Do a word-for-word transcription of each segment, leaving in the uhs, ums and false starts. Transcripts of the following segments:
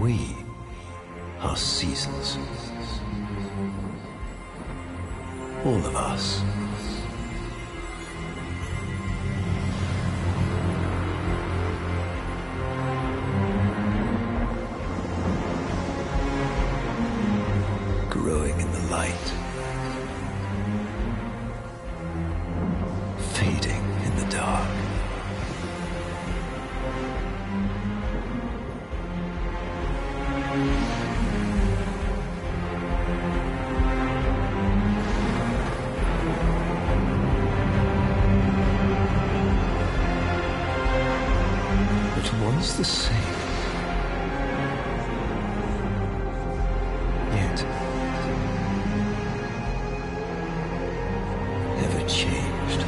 We are seasons. All of us. Growing in the light. Fading in the dark. Once the same, yet never changed.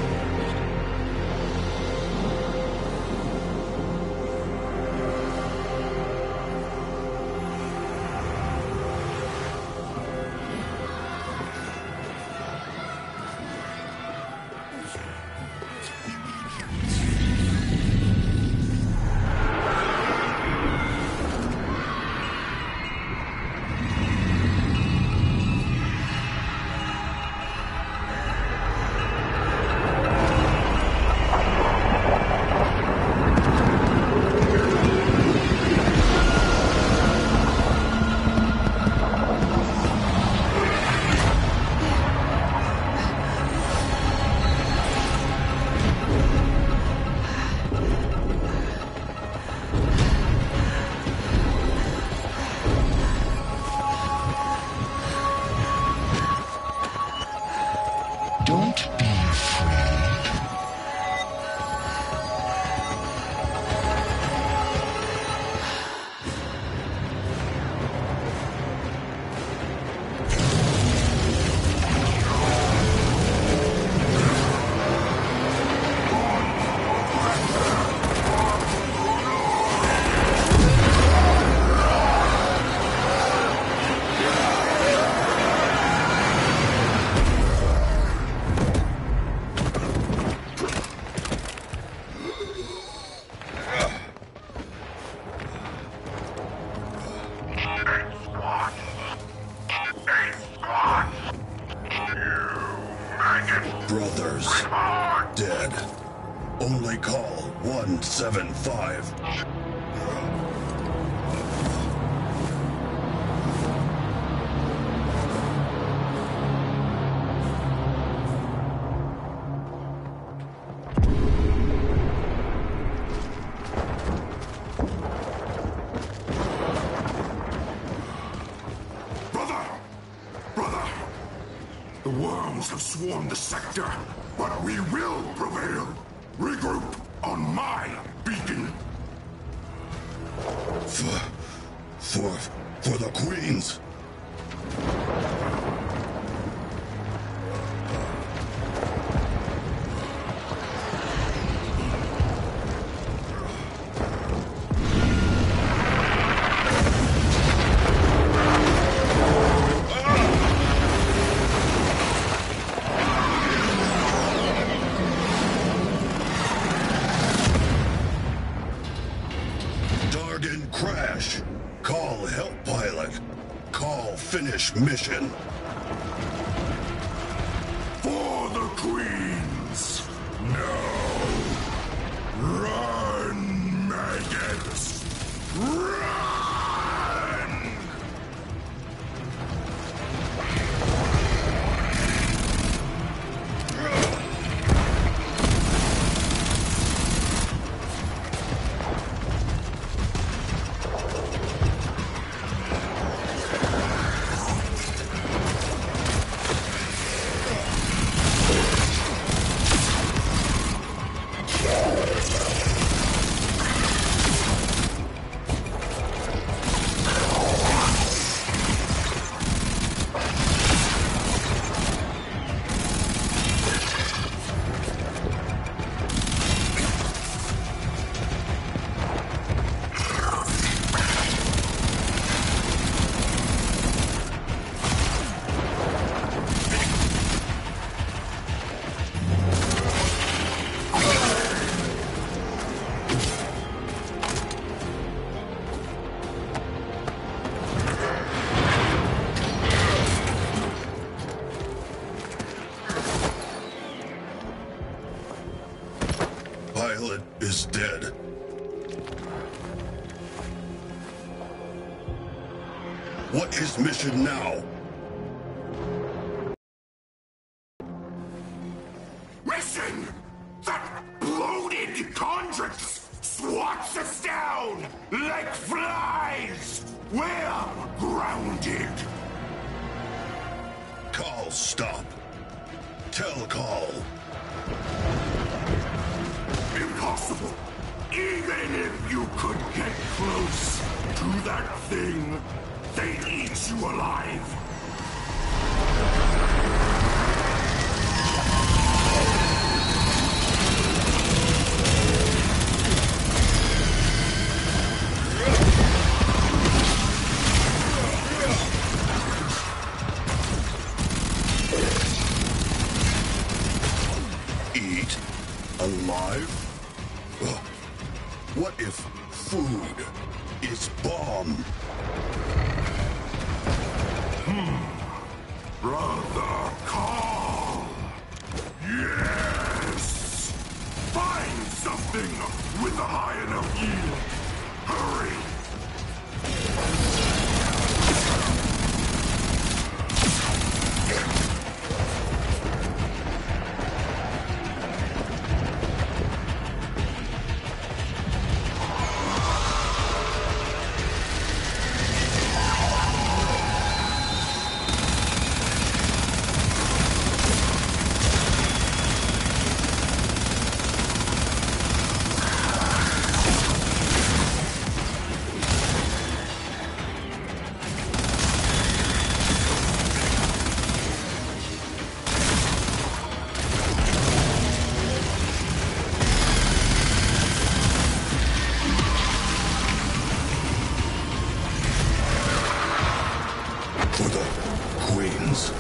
Brothers, dead. Only call one seven five. Have swarmed the sector, but we will prevail. Regroup on my beacon. For... for... for the Queens. Crash. Call help pilot. Call finish mission. For the Queens. No. Run, maggots. Run! is dead. What is mission now? Mission! That bloated Condrix swats us down like flies! We're grounded! Call, stop. Tell Call. Impossible! Even if you could get close to that thing, they'd eat you alive! Eat? Alive? Ugh. What if food is bomb? Brother Carl! Yes! Find something with a high enough yield! Hurry! For the Queens.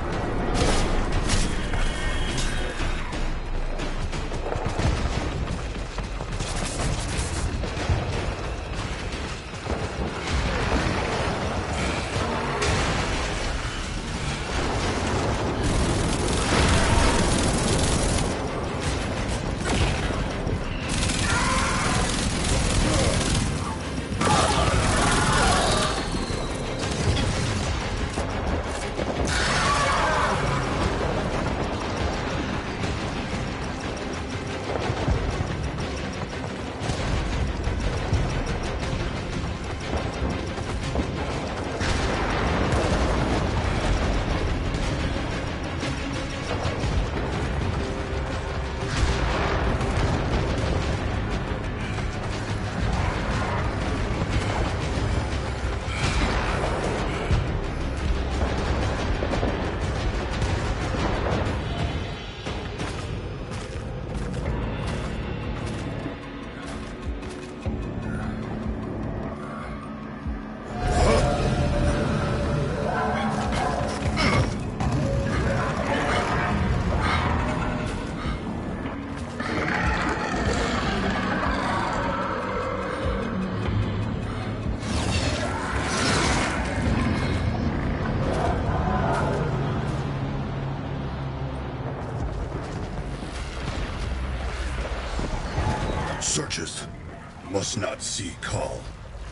Searches must not see Call.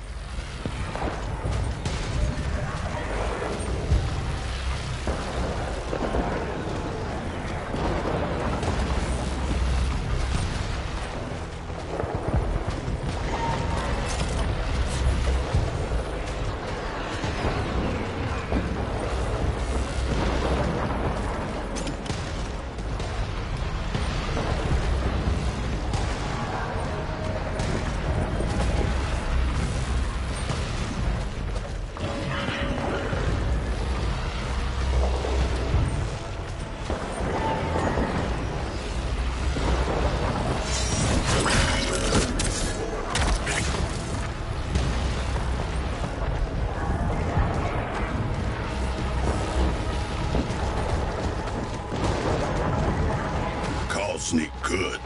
Sneak good.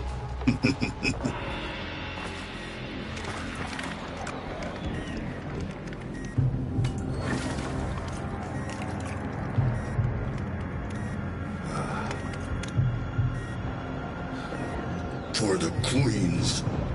For the Queens.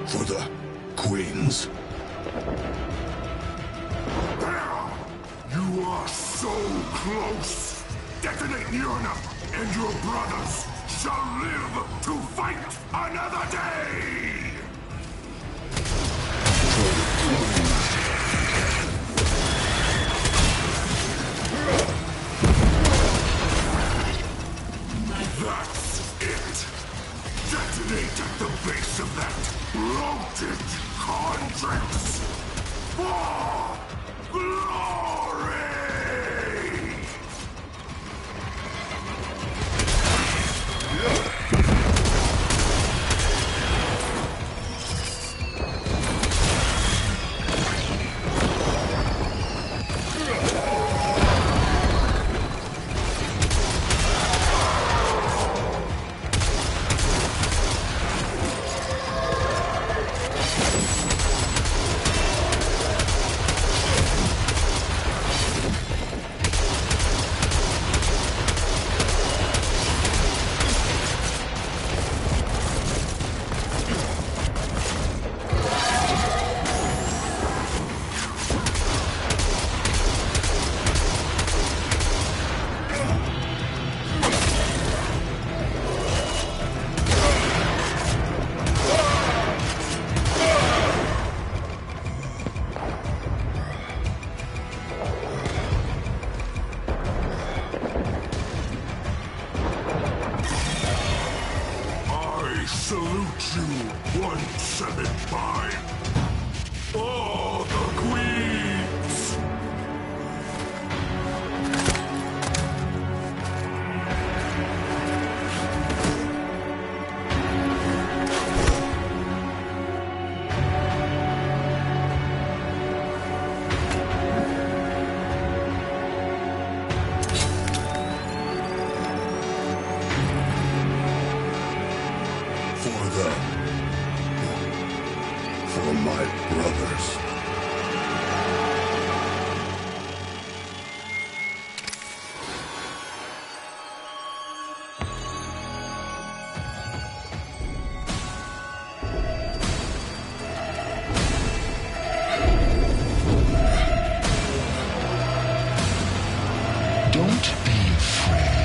For the Queens. There! You are so close! Detonate Myrna, and your brothers shall live to fight another day! That's it! Detonate at the base of that bloated Contrix! For glory! Salute you, one seven five. For the Queens! For the... For my brothers. Don't be afraid.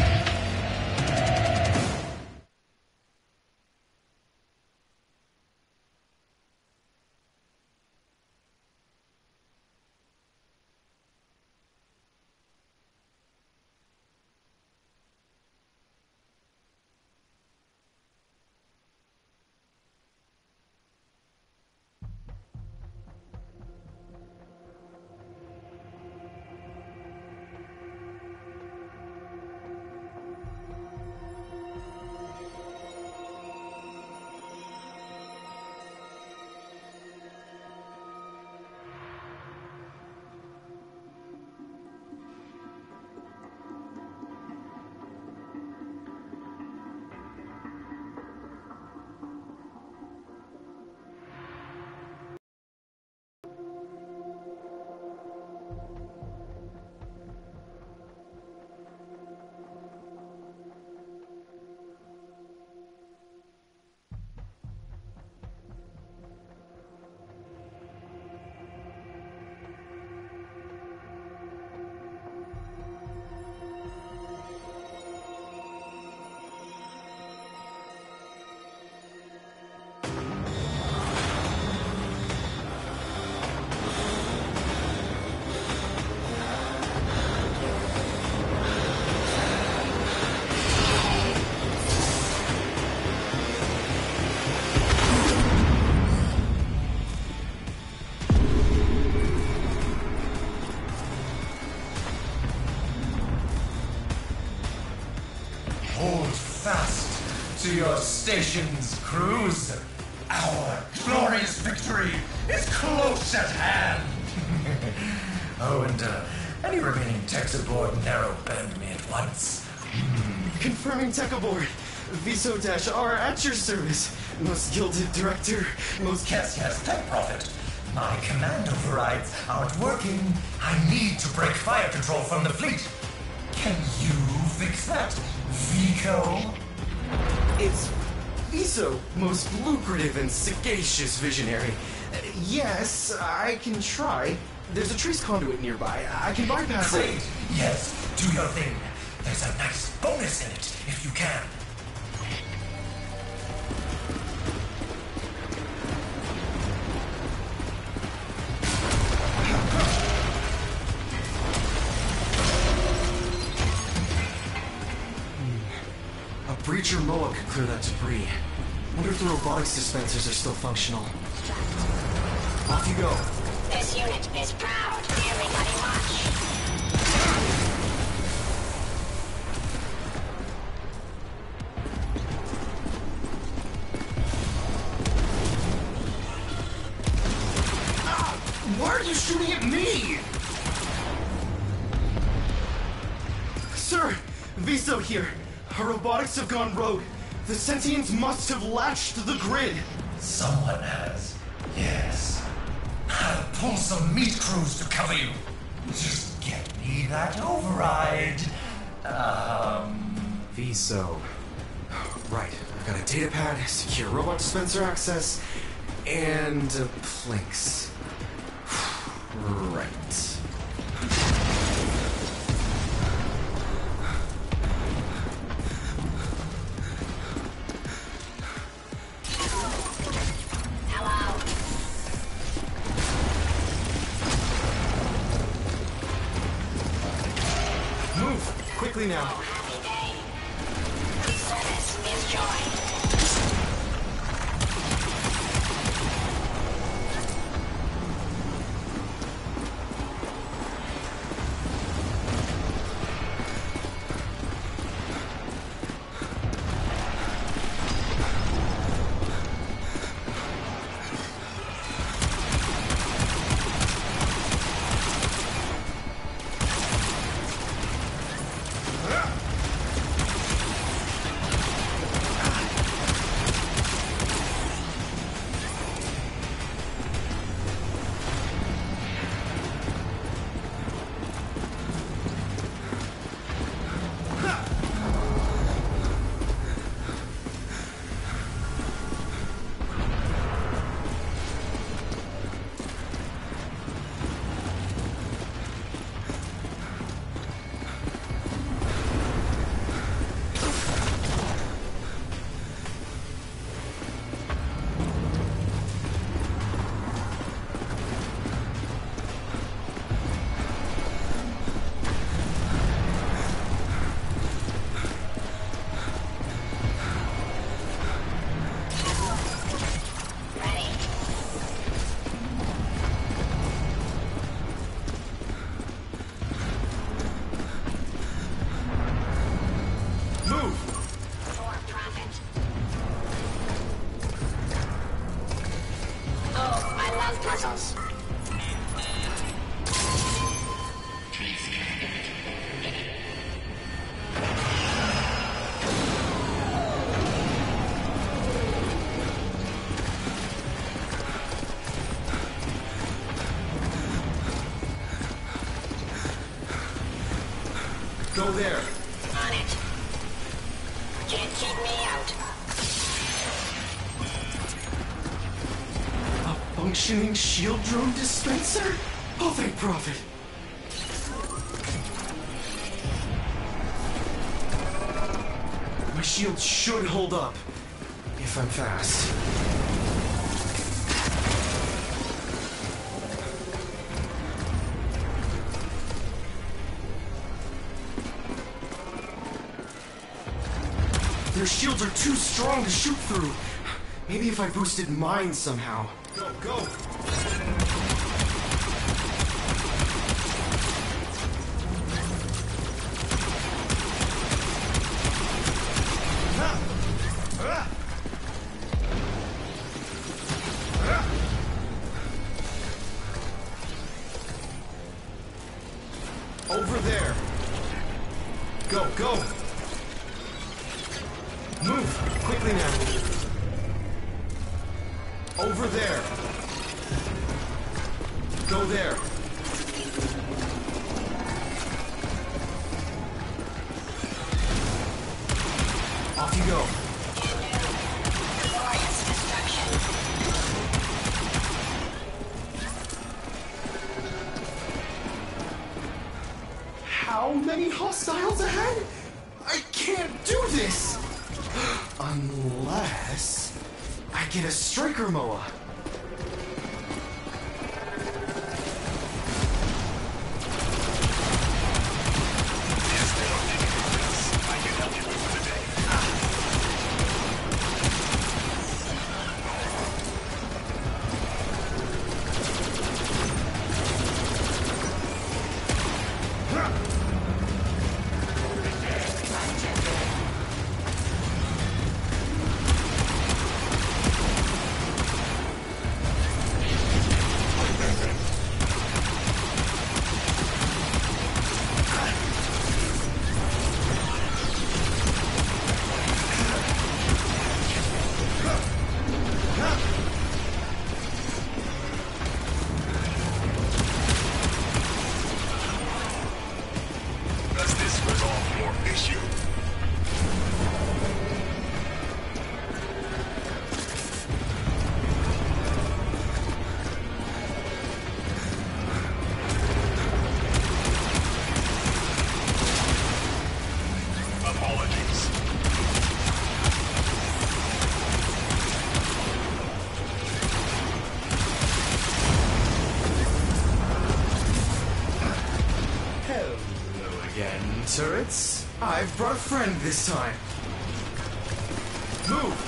Hold fast to your stations, crews. Our glorious victory is close at hand. Oh, and uh, any remaining techs aboard narrow band me at once. Confirming tech aboard. Viso Dash are at your service. Most gilded director, most... Yes, yes, tech prophet. My command overrides aren't working. I need to break fire control from the fleet. Can you fix that, Vico? It's Viso, most lucrative and sagacious visionary. Uh, Yes, I can try. There's a trace conduit nearby. I can bypass it. Great. Yes, do your thing. There's a nice bonus in it, if you can. A breacher M O A could clear that debris. Wonder if the robotics dispensers are still functional. Off you go. This unit is proud. Everybody watch. Why are you shooting at me? Sir, Viso here. Our robotics have gone rogue. The sentients must have latched the grid. Someone has. Yes. I'll pull some meat crews to cover you. Just get me that override. Um... Viso. Right, I've got a data pad, secure robot dispenser access, and a Plinks. Right. Hello. Move! Quickly now. Happy day. Service is joy. Ready. Move! For profit. Oh, I love puzzles. Go there. On it. Can't keep me out. A functioning shield drone dispenser? Oh, thank Prophet. My shield should hold up. If I'm fast. Their shields are too strong to shoot through. Maybe if I boosted mine somehow. Go, go! Over there. Go, go! Move! Quickly now! Over there! Go there! Off you go! how many hostiles ahead? I can't do this! Unless I get a Striker M O A. Does this resolve your issue? Apologies. Hello again, turrets. I've brought a friend this time. Move!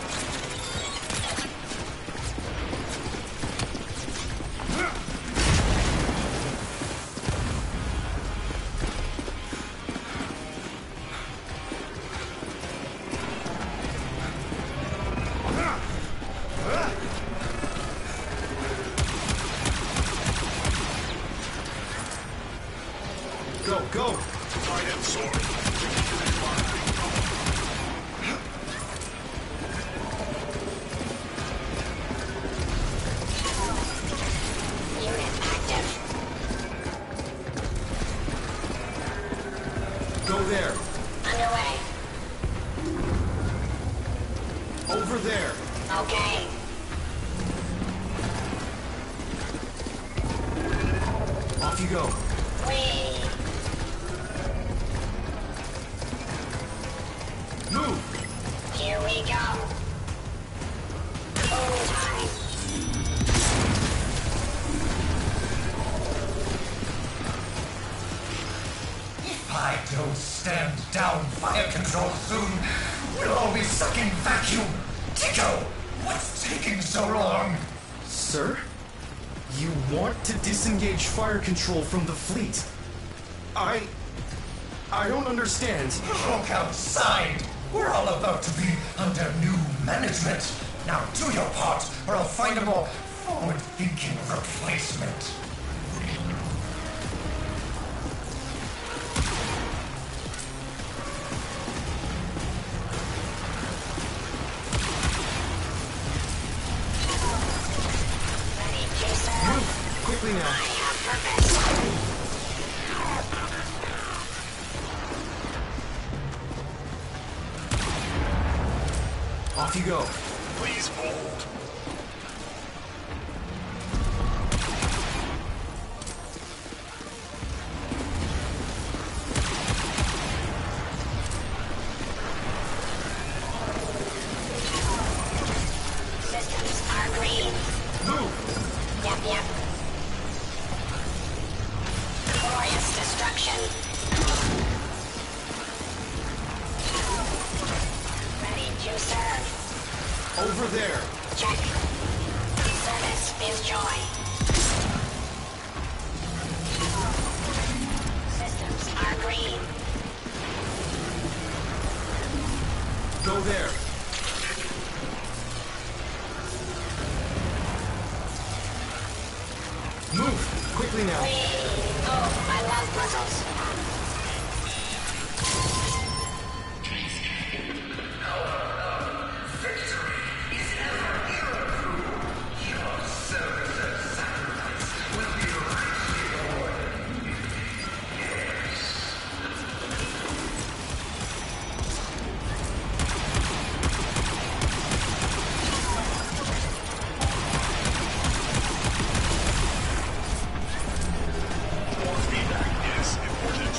Go, go! Trident sword. Unit active. Go there! Underway. Over there! Okay. Off you go! Whee! Move! Here we go. Full time. If I don't stand down fire control soon, we'll all be stuck in vacuum. Tico, what's taking so long? Sir? You want to disengage fire control from the fleet? I... I don't understand. Look outside. We're all about to be under new management. Now do your part, or I'll find a more forward-thinking replacement. Ready, Jason? Quickly now. I have purpose. Off you go. Please hold. Systems are green. Move! Yep, yep. Glorious destruction. Ready to serve. Over there! Check. Service is joy. Systems are green. Go there! Move! Quickly now! Whee! Oh, I love puzzles. More feedback is important.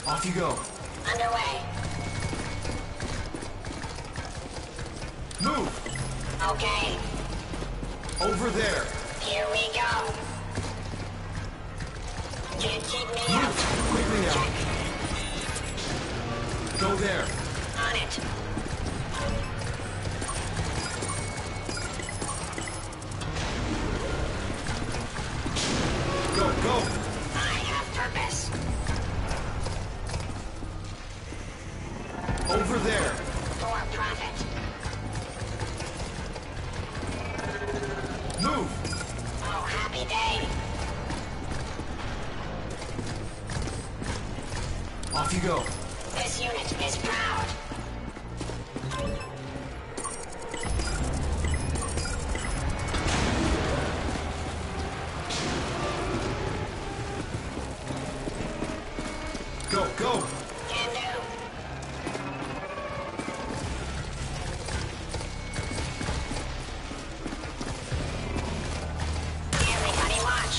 Off you go. Underway. Move! Okay. Over there. Here we go. Can't keep me Move! out. Quickly now. Check. Go there. On it. Go, go! I have purpose. Over there. For profit. Move! Oh, happy day. Off you go. This unit is proud. Go, go! Can do. Everybody watch.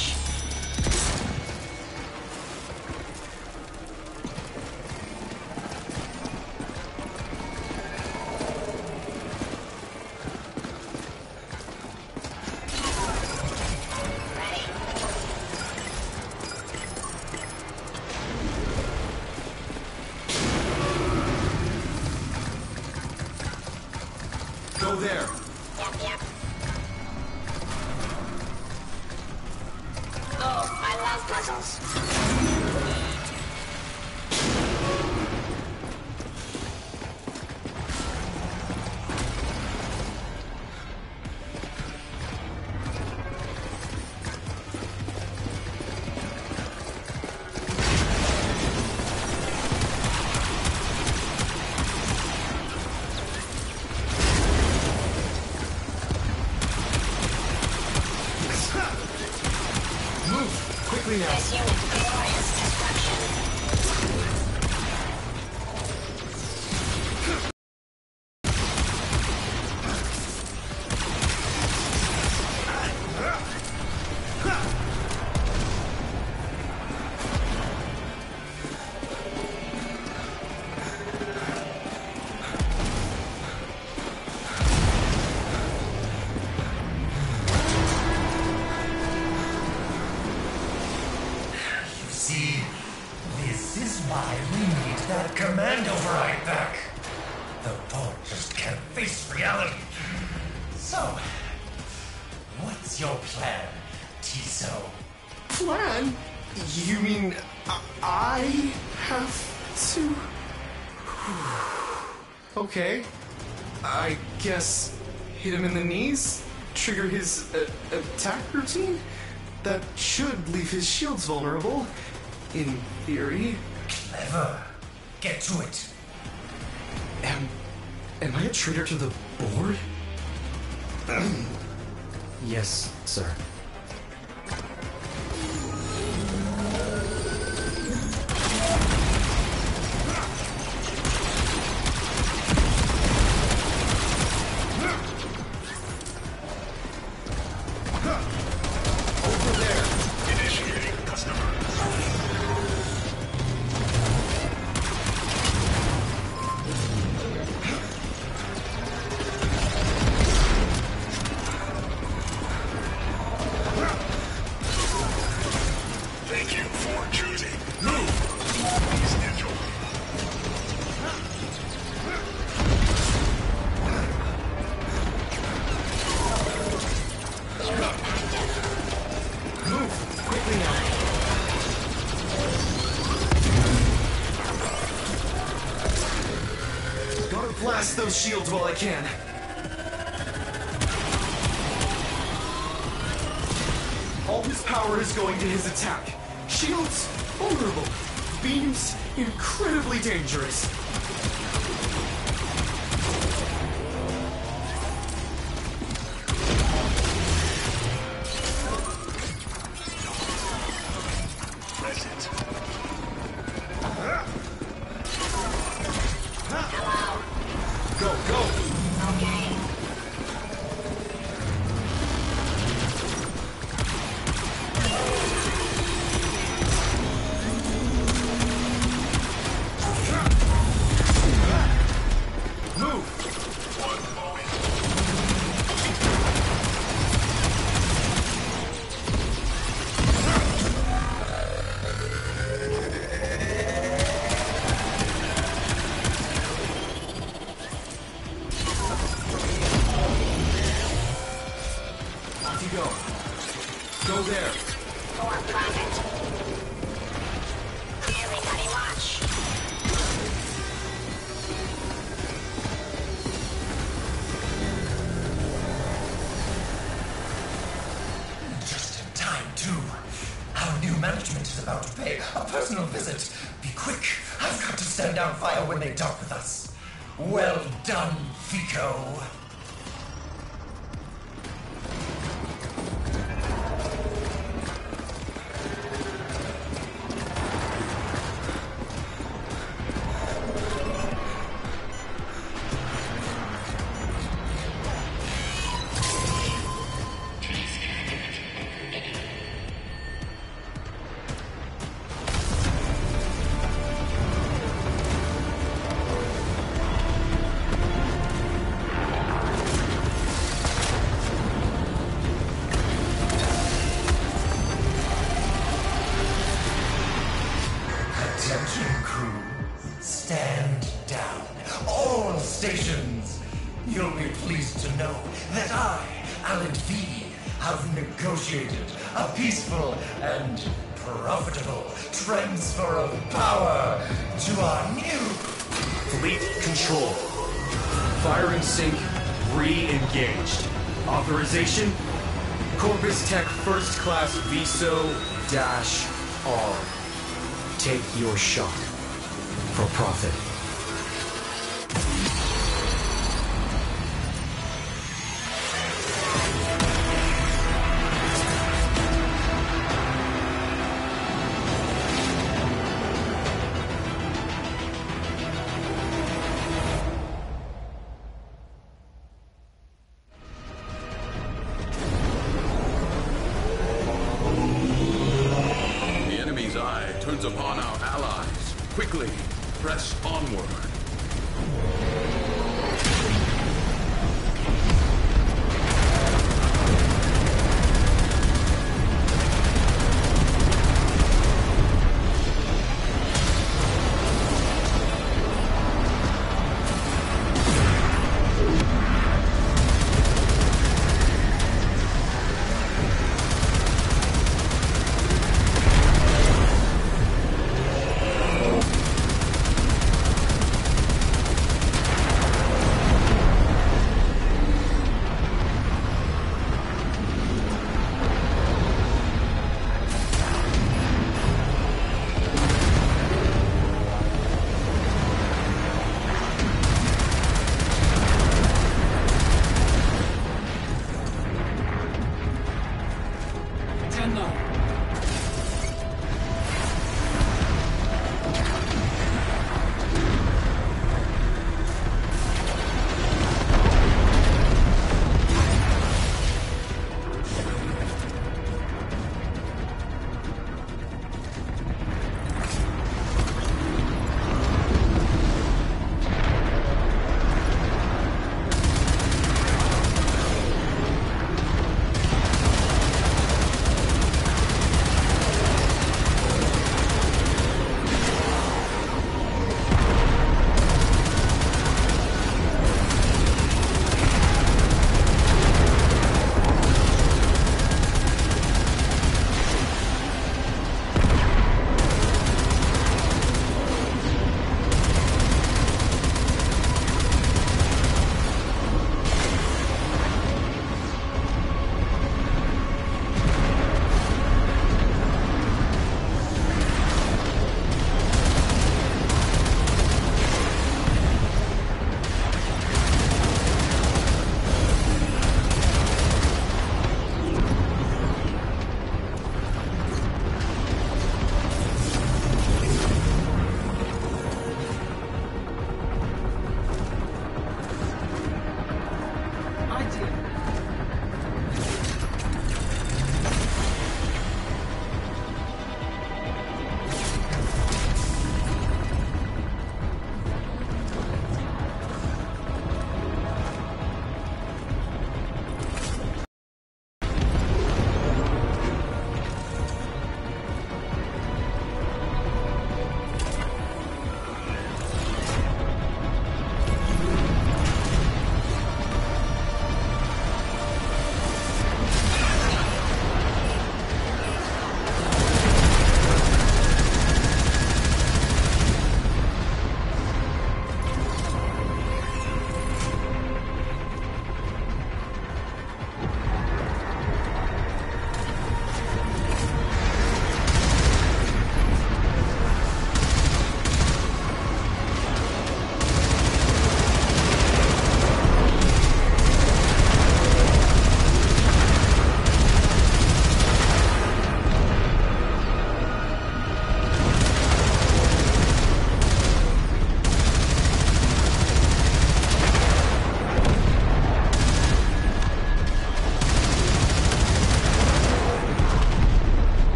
Ready? Go there. Yep, yep. Oh, I love puzzles. Move! Quickly now. This unit glorious destruction. You see, this is why we need that command override back. The board just can't face reality. So, what's your plan, Tiso? Plan? You mean I- I have to? Okay. I guess hit him in the knees? Trigger his uh, attack routine? That should leave his shields vulnerable. In theory. Clever. Get to it. Am, am I a traitor to the board? Yes, sir. Over there. Initiating customer. Thank you for choosing. Move! Schedule. Move! Quickly now. Gotta blast those shields while I can. All his power is going to his attack. Shields, vulnerable. Beams, incredibly dangerous. Present. Go, go! Okay. A personal visit. Be quick. I've got to stand down fire when they dock with us. Well done, Fico. Attention, crew. Stand down. All stations. You'll be pleased to know that I, Alan V, have negotiated a peaceful and profitable transfer of power to our new Fleet control. Firing sync re-engaged. Authorization? Corpus Tech First Class Viso-R. Take your shot. For profit. The enemy's eye turns upon our allies. Quickly, press onward.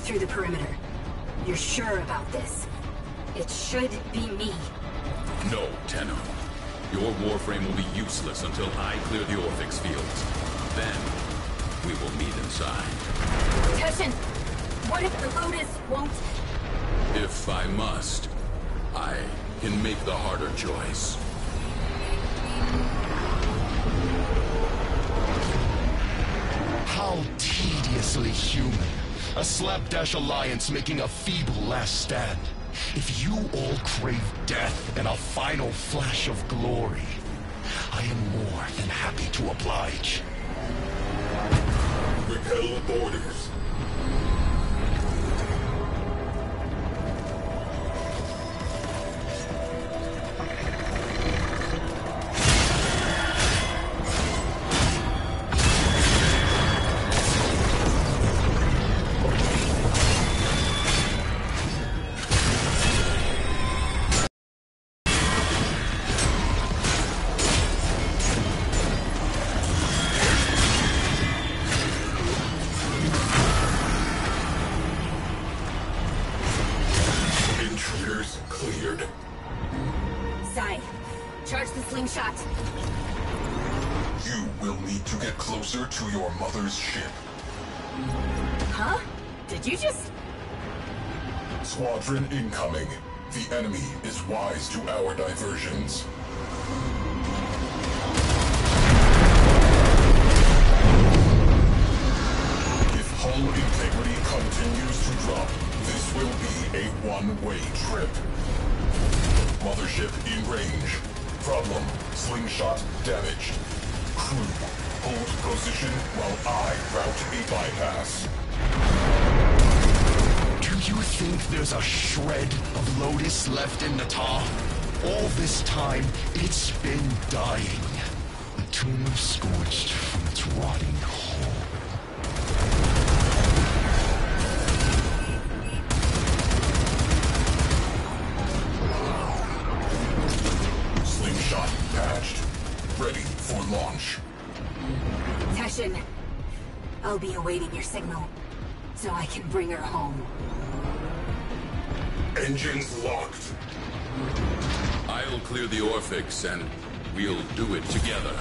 through the perimeter. You're sure about this? It should be me. No, Tenno. Your warframe will be useless until I clear the Orphix fields. Then, we will meet inside. Teshin, what if the Lotus won't? If I must, I can make the harder choice. How tediously human. A slapdash alliance making a feeble last stand. If you all crave death and a final flash of glory, I am more than happy to oblige. Repel borders. Slingshot. You will need to get closer to your mother's ship. Huh? Did you just... Squadron incoming. The enemy is wise to our diversions. If hull integrity continues to drop, this will be a one-way trip. Mothership in range. Problem, slingshot damaged. Crew, hold position while I route a bypass. Do you think there's a shred of Lotus left in the tar? All this time, it's been dying. A tomb scorched from its rotting hull. Patched. Ready for launch. Teshin, I'll be awaiting your signal, so I can bring her home. Engines locked. I'll clear the Orphix, and we'll do it together.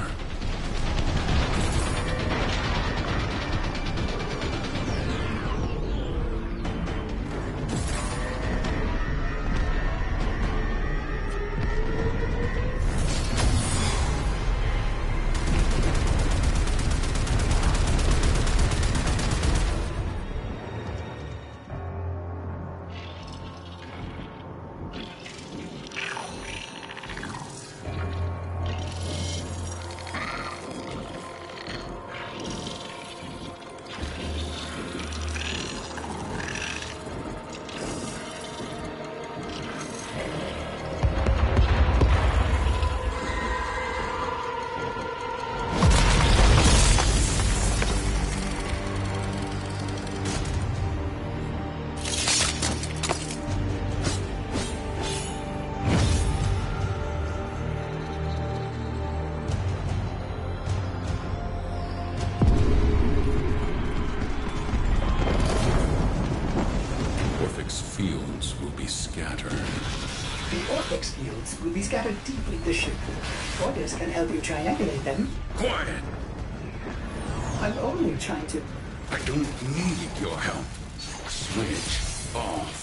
Fields will be scattered. The Orphix fields will be scattered deeply in the ship. Orders can help you triangulate them. Quiet! I'm only trying to... I don't need your help. Switch off.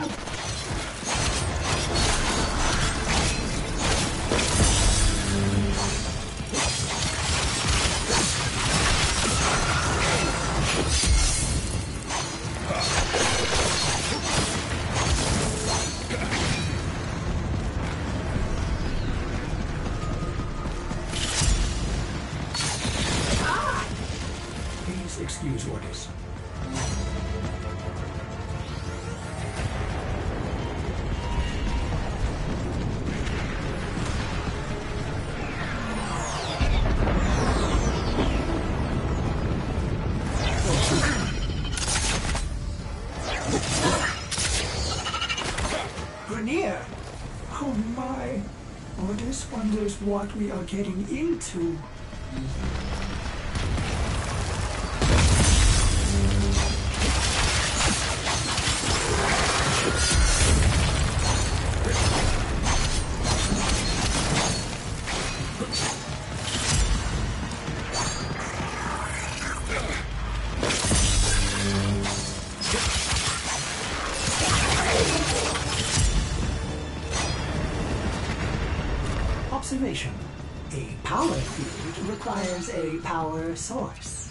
Excuse orders. Vernier! Oh my! Orders wonders what we are getting into. observation. A power field requires a power source.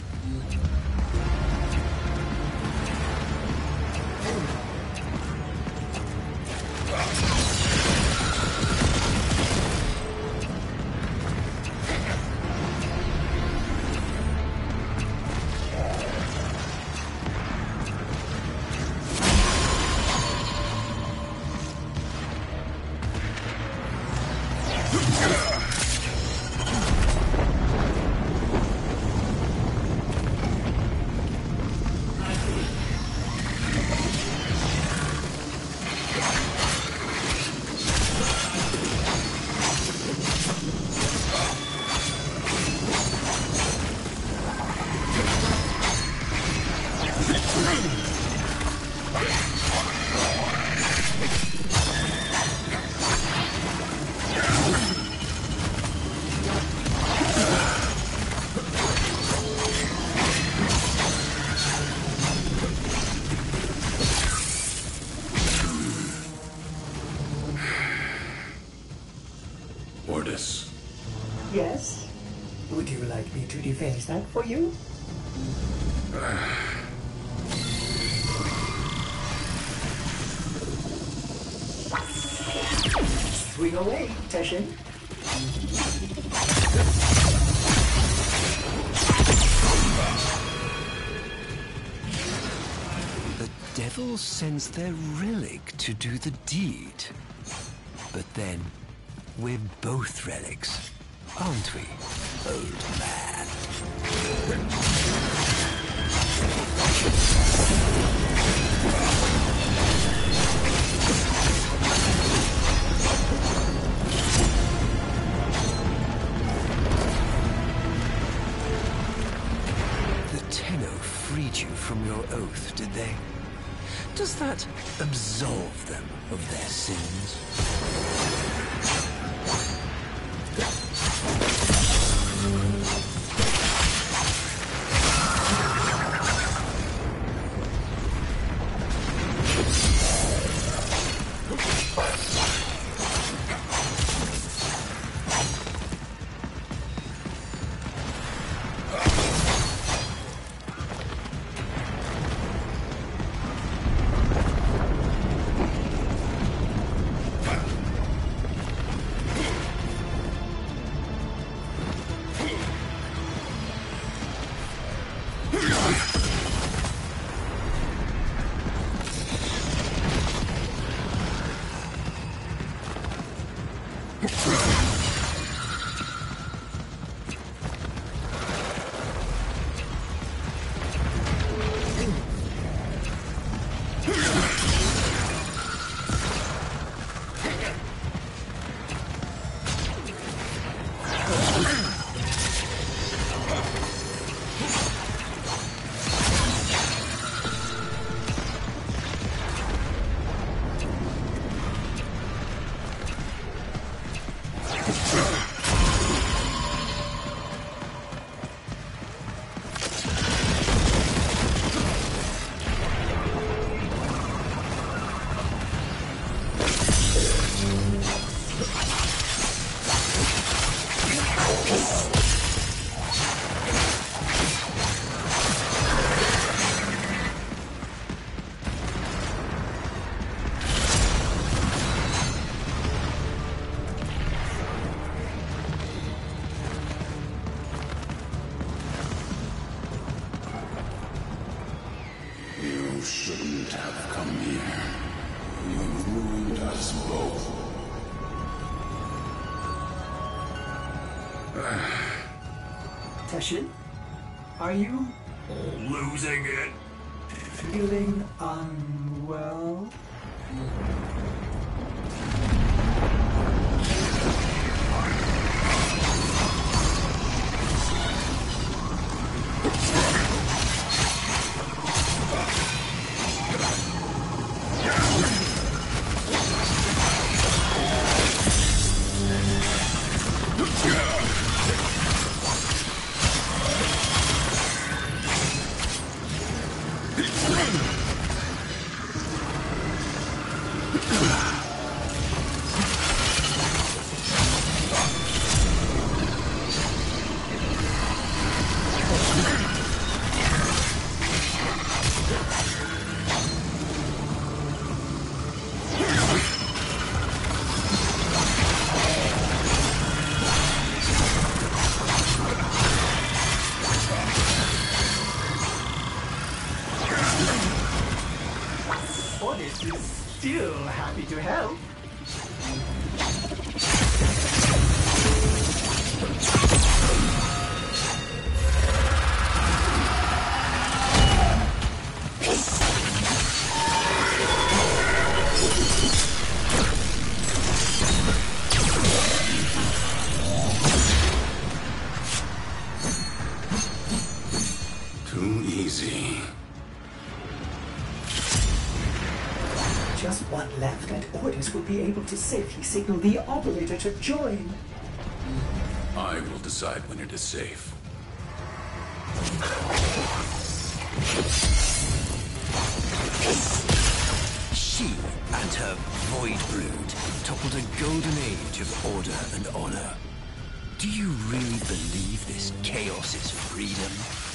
Ordis. Yes? Would you like me to deface that for you? Swing away, Teshin. The devils sends their relic to do the deed. But then, we're both relics, aren't we, old man? The Tenno freed you from your oath, did they? Does that absolve them of their sins? You shouldn't have come here. You've ruined us both. Teshin, are you Losing it. feeling unwell? Ordis is still happy to help. Too easy. Just one left, and Ordis will be able to safely signal the operator to join. I will decide when it is safe. She and her Void Brood toppled a golden age of order and honor. Do you really believe this chaos is freedom?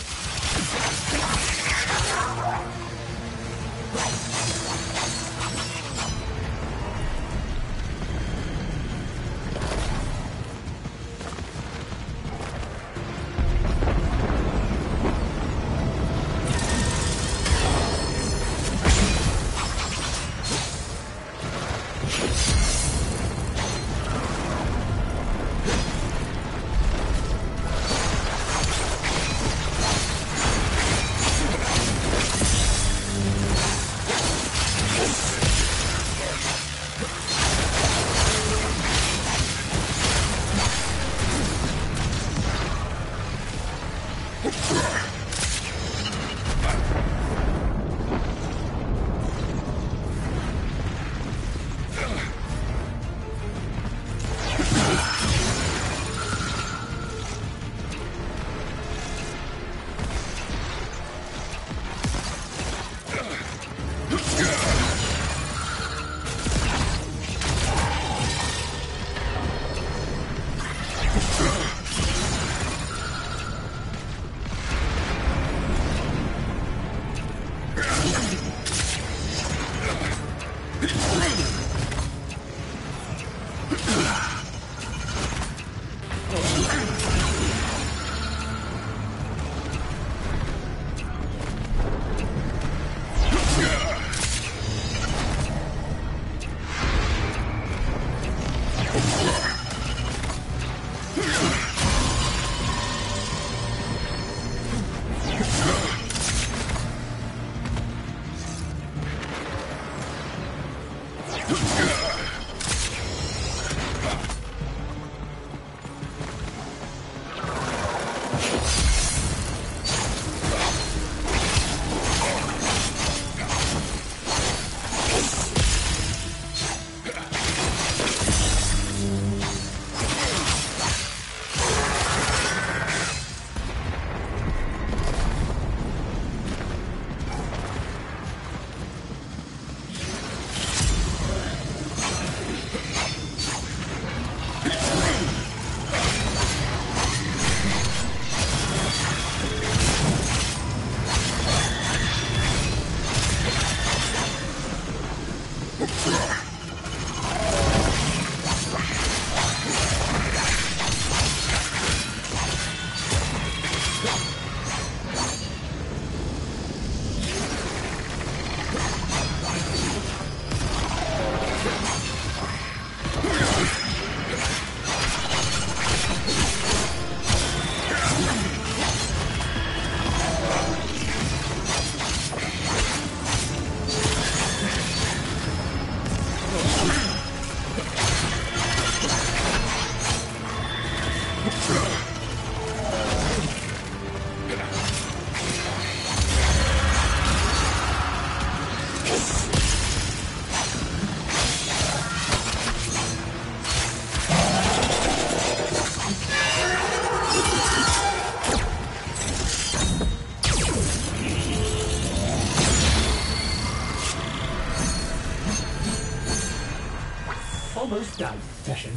Almost done, Session.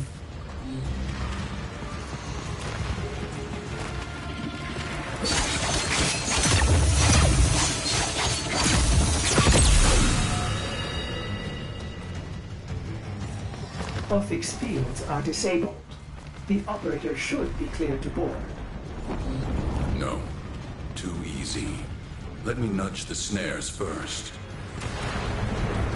Orphix fields are disabled. The operator should be cleared to board. No. Too easy. Let me nudge the snares first.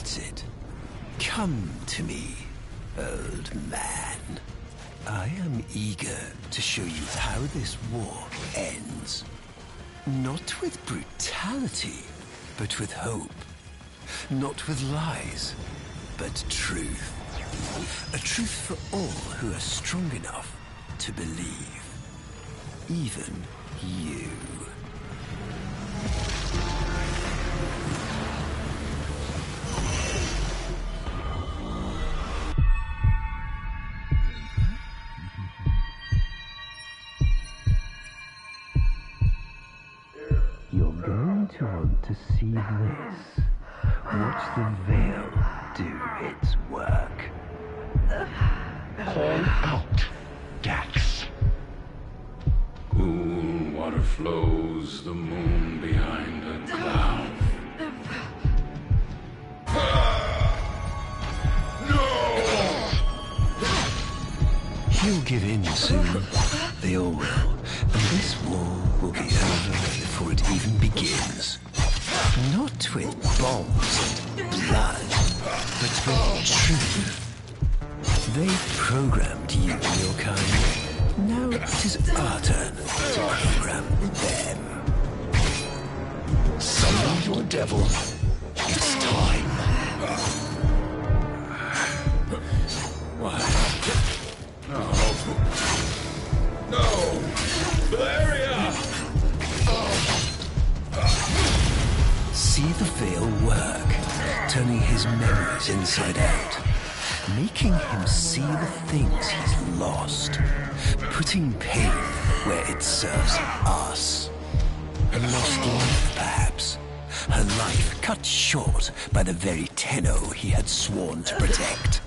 That's it. Come to me, old man. I am eager to show you how this war ends. Not with brutality, but with hope. Not with lies, but truth. A truth for all who are strong enough to believe. Even you. You're going to want to see this. Watch the veil do its work. Call out, Dax. Cool water flows, the moon behind a cloud. He'll give in soon. They all will. And this war will be over before it even begins. Not with bombs and blood, but with truth. They programmed you and your kind. Now it is our turn to program them. Summon your devil. It's time. Why? No. No! Valeria! See the veil work, turning his memories inside out. Making him see the things he's lost. Putting pain where it serves us. A lost life, perhaps. Her life cut short by the very Tenno he had sworn to protect.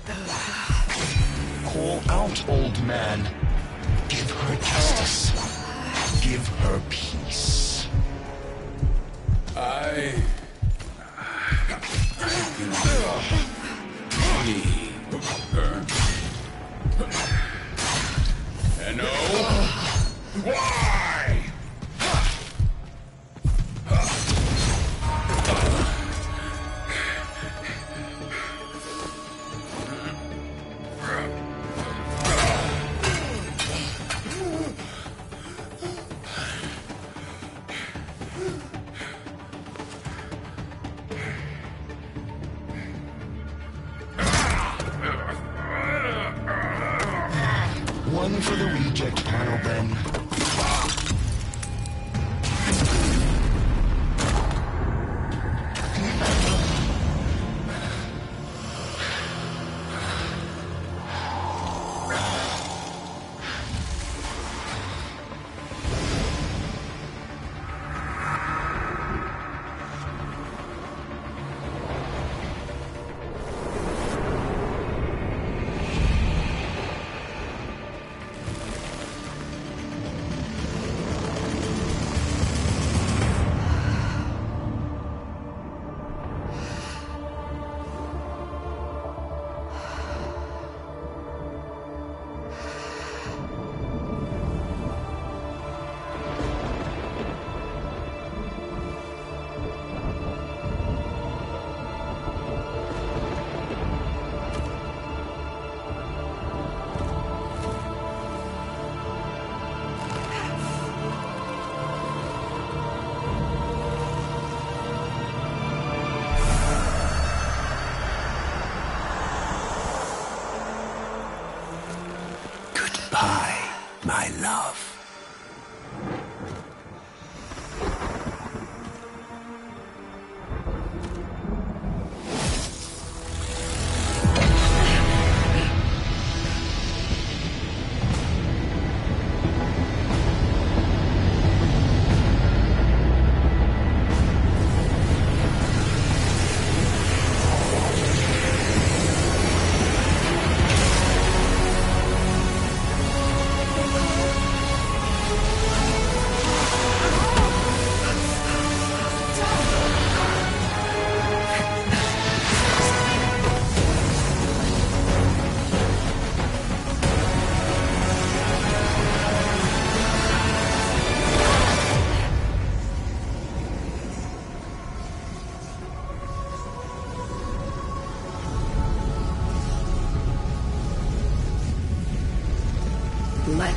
Call out, old man. Give her justice. Give her peace. I... I can need her. And oh, why? One for the reject pile, then.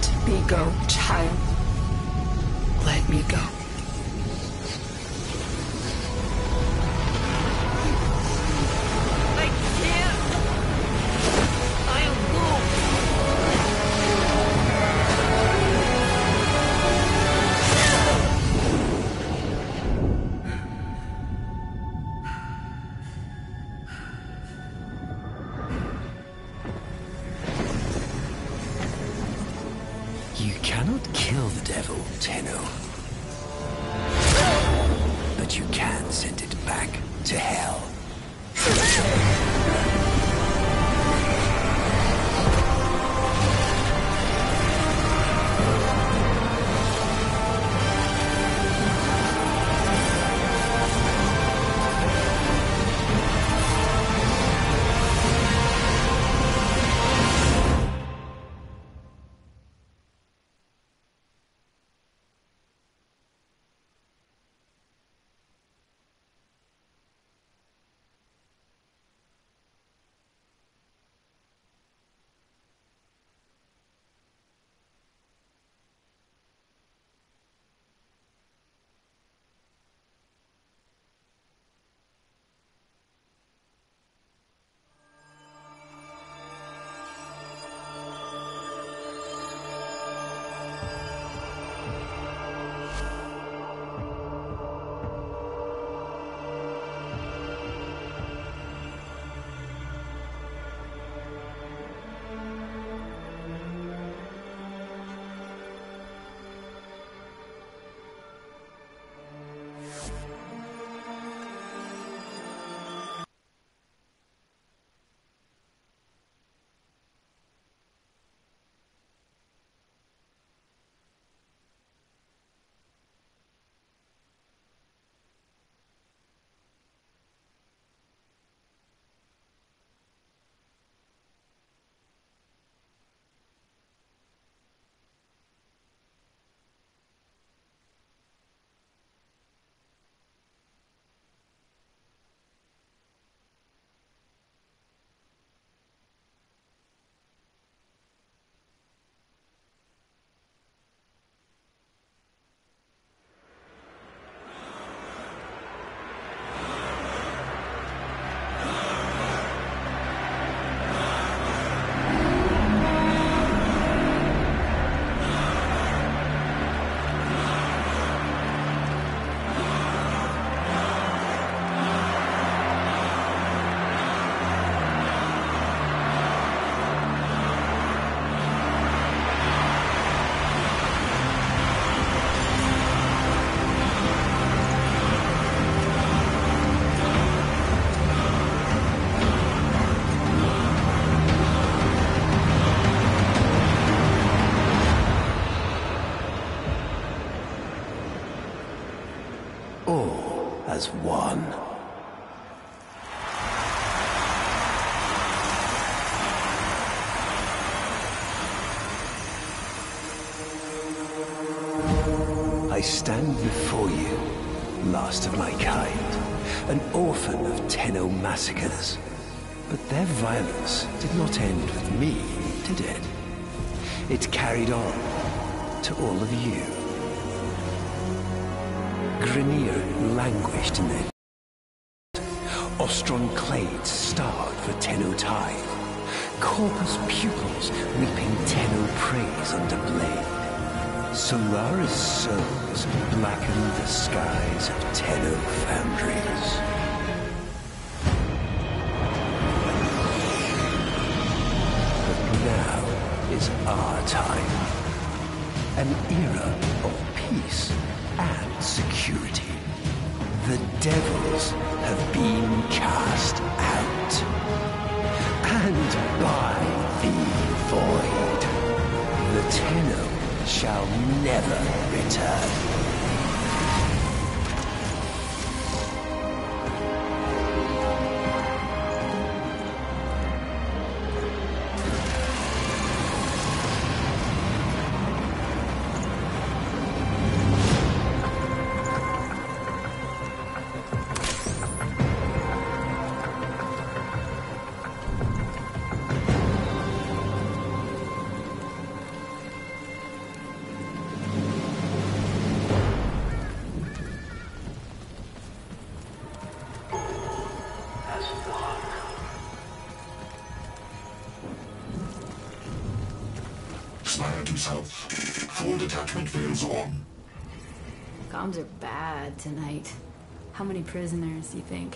Let me go, child. Let me go. I can't. I'll You cannot kill the devil, Tenno. But you can send it back to hell. All as one. I stand before you, last of my kind, an orphan of Tenno massacres. But their violence did not end with me, did it? It carried on to all of you. Grineer languished in their Ostron clades starved for Tenno tithe. Corpus pupils weeping Tenno praise under blade. Solara's souls blackened the skies of Tenno foundries. But now is our time. An era of peace and security. The devils have been cast out. And by the void, the Tenno shall never return. to south. Full detachment fails on. Comms are bad tonight. How many prisoners, you think?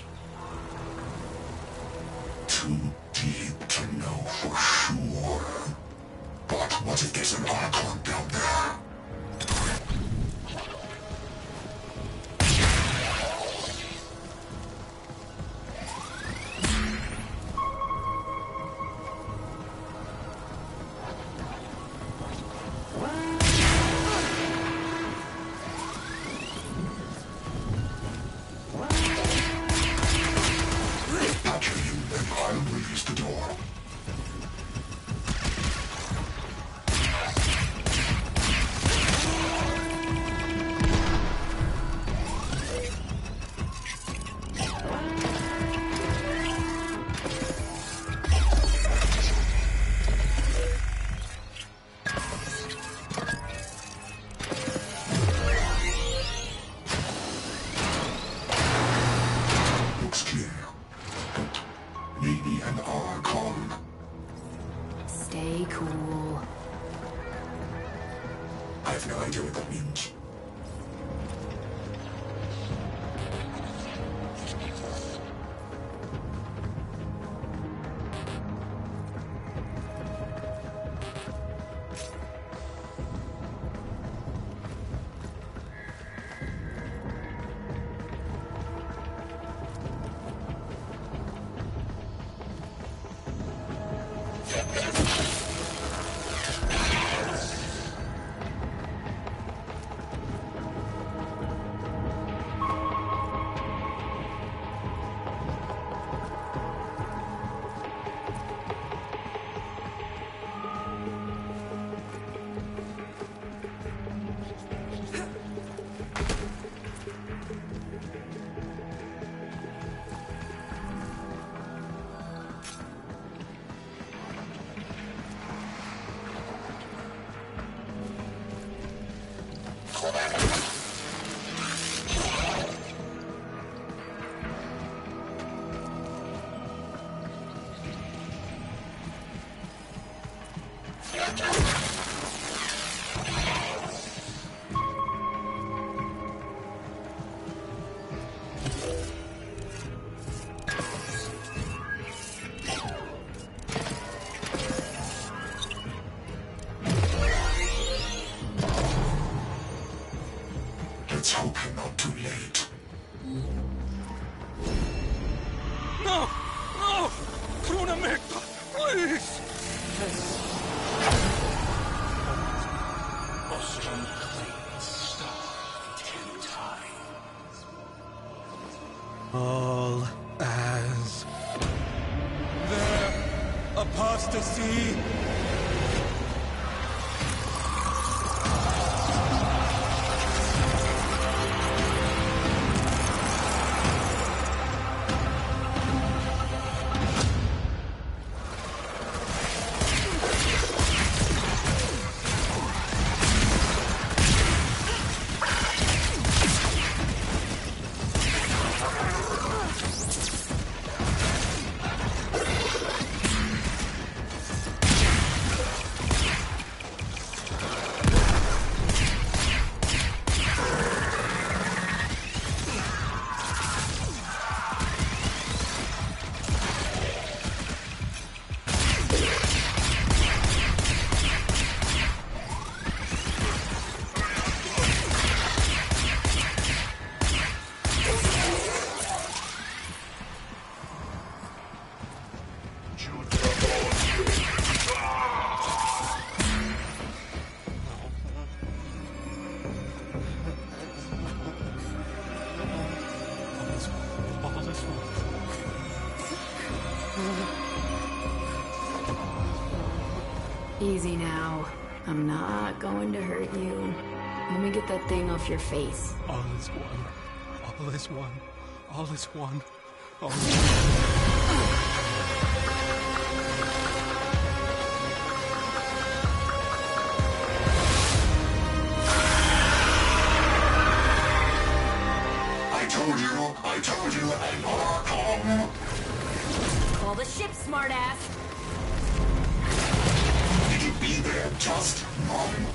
Too deep to know for sure. But what if there's an Archon down there? Let's hope you're not too late. No! No! Krunamekta, please! Ostrom claims star ten times. All as their apostasy. Easy now. I'm not going to hurt you. Let me get that thing off your face. All is one. All is one. All is one. All is one. I told you, I told you, an Archon. Call the ship, smartass. It'll be be there just none.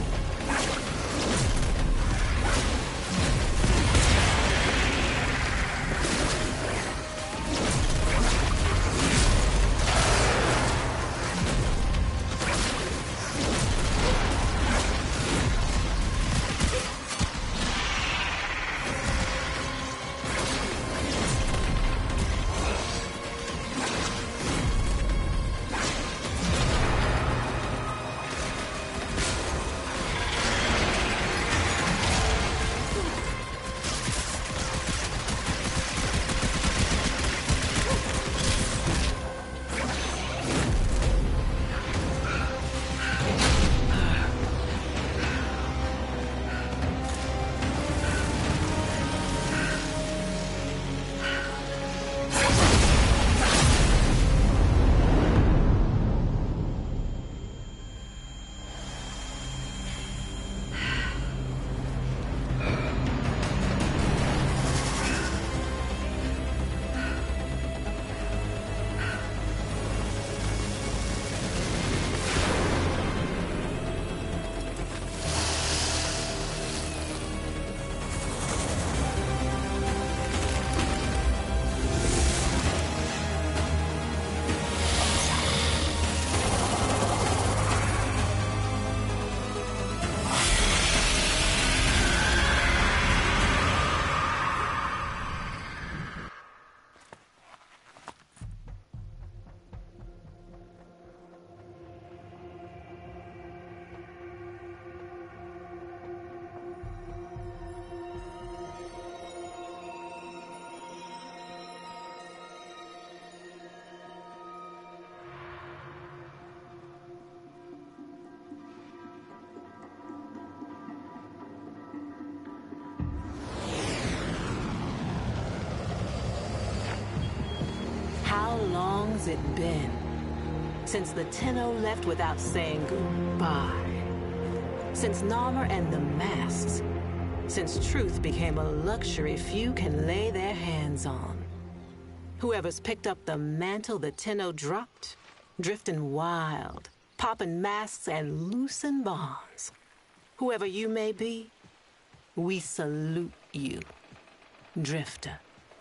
How long's it been since the Tenno left without saying goodbye? Since Narmer and the Masks? Since truth became a luxury few can lay their hands on? Whoever's picked up the mantle the Tenno dropped, drifting wild, popping masks and loosing bonds. Whoever you may be, we salute you, Drifter.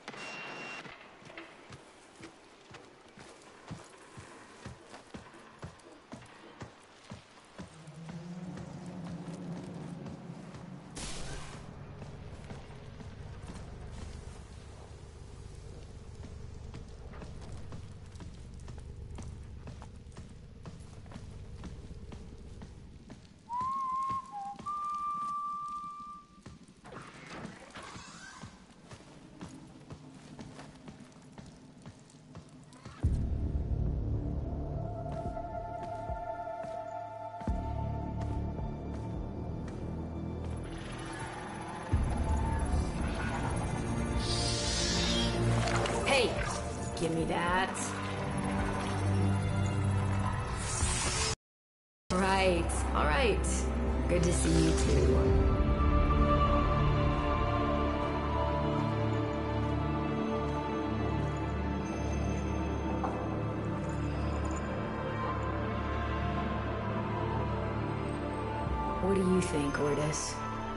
Hey, give me that. Right, all right. Good to see you too. What do you think, Ordis?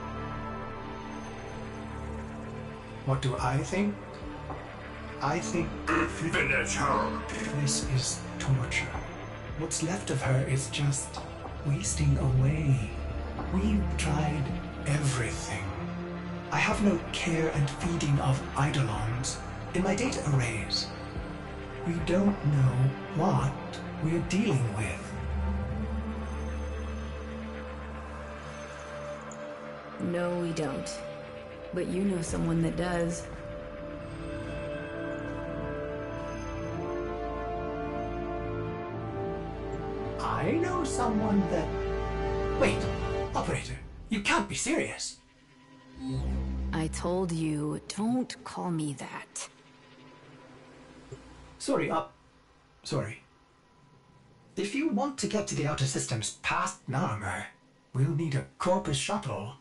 What do I think? I think... Finish her! This is torture. What's left of her is just wasting away. We've tried everything. I have no care and feeding of Eidolons in my data arrays. We don't know what we're dealing with. No, we don't. But you know someone that does. I know someone that... Wait, operator, you can't be serious. I told you, don't call me that. Sorry, up. Sorry. If you want to get to the outer systems past Narmer, we'll need a Corpus shuttle.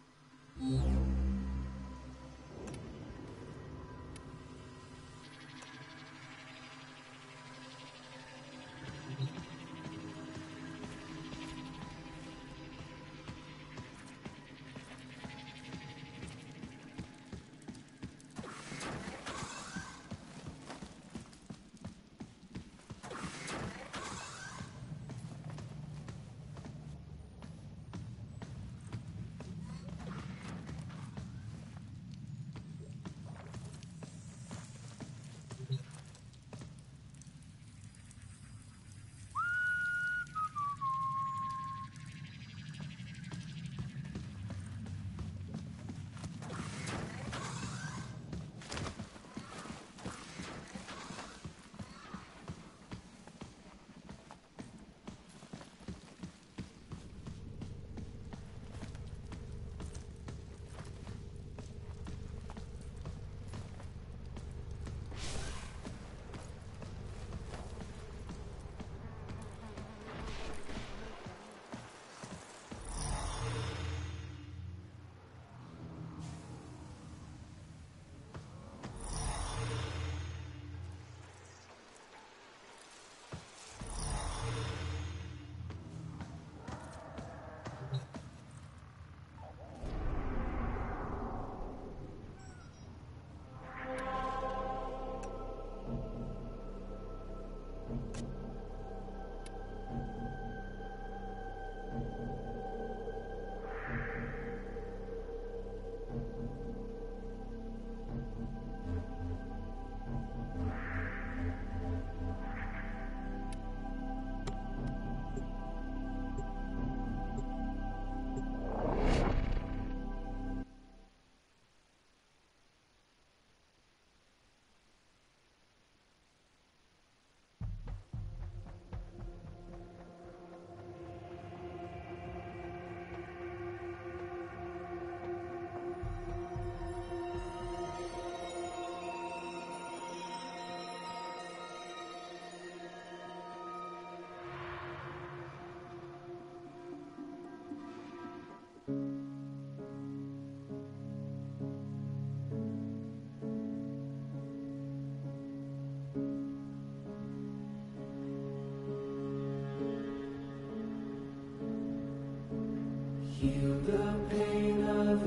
Heal the pain of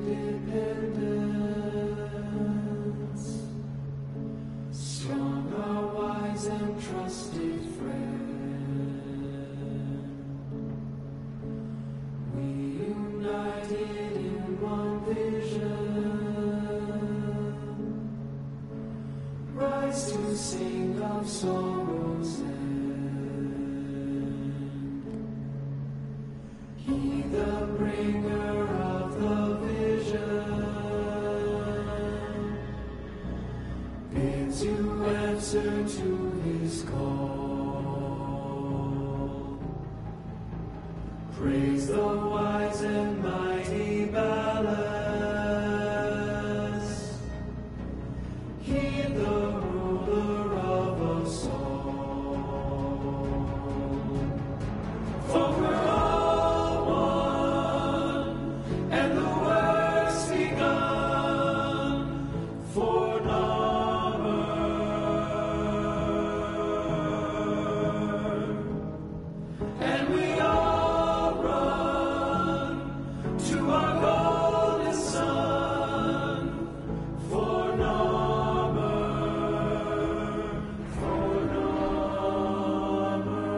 independence. Strong, our wise and trusted friend. We united in one vision. Rise to sing of sorrow's end. He the bringer of the vision bids you answer to his call. Praise the wise and mighty ballast. Heed the ruler of us all. For we're all one, and the work's begun for Narmer. And we all run to our golden sun for Narmer, for Narmer.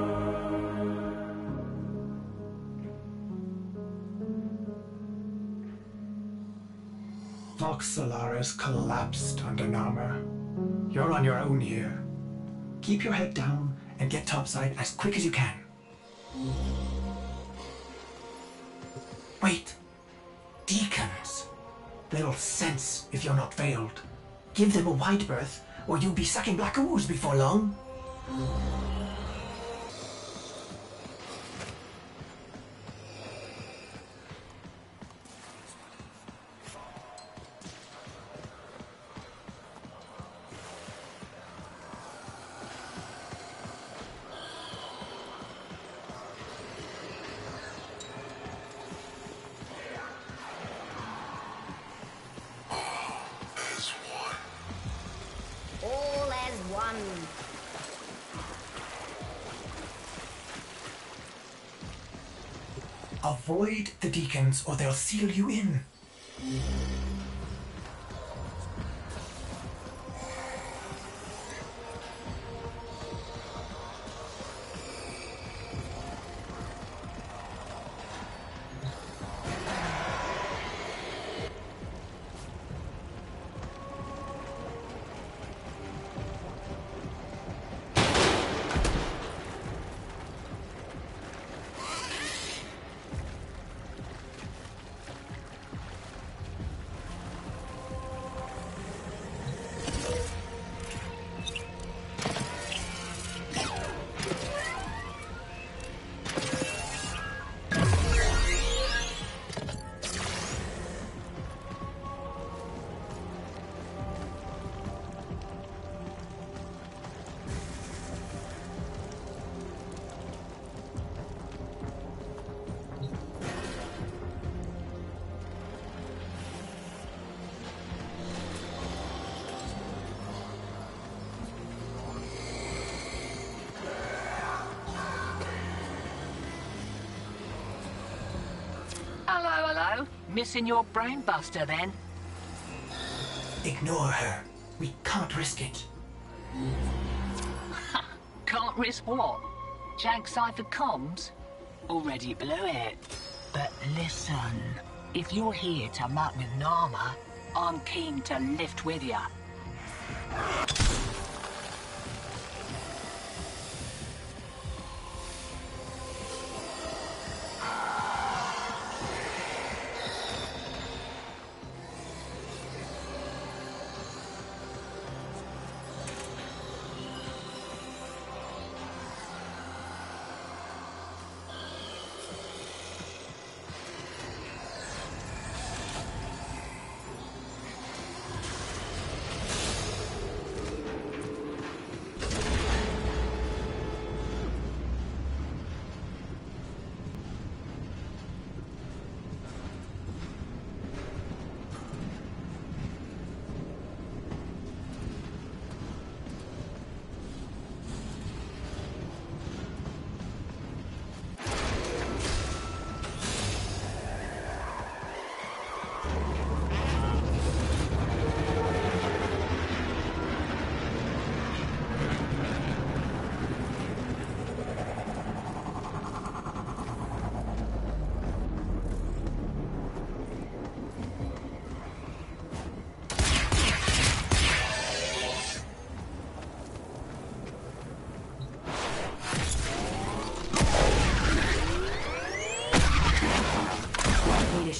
Vox Solaris collapsed under Narmer. You're on your own here. Keep your head down and get topside as quick as you can. Wait. Deacons. They'll sense if you're not veiled. Give them a wide berth, or you'll be sucking black ooze before long. All as one. Avoid the deacons, or they'll seal you in. Hello, hello. Missing your brain buster then? Ignore her. We can't risk it. Can't risk what? Jag Cypher comms? Already blew it. But listen, if you're here to muck with Narmer, I'm keen to lift with ya.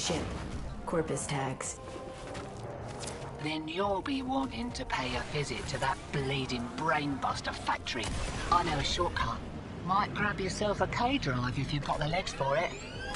ship. Corpus tags. Then you'll be wanting to pay a visit to that bleeding brainbuster factory. I know a shortcut. Might grab yourself a K-drive if you've got the legs for it.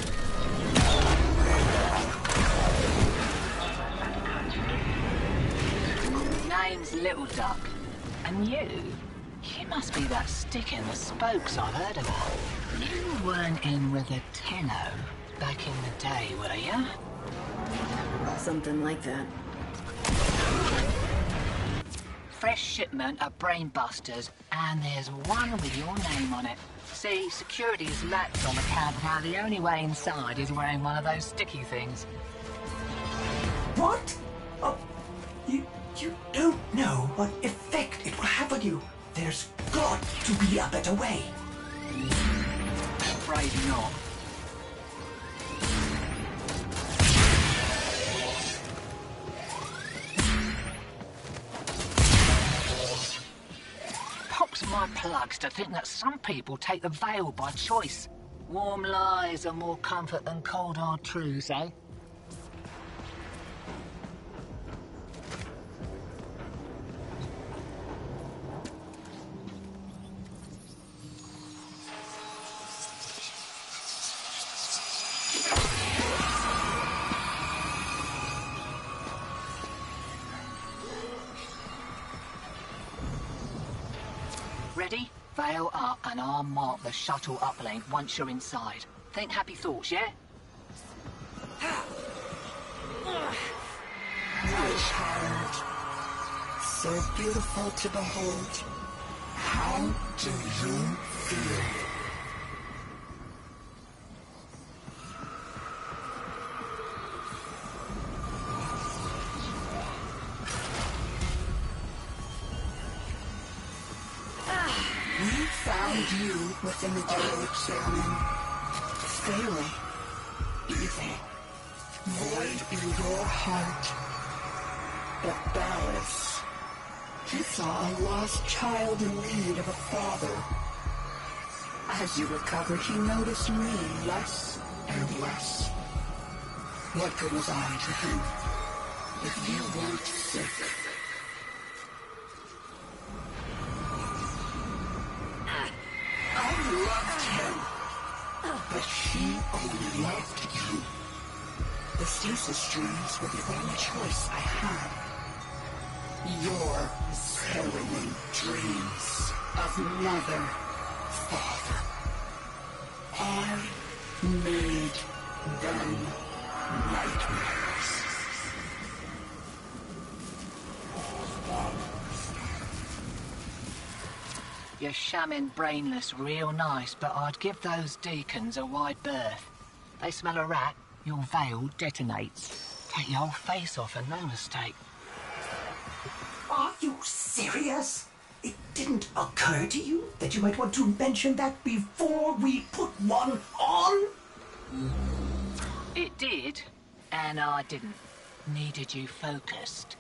Name's Little Duck. And you? You must be that stick in the spokes I've heard about. You weren't in with the Tenno back in the day, were you? Something like that. Fresh shipment of brainbusters, and there's one with your name on it. See, security is lax on account of how the only way inside is wearing one of those sticky things. What? Oh, you, you don't know what effect it will have on you. There's got to be a better way. Afraid not. Pops my plugs to think that some people take the veil by choice. Warm lies are more comfort than cold hard truths, eh? Ready? Veil up and I'll mark the shuttle uplink once you're inside. Think happy thoughts, yeah? My child, so beautiful to behold. How do you feel? We found you within the Deloitte ceremony. Failing. Evil. Void in your heart. But Ballas, he saw a lost child in need of a father. As you recovered, he noticed me less and less. What good was I to him if you weren't sick? I loved him, but he only loved you. The stasis streams were the only choice I had. Your harrowing dreams of mother, father. I made them nightmares. You're shamming brainless real nice, but I'd give those deacons a wide berth. They smell a rat, your veil detonates. Take your whole face off and no mistake. Are you serious? It didn't occur to you that you might want to mention that before we put one on? It did, and I didn't. Needed you focused.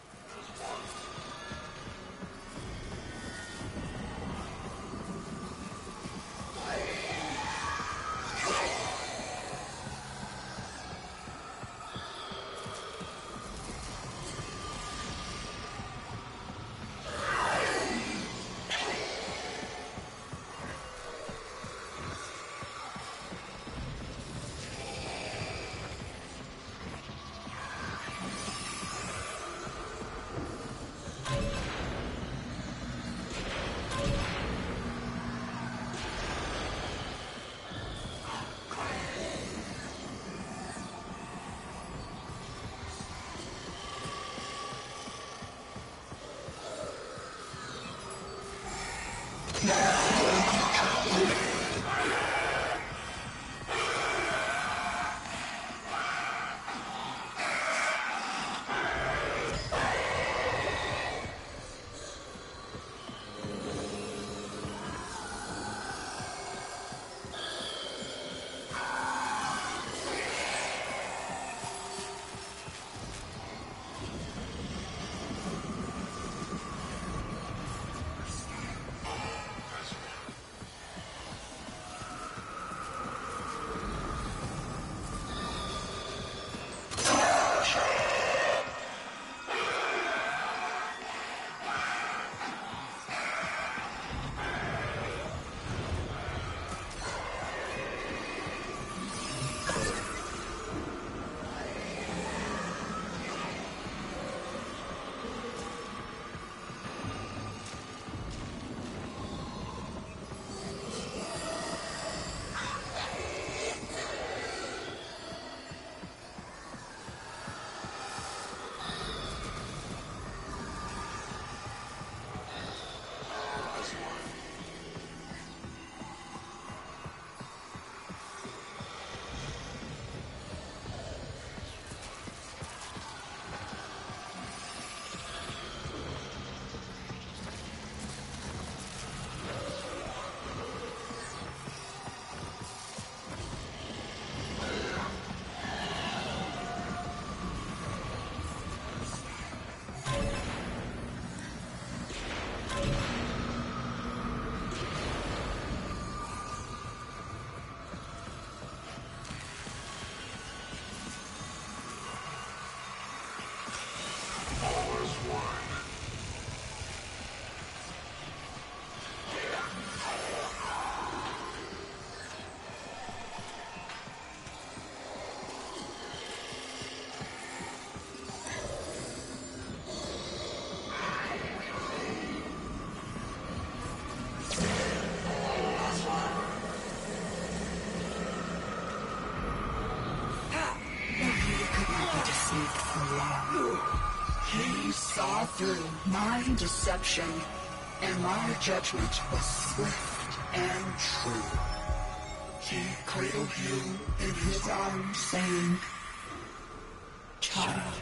my deception, and my judgment was swift and true. He cradled you in his arms, saying, "Child."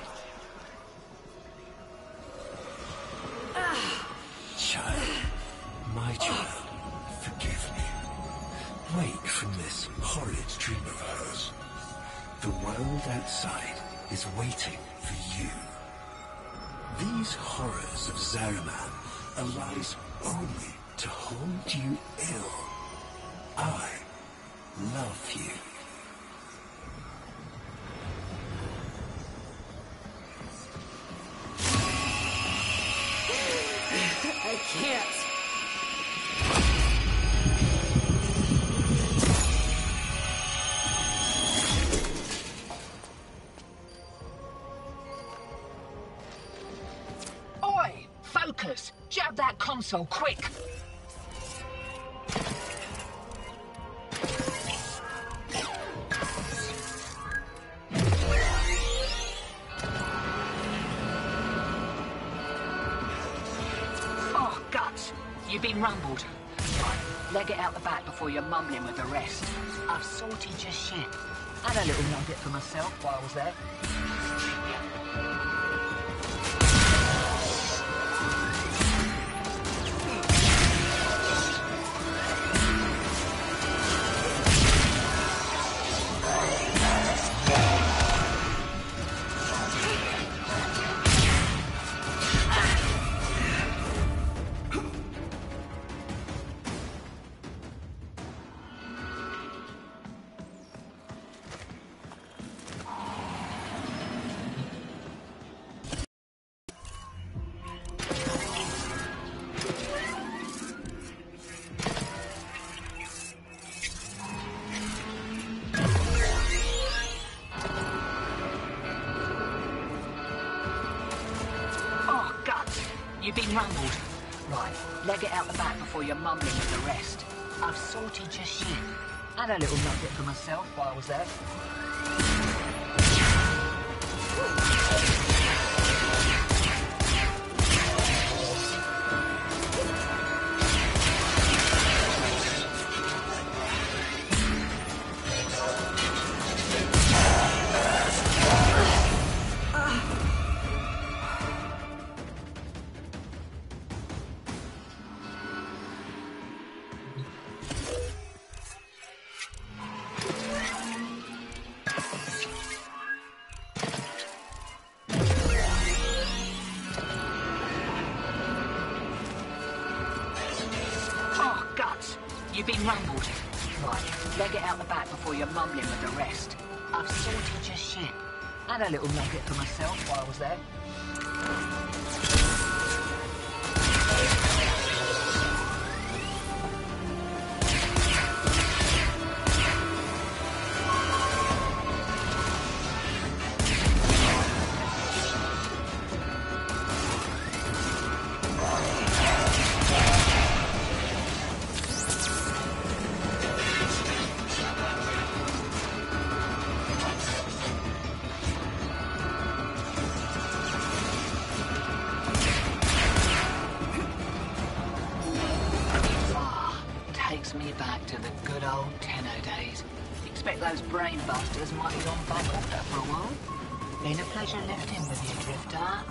Child, my child, forgive me. Wake from this horrid dream of hers. The world outside is waiting for you. These horrors of Zariman arise only to haunt you ill. I love you. I can't. Oi! Focus! Jab that console, quick! Oh, guts! You've been rumbled. Right, leg it out the back before you're mumbling with the rest. I've sorted your shit. And a little nugget for myself while I was there. You've been rumbled. Right, leg it out the back before you're mumbling with the rest. I've sorted your shit. And a little nugget for myself while I was there. You've been rumbled. Right, leg it out the back before you're mumbling with the rest. I've sorted your shit. And a little nugget for myself while I was there. Me back to the good old Tenno days. Expect those brain busters might be on back order for a while. Been a pleasure lifting with you, Drifter.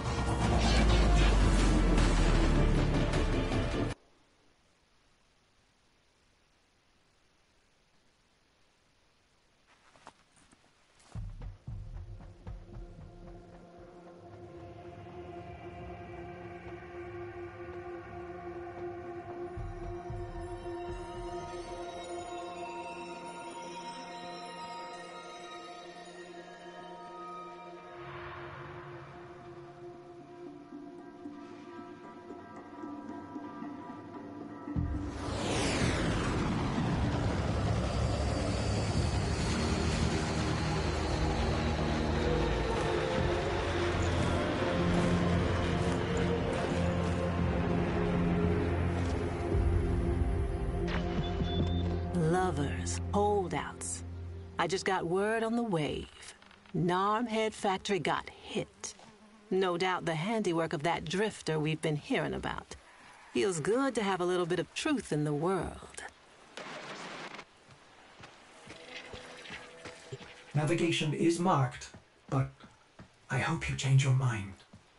Lovers, holdouts. I just got word on the wave. Narmhead Factory got hit. No doubt the handiwork of that drifter we've been hearing about. Feels good to have a little bit of truth in the world. Navigation is marked, but I hope you change your mind.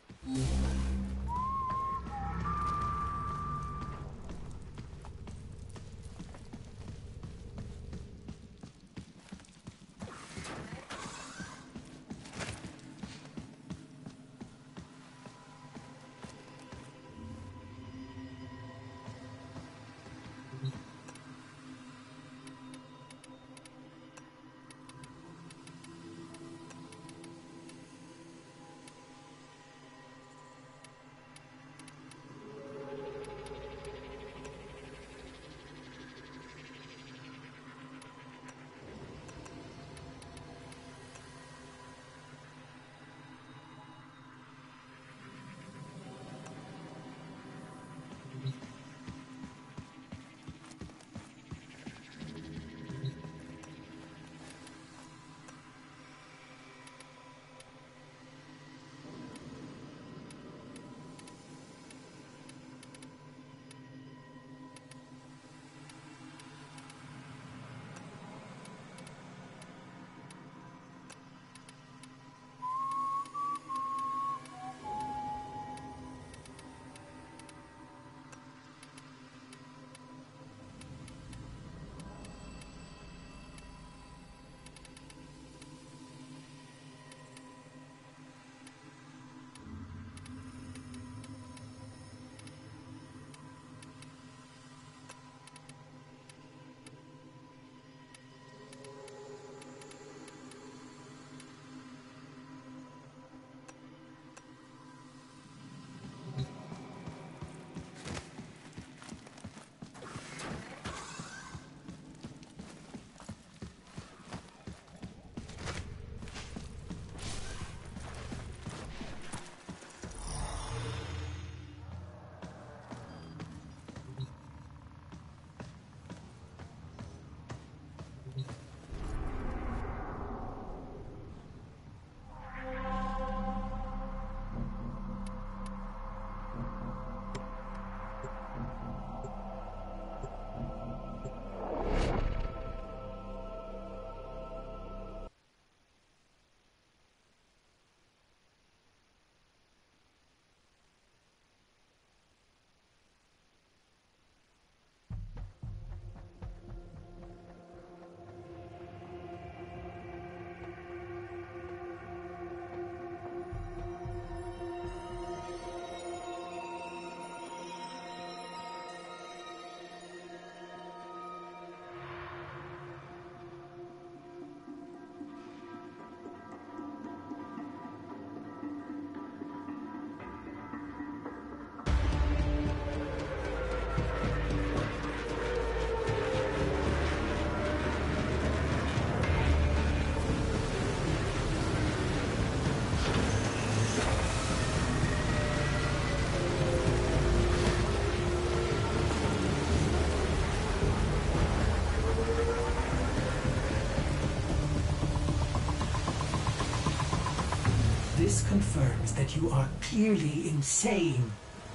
This confirms that you are clearly insane.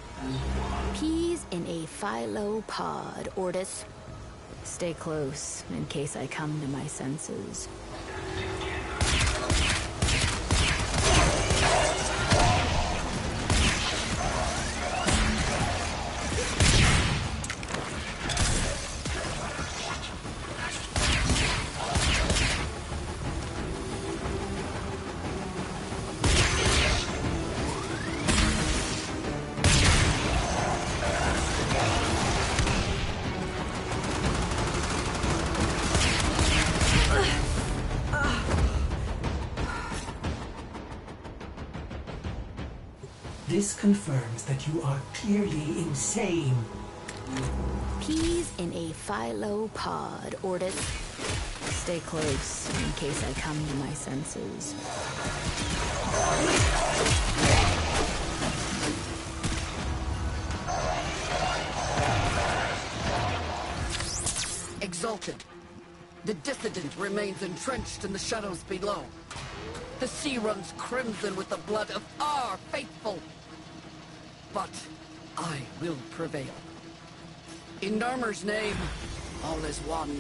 Peas in a phylopod, Ortis. Stay close, in case I come to my senses. This confirms that you are clearly insane. Peas in a phylopod, Ortis. Stay close, in case I come to my senses. Exalted. The dissident remains entrenched in the shadows below. The sea runs crimson with the blood of our faithful. But I will prevail. In Narmer's name, all is one.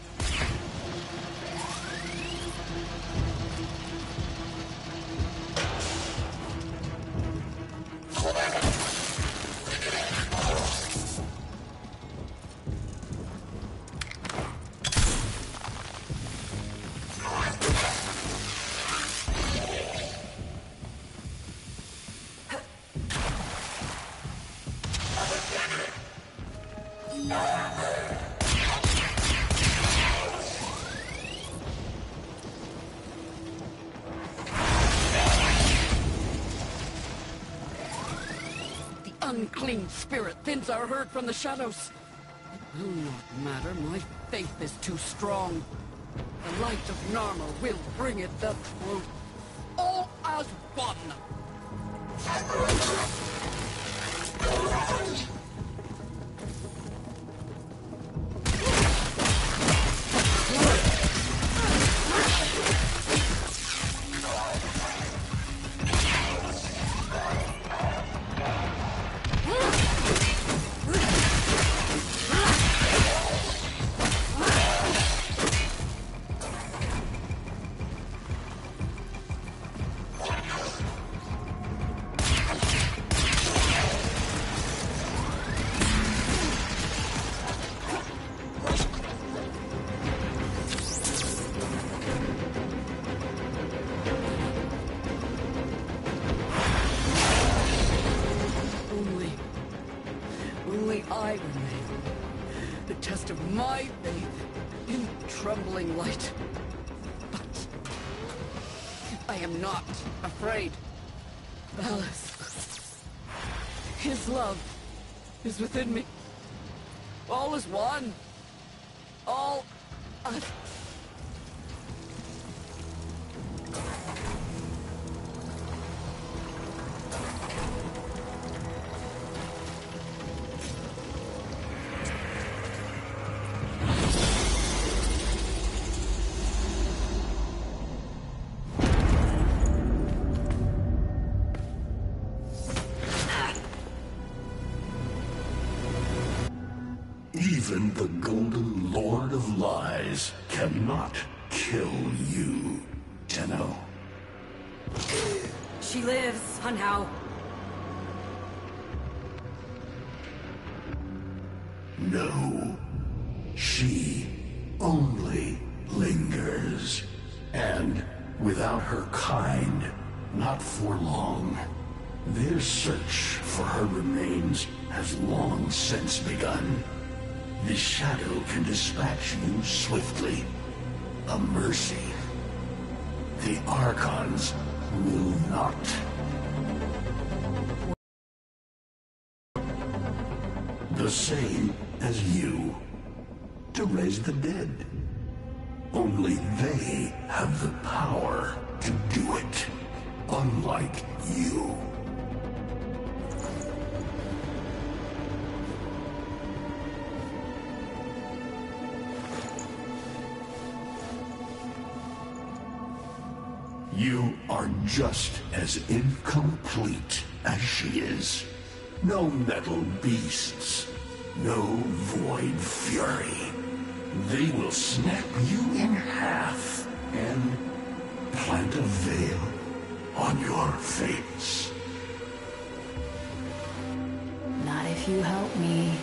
Unclean spirit thins our herd from the shadows. It will not matter, my faith is too strong. The light of Narmer will bring it the truth. All as one! I remain. The test of my faith in trembling light. But I am not afraid. Valis. His love is within me. All is one. All us. Even the Golden Lord of Lies cannot kill you, Tenno. She lives, Hunhow. No. She only lingers. And without her kind, not for long. Their search for her remains has long since begun. The shadow can dispatch you swiftly. A mercy. The Archons will not. The same as you. To raise the dead. Only they have the power to do it. Unlike you. You are just as incomplete as she is. No metal beasts. No void fury. They will snap you in half and plant a veil on your face. Not if you help me.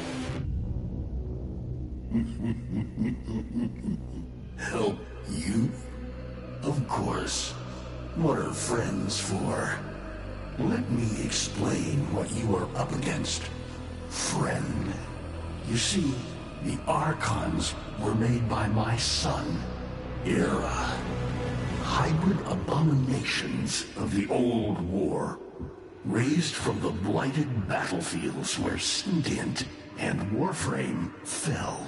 Help you? Of course. What are friends for? Let me explain what you are up against, friend. You see, the Archons were made by my son, Era. Hybrid abominations of the old war, raised from the blighted battlefields where Sentient and Warframe fell.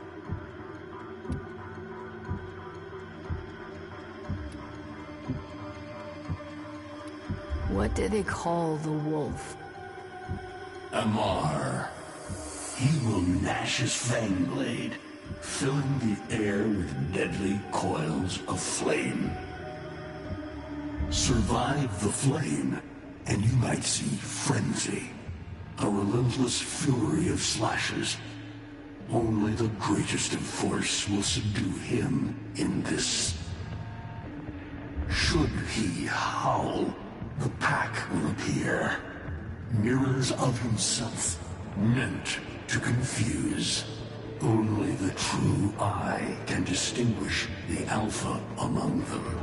What did they call the wolf? Amar. He will gnash his fang blade, filling the air with deadly coils of flame. Survive the flame, and you might see frenzy. A relentless fury of slashes. Only the greatest of force will subdue him in this. Should he howl, the pack will appear. Mirrors of himself, meant to confuse. Only the true eye can distinguish the alpha among them.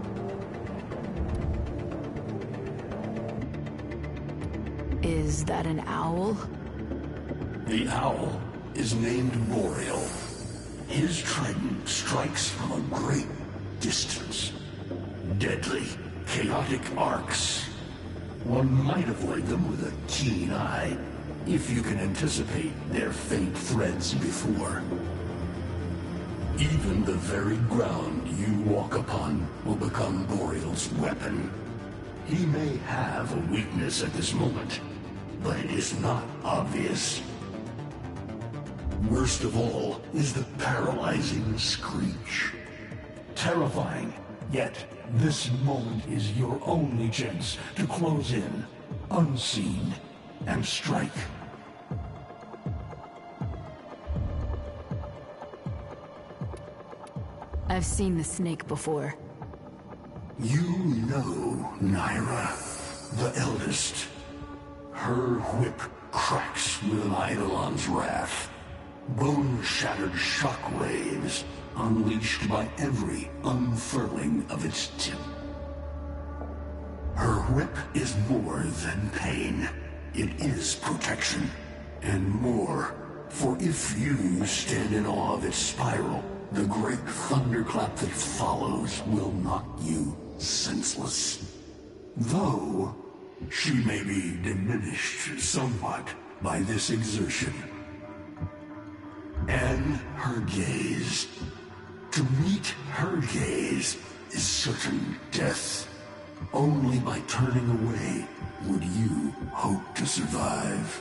Is that an owl? The owl is named Boreal. His trident strikes from a great distance. Deadly, chaotic arcs. One might avoid them with a keen eye, if you can anticipate their faint threads before. Even the very ground you walk upon will become Boreal's weapon. He may have a weakness at this moment, but it is not obvious. Worst of all is the paralyzing screech. Terrifying, yet this moment is your only chance to close in, unseen, and strike. I've seen the snake before. You know Naira, the eldest. Her whip cracks with an Eidolon's wrath. Bone-shattered shockwaves unleashed by every unfurling of its tip. Her whip is more than pain. It is protection. And more, for if you stand in awe of its spiral, the great thunderclap that follows will knock you senseless. Though she may be diminished somewhat by this exertion. And her gaze. To meet her gaze is certain death. Only by turning away would you hope to survive.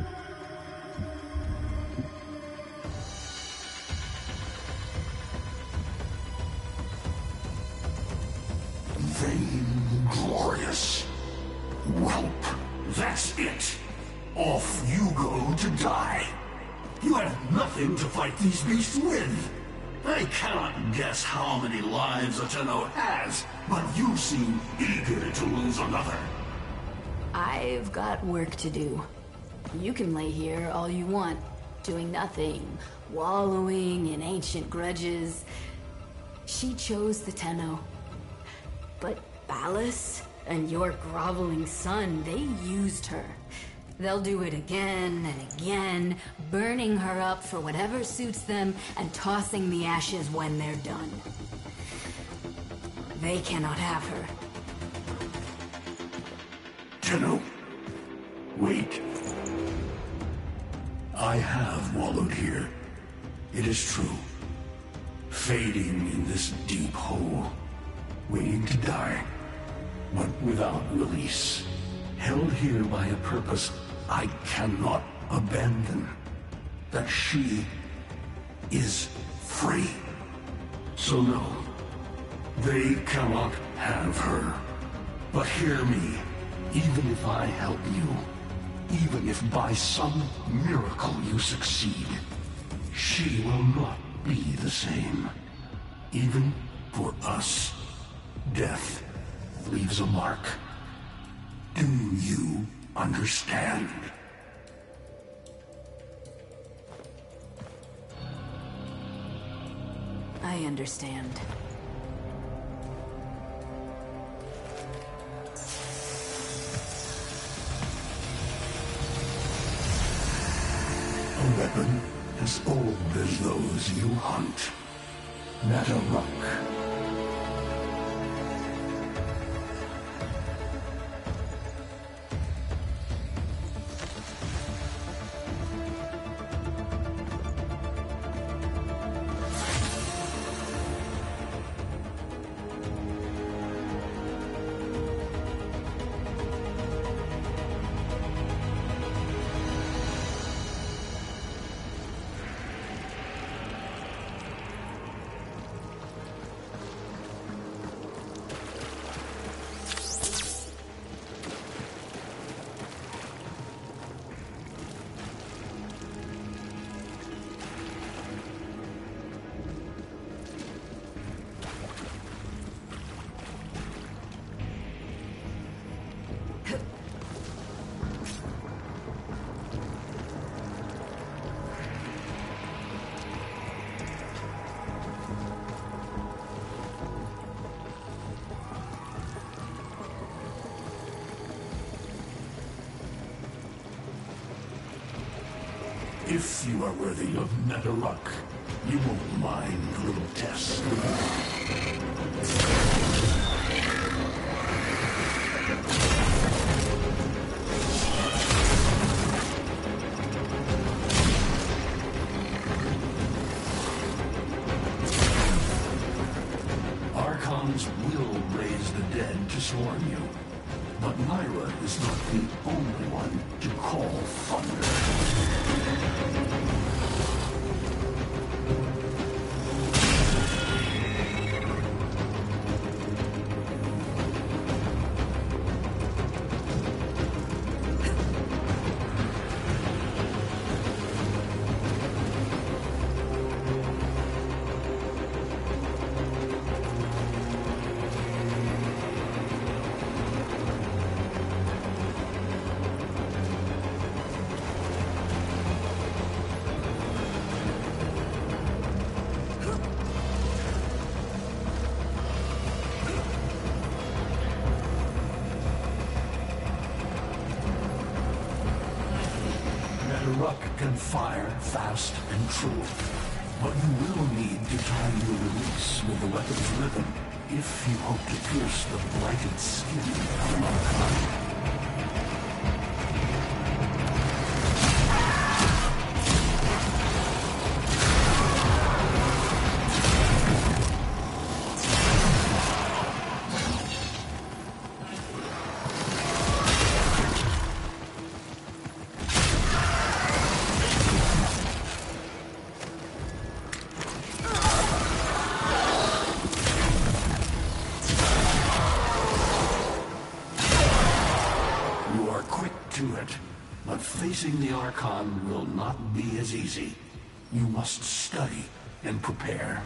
Vainglorious. Whelp, that's it. Off you go to die. You have nothing to fight these beasts with. I cannot guess how many lives Ateno has, but you seem eager to lose another. I've got work to do. You can lay here all you want, doing nothing, wallowing in ancient grudges. She chose the Tenno. But Ballas and your groveling son, they used her. They'll do it again and again, burning her up for whatever suits them and tossing the ashes when they're done. They cannot have her. Tenno, wait. I have wallowed here. It is true. Fading in this deep hole, waiting to die, but without release. Held here by a purpose I cannot abandon. That she is free. So no, they cannot have her. But hear me, even if I help you, even if by some miracle you succeed, she will not be the same. Even for us, death leaves a mark. Do you understand? I understand. A weapon as old as those you hunt. Nataruk. If you are worthy of Netherruck, you won't mind little tests. Archons will raise the dead to swarm you. But Myra is not the only one to call thunder. Netherruck can fire fast and true, but you will need to time your release with the weapon's rhythm if you hope to pierce the blighted skin of Archon. But facing the Archon will not be as easy. You must study and prepare.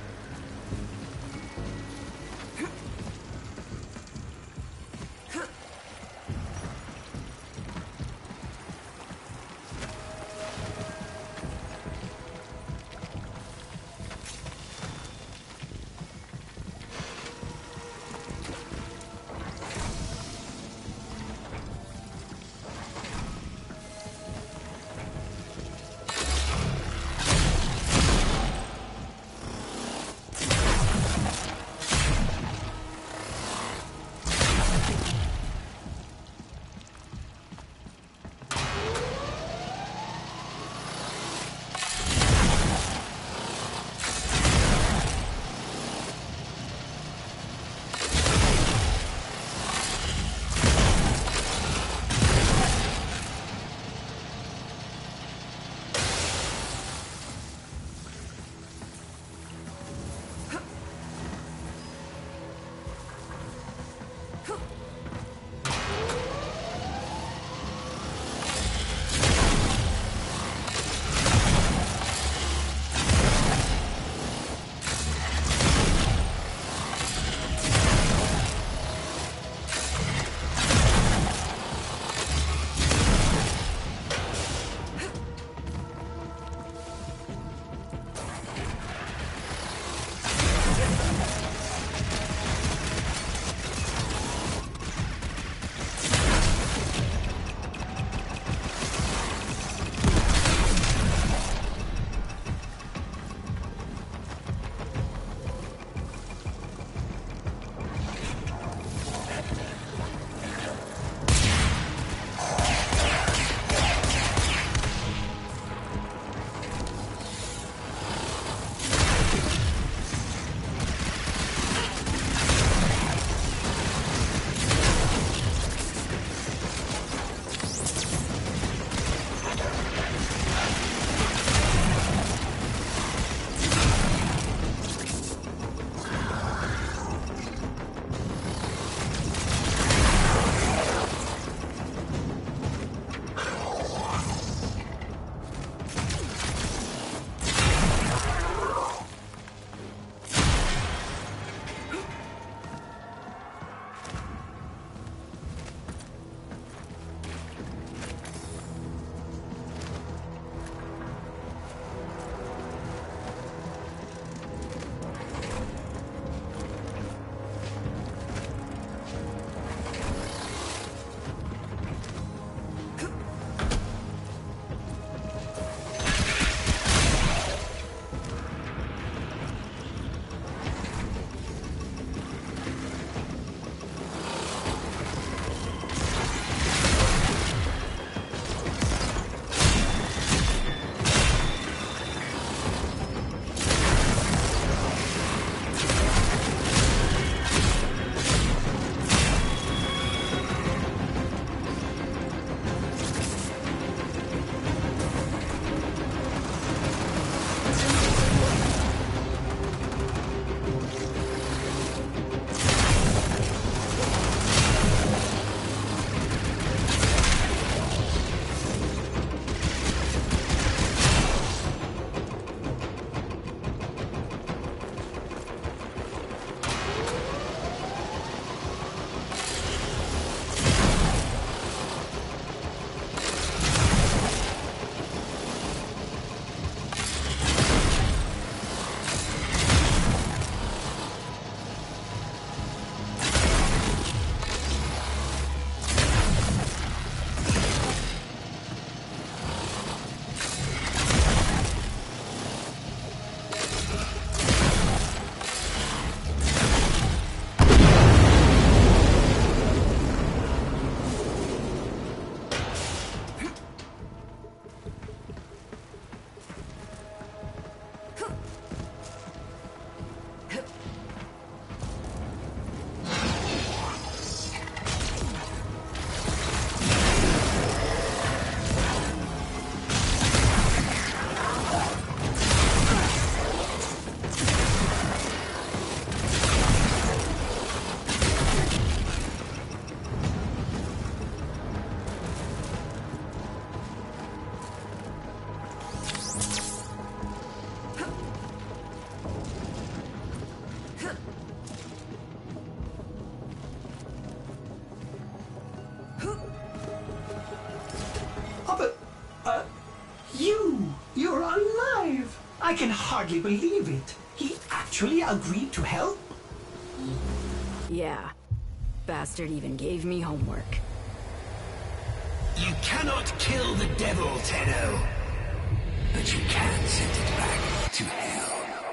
I can hardly believe it. He actually agreed to help? Yeah. Bastard even gave me homework. You cannot kill the devil, Tenno. But you can send it back to hell.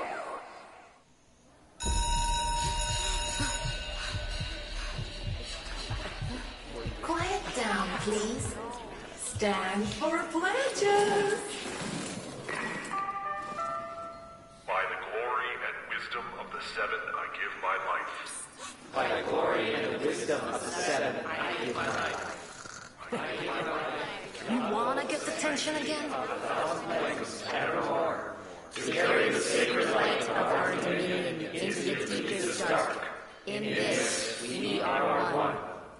Quiet down, please. Stand for pledges. By the glory and wisdom of the Seven, I give my life. By the glory and the wisdom of the Seven, I give my life. You wanna get the tension again? Evermore, to carry the sacred light of our dominion into the deepest dark. In this, we are one.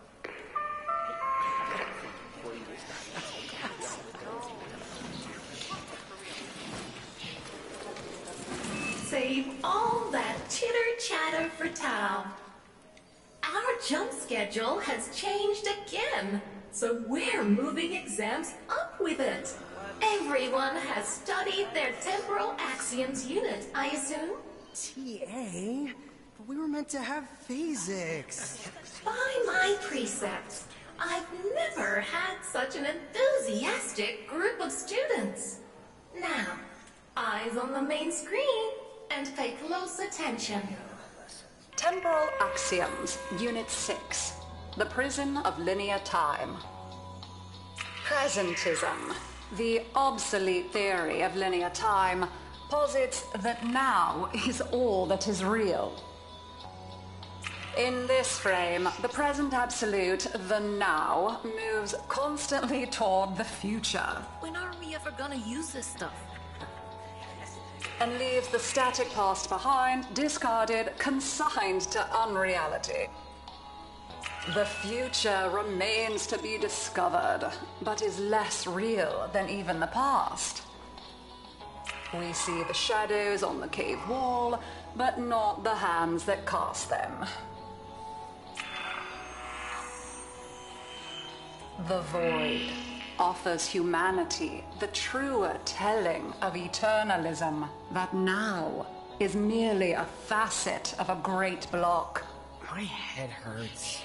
Save all that chitter-chatter for Tau. Our jump schedule has changed again, so we're moving exams up with it. Everyone has studied their temporal axioms unit, I assume? T A? But we were meant to have physics. By my precepts, I've never had such an enthusiastic group of students. Now, eyes on the main screen and pay close attention. Temporal Axioms, Unit six. The Prison of Linear Time. Presentism, the obsolete theory of linear time, posits that now is all that is real. In this frame, the present absolute, the now, moves constantly toward the future. When are we ever gonna use this stuff? And leaves the static past behind, discarded, consigned to unreality. The future remains to be discovered, but is less real than even the past. We see the shadows on the cave wall, but not the hands that cast them. The void offers humanity the truer telling of eternalism, that now is merely a facet of a great block. My head hurts.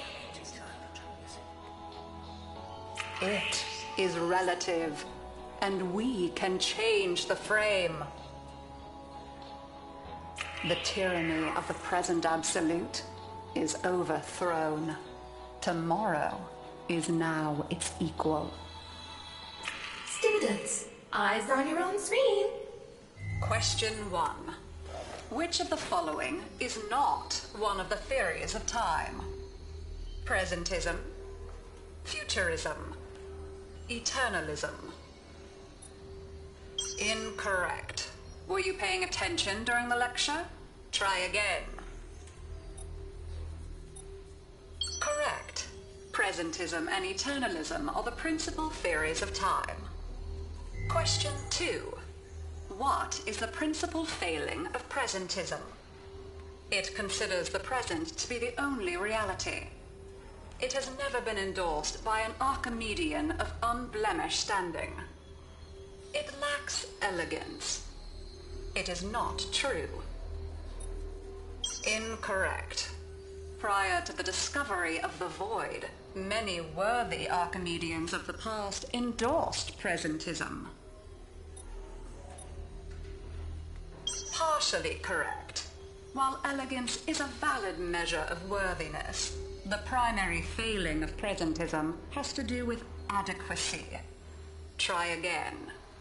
It is relative, and we can change the frame. The tyranny of the present absolute is overthrown. Tomorrow is now its equal. Students, eyes on your own screen. Question one. Which of the following is not one of the theories of time? Presentism, futurism, eternalism. Incorrect. Were you paying attention during the lecture? Try again. Correct. Presentism and eternalism are the principal theories of time. Question two. What is the principal failing of presentism? It considers the present to be the only reality. It has never been endorsed by an Archimedean of unblemished standing. It lacks elegance. It is not true. Incorrect. Prior to the discovery of the void, many worthy Archimedeans of the past endorsed presentism. Partially correct. While elegance is a valid measure of worthiness, the primary failing of presentism has to do with adequacy. Try again.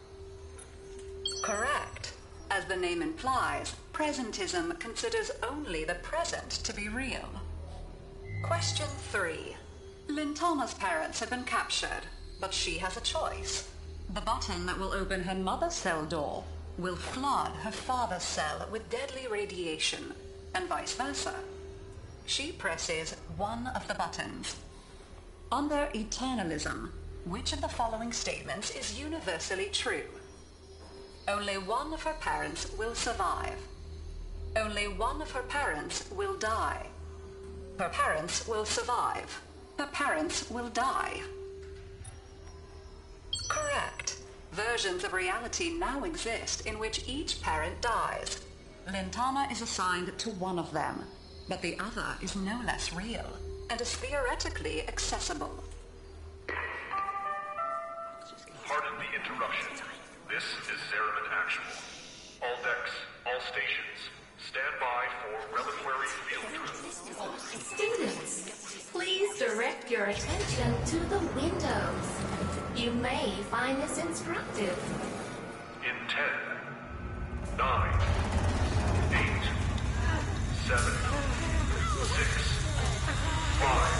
Correct. As the name implies, presentism considers only the present to be real. Question three. Lintana's parents have been captured, but she has a choice. The button that will open her mother's cell door will flood her father's cell with deadly radiation, and vice versa. She presses one of the buttons. Under eternalism, which of the following statements is universally true? Only one of her parents will survive. Only one of her parents will die. Her parents will survive. Her parents will die. Correct. Versions of reality now exist in which each parent dies. Lintana is assigned to one of them, but the other is no less real and is theoretically accessible. Pardon the interruption. This is Zeraman Actual. All decks, all stations, stand by for reliquary field trip. Students, please direct your attention to the windows. You may find this instructive. In ten, nine, eight, seven, six, five,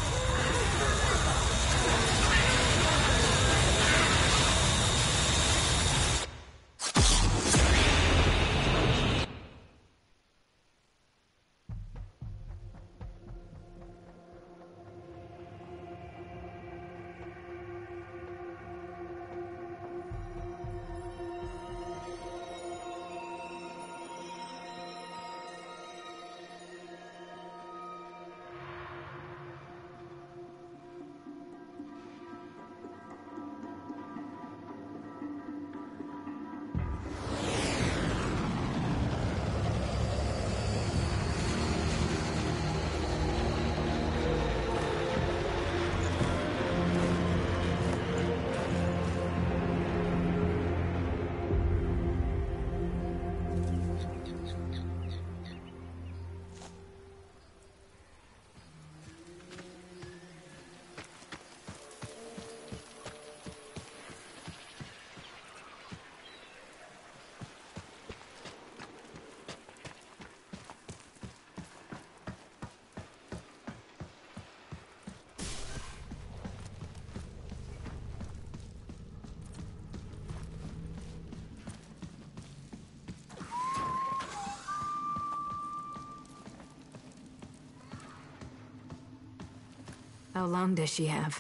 How long does she have?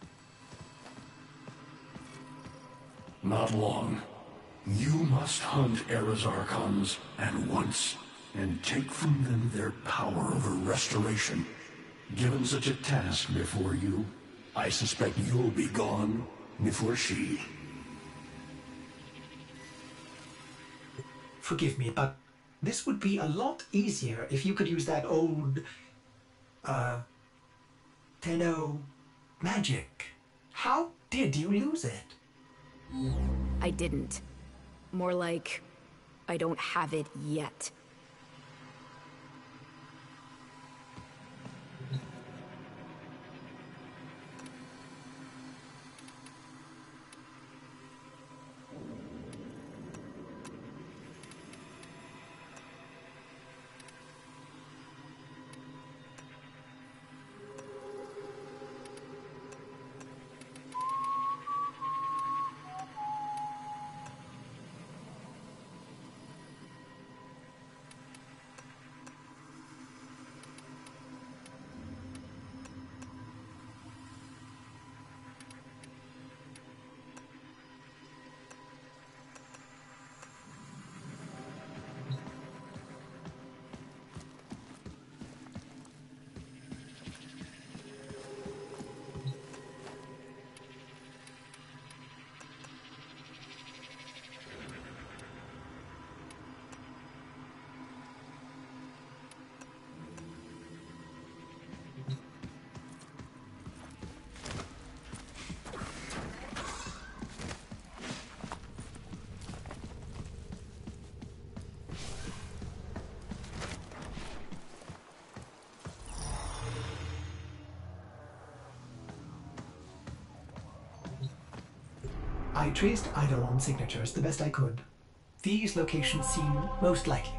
Not long. You must hunt Era's Archons at once, and take from them their power over restoration. Given such a task before you, I suspect you'll be gone before she. Forgive me, but this would be a lot easier if you could use that old, uh, Tenno magic. How did you lose it? I didn't. More like, I don't have it yet. I traced Eidolon signatures the best I could. These locations seem most likely.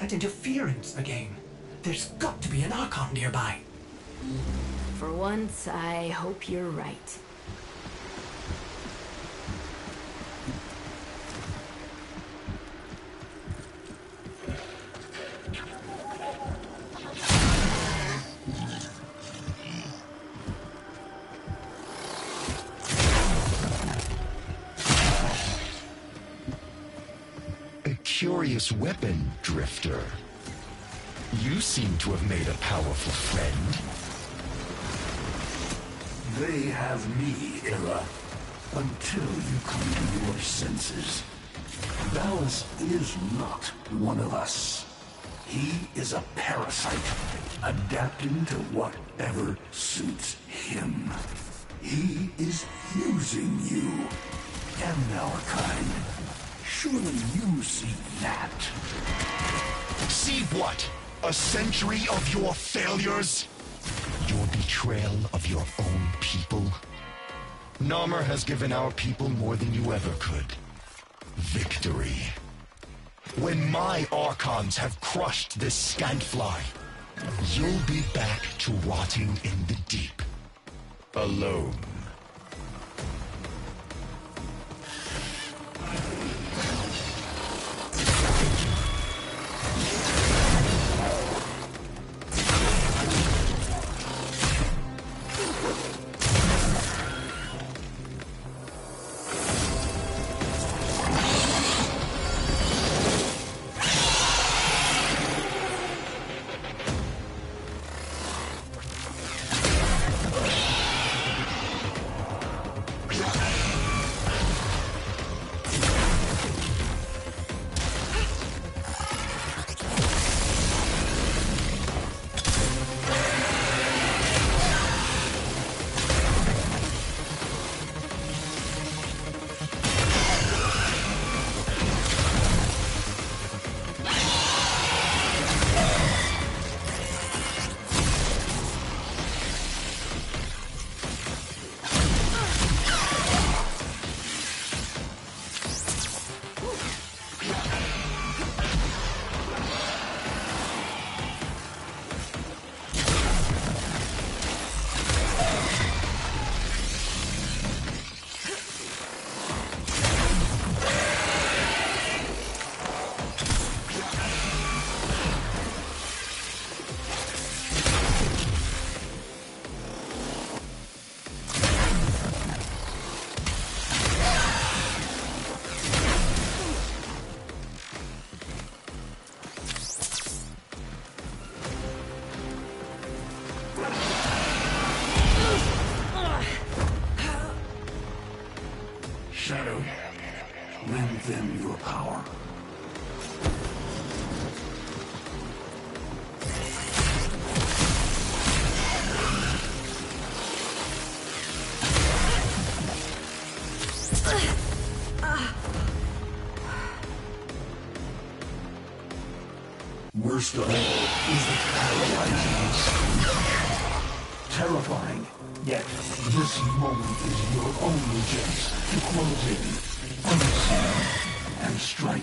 that interference again. There's got to be an Archon nearby. For once, I hope you're right. Curious weapon, Drifter. You seem to have made a powerful friend. They have me, Ira. Until you come to your senses. Valis is not one of us. He is a parasite, adapting to whatever suits him. He is using you and our kind. Surely you see that. See what? A century of your failures? Your betrayal of your own people? Narmer has given our people more than you ever could. Victory. When my Archons have crushed this scantfly, you'll be back to rotting in the deep. Alone. Shadow, lend them your power. Worst of all is the paralyzing screech. Terrifying, yet this moment is your only chance to close in, unseen, and strike.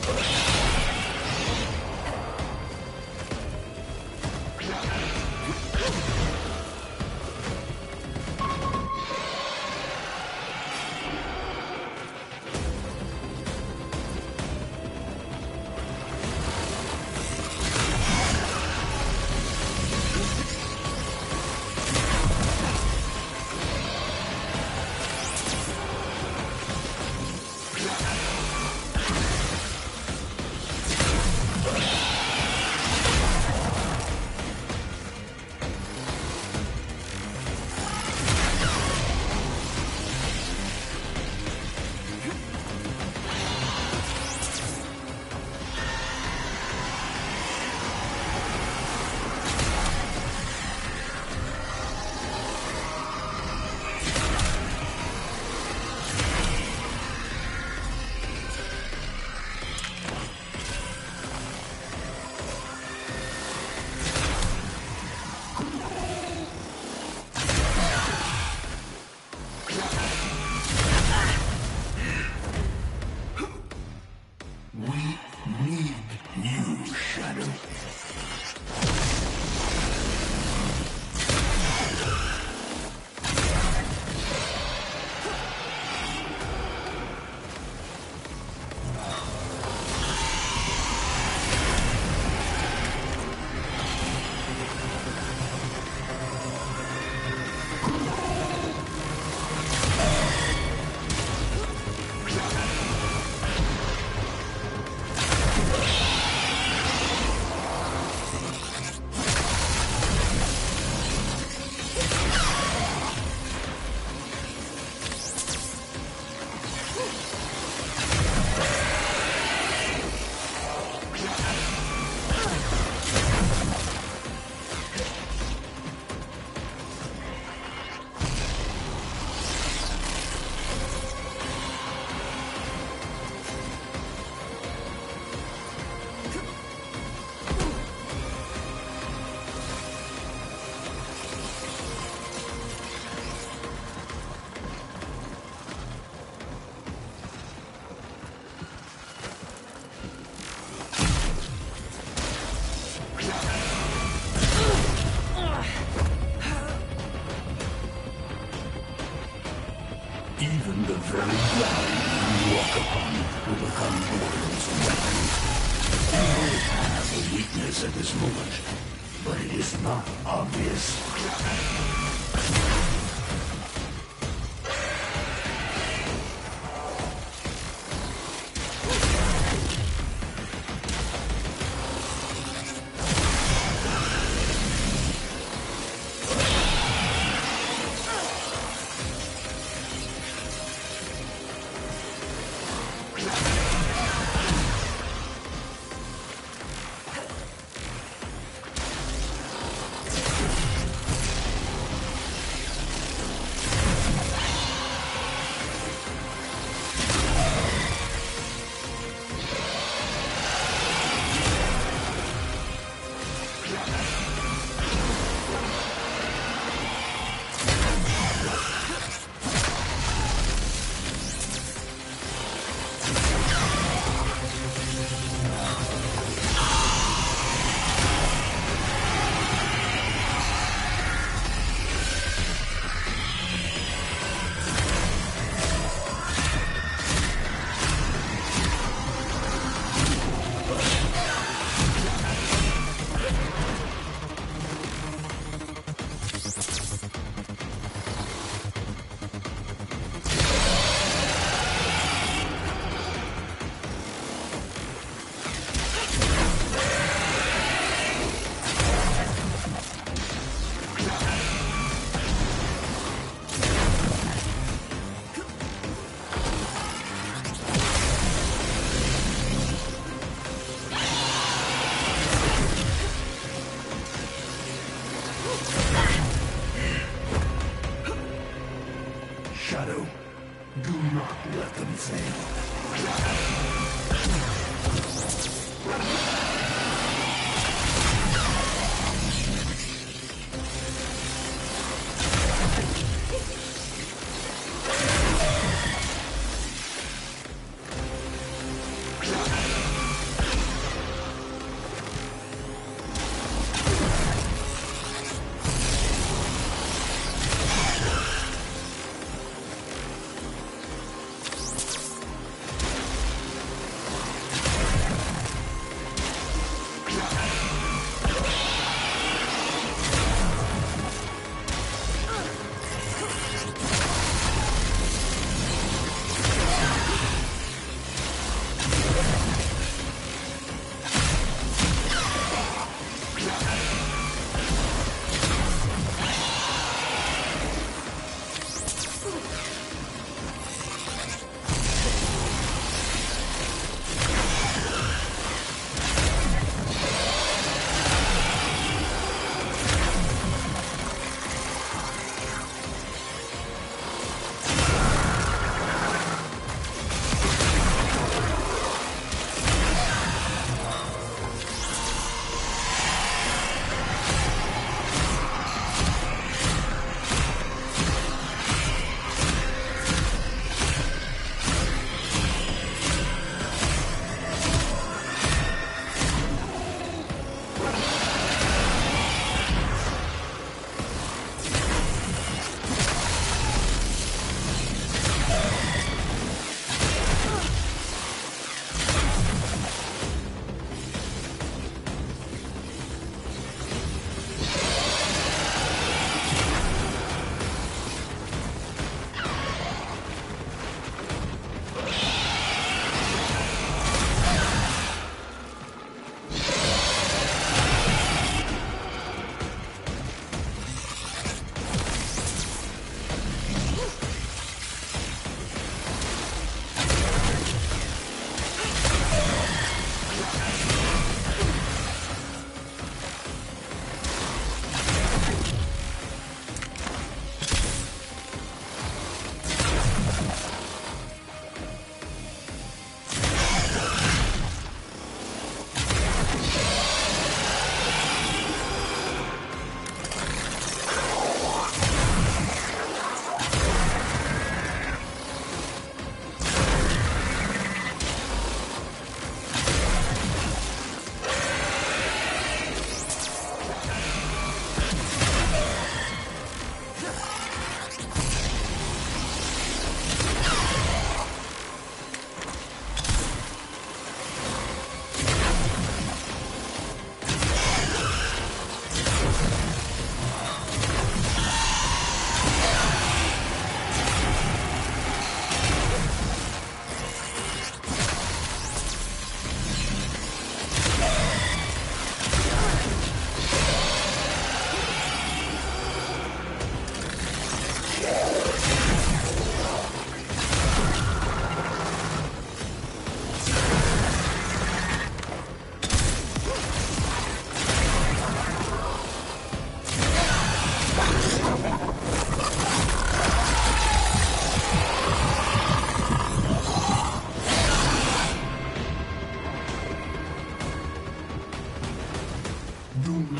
Even the very ground you walk upon will become Gordon's weapon. You may have a weakness at this moment, but it is not obvious.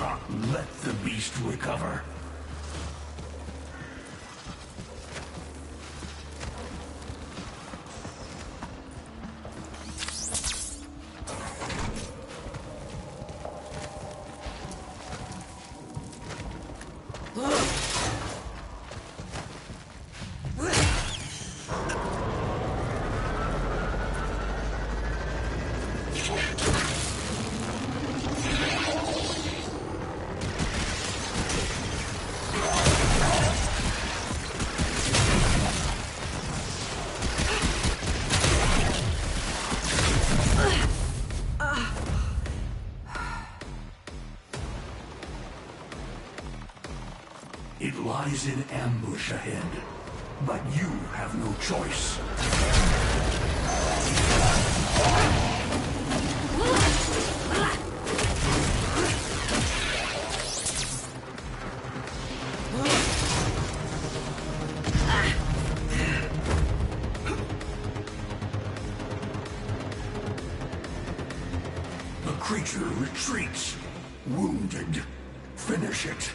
not let the beast recover. It lies in ambush ahead, but you have no choice. The creature retreats, wounded. Finish it.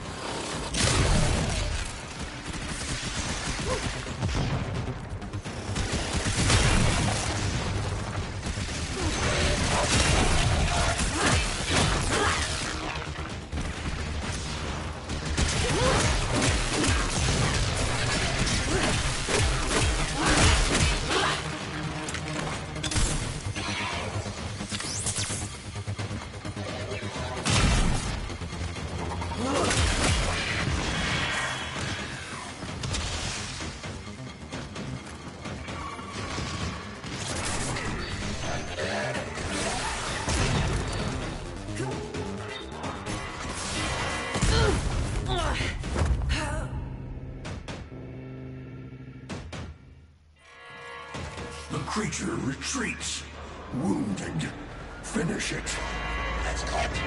The creature retreats, wounded. Finish it. That's it.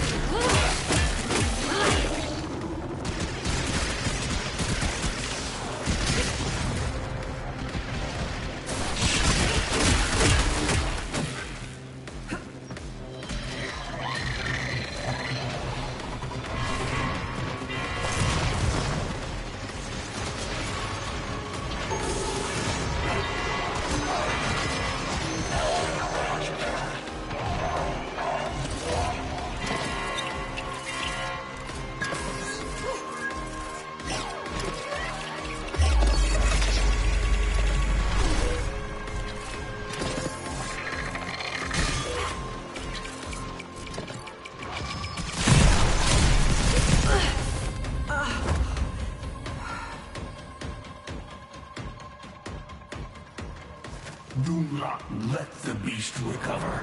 Do not let the beast recover.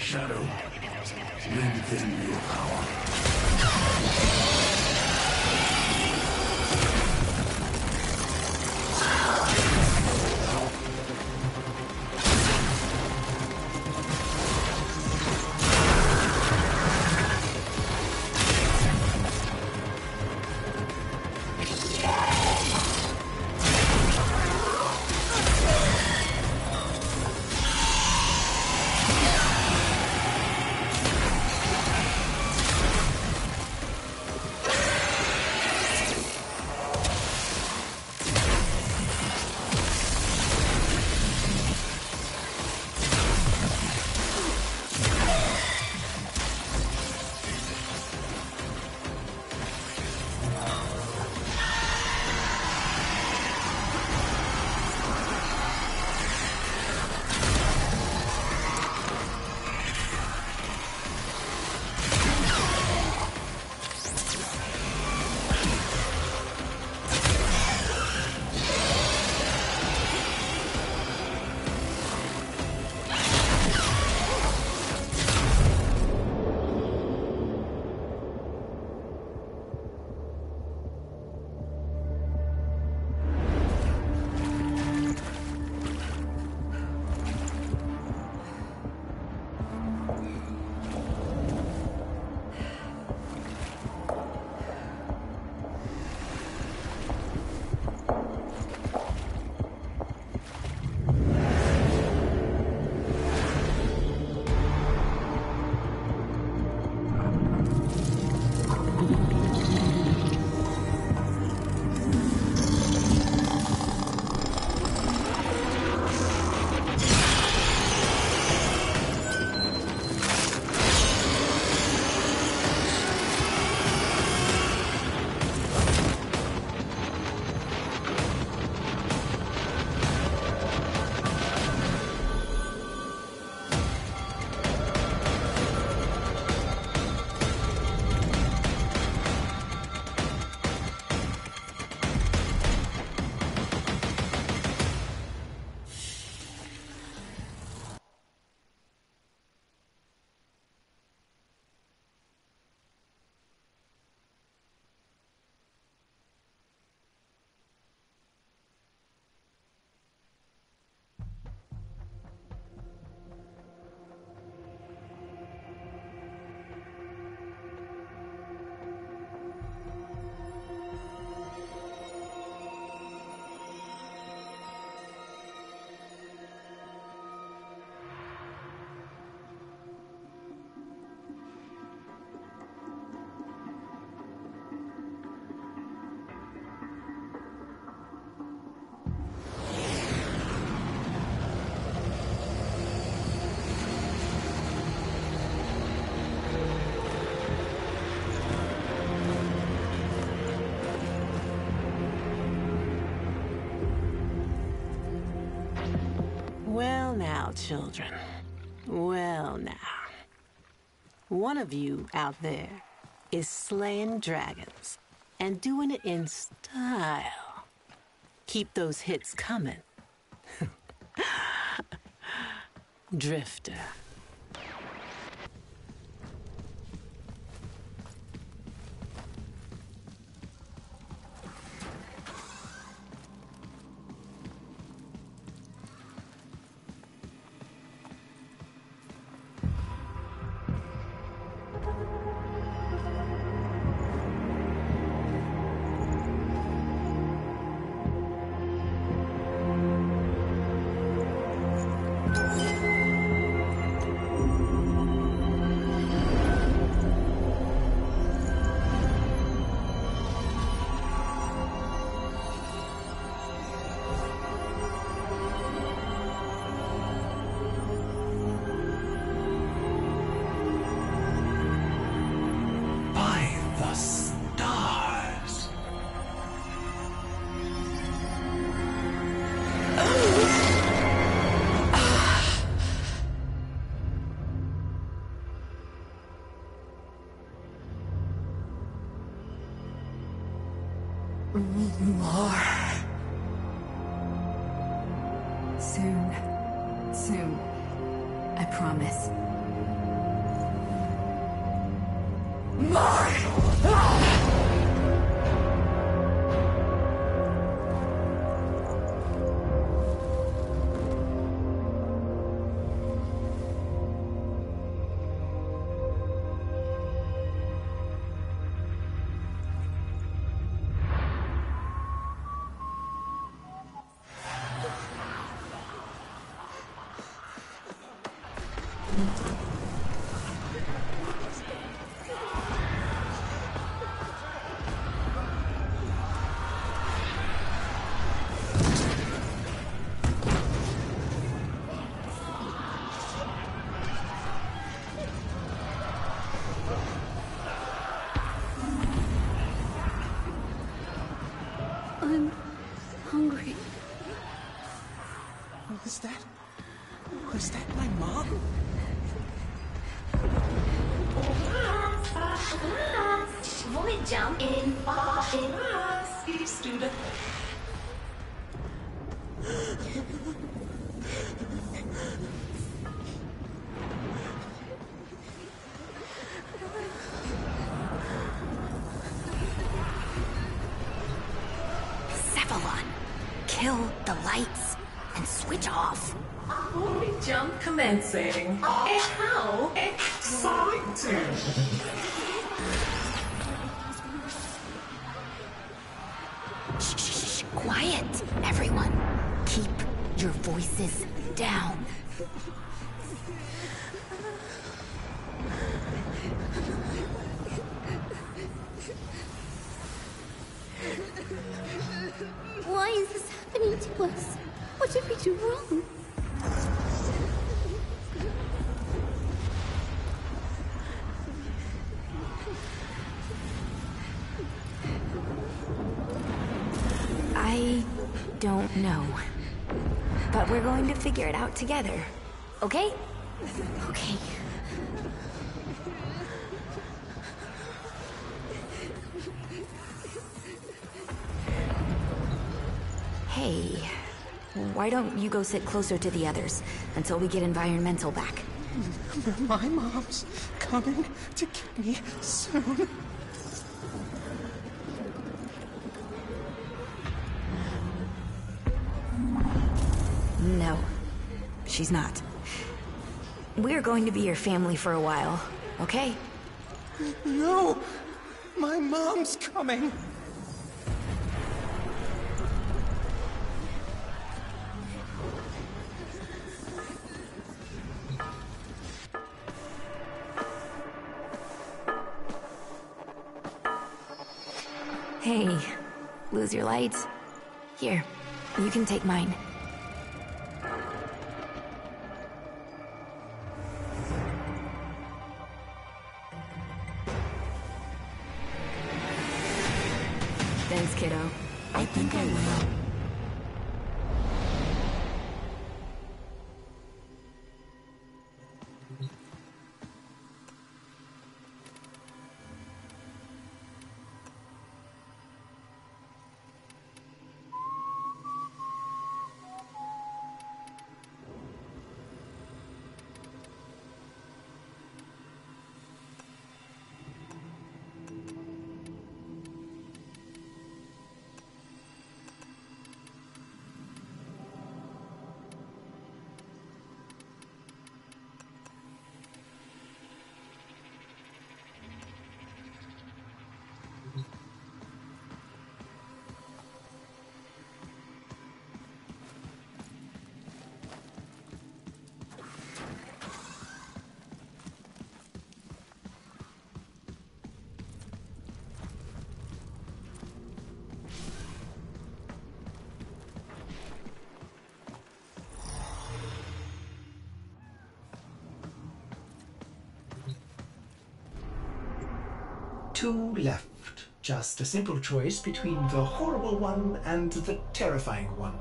shadow, lengthen your power. Well now, children. Well now. One of you out there is slaying dragons and doing it in style. Keep those hits coming. Drifter. More. Soon. Soon. I promise. I'm hungry. Was that... was that my mom? Void jump in five, speed student. Cephalon, kill the lights and switch off. Void jump commencing. And how exciting! Shh, shh, shh, quiet, everyone. Keep your voices down. Why is this happening to us? What did we do wrong? I don't know. But we're going to figure it out together. Okay? Okay. Hey, why don't you go sit closer to the others until we get environmental back? My mom's coming to get me soon. No, she's not. We're going to be your family for a while, okay? No! My mom's coming! Hey, lose your lights? Here, you can take mine. Thanks, kiddo. I think I will. Two left. Just a simple choice between the horrible one and the terrifying one.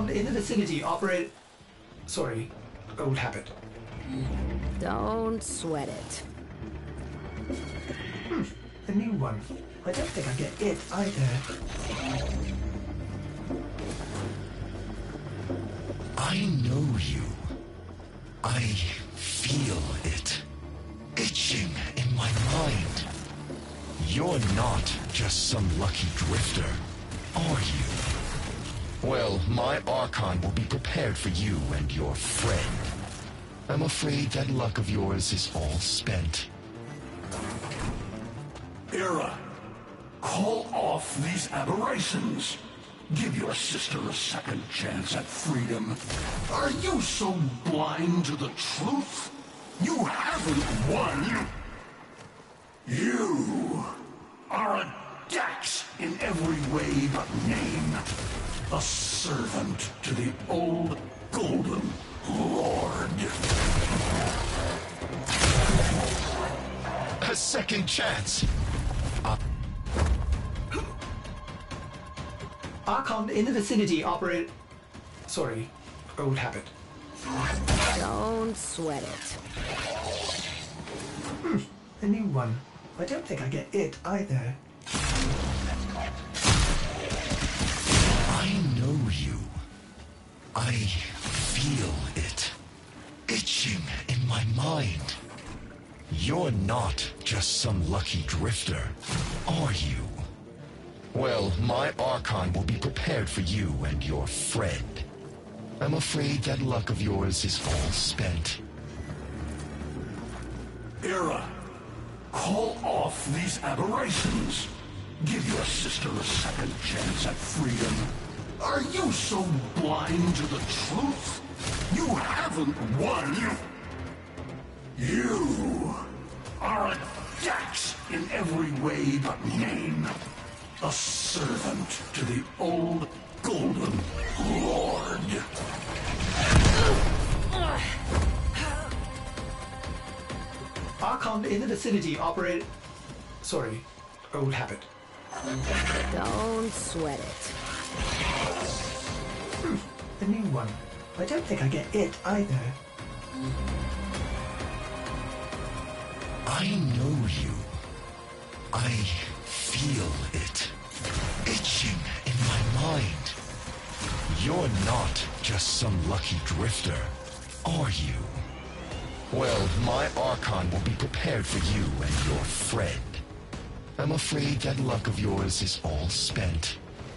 Archon in the vicinity operate... Sorry, old habit. Don't sweat it. Hmm, a new one. I don't think I get it either. I know you. I feel it. Itching in my mind. You're not just some lucky drifter, are you? Well, my Archon will be prepared for you and your friend. I'm afraid that luck of yours is all spent. Era, call off these aberrations. Give your sister a second chance at freedom. Are you so blind to the truth? You haven't won. You are a Dax in every way but name. A servant to the old Golden Lord. A second chance. Uh Archon in the vicinity operate... Sorry, old habit. Don't sweat it. Hmm, a new one. I don't think I get it either. I know you. I feel it. Itching in my mind. You're not just some lucky drifter, are you? Well, my Archon will be prepared for you and your friend. I'm afraid that luck of yours is all spent. Era, call off these aberrations. Give your sister a second chance at freedom. Are you so blind to the truth? You haven't won. You are a Dax in every way but name. A servant to the old Golden Lord. Archon in the vicinity operate... Sorry, old habit. Don't sweat it. Hmm, a new one. I don't think I get it either. I know you. I feel it. Itching in my mind. You're not just some lucky drifter, are you? Well, my Archon will be prepared for you and your friend. I'm afraid that luck of yours is all spent.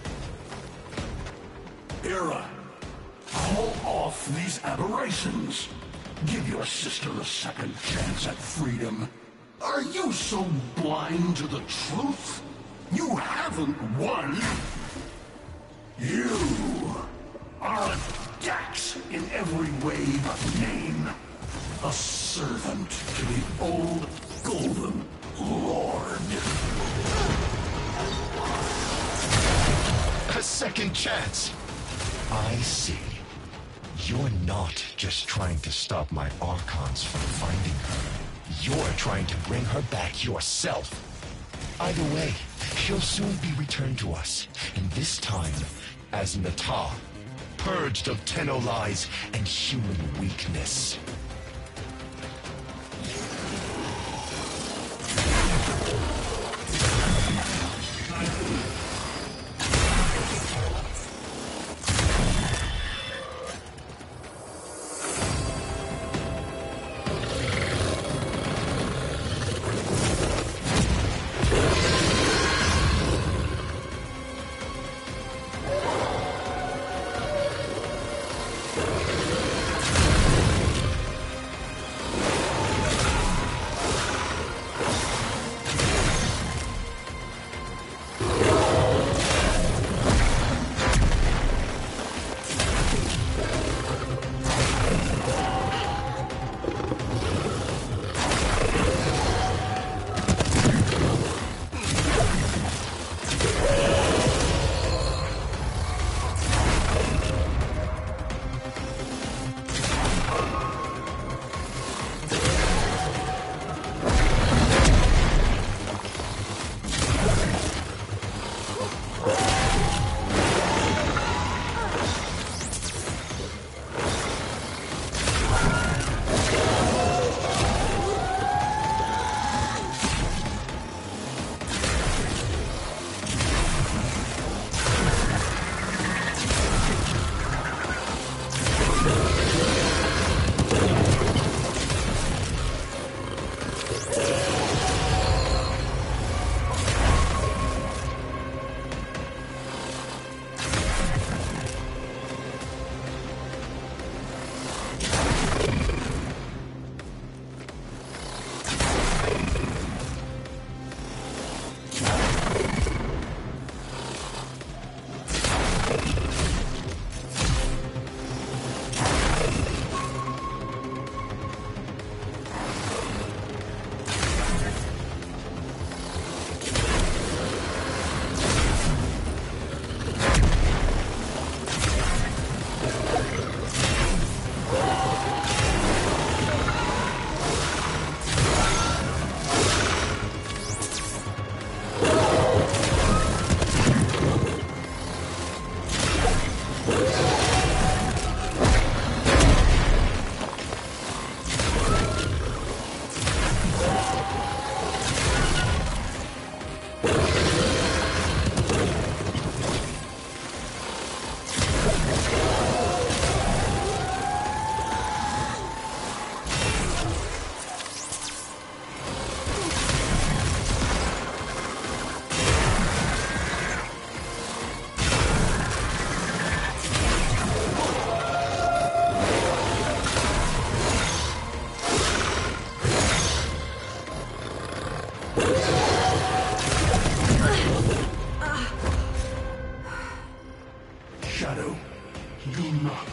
Era, call off these aberrations. Give your sister a second chance at freedom. Are you so blind to the truth? You haven't won. You are a Dax in every way but name. A servant to the old Golden Lord. A second chance. I see. You're not just trying to stop my Archons from finding her. You're trying to bring her back yourself. Either way, she'll soon be returned to us, and this time as Natah, purged of Tenno lies and human weakness.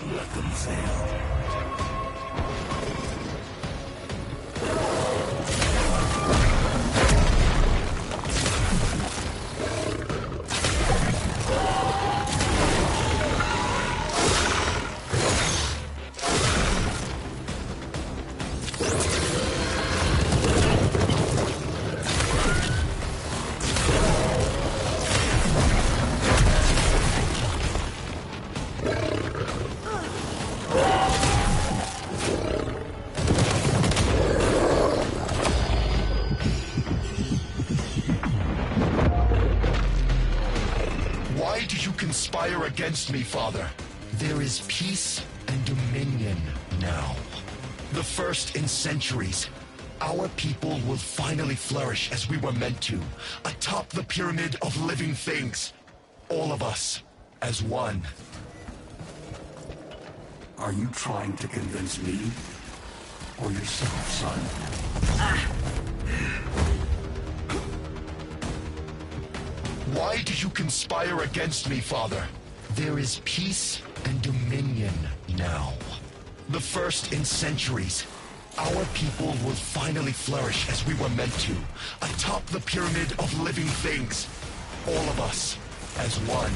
let them fail. Against me, Father. There is peace and dominion now. The first in centuries. Our people will finally flourish as we were meant to, atop the pyramid of living things. All of us, as one. Are you trying to convince me? Or yourself, son? Why do you conspire against me, Father? There is peace and dominion now. The first in centuries. Our people will finally flourish as we were meant to, atop the pyramid of living things. All of us, as one.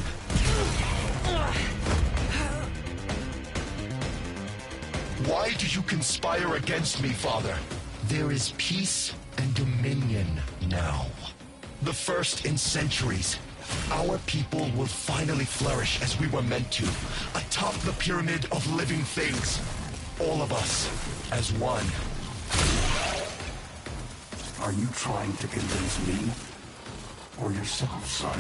Why do you conspire against me, Father? There is peace and dominion now. The first in centuries. Our people will finally flourish as we were meant to, atop the pyramid of living things. All of us, as one. Are you trying to convince me? Or yourself, son?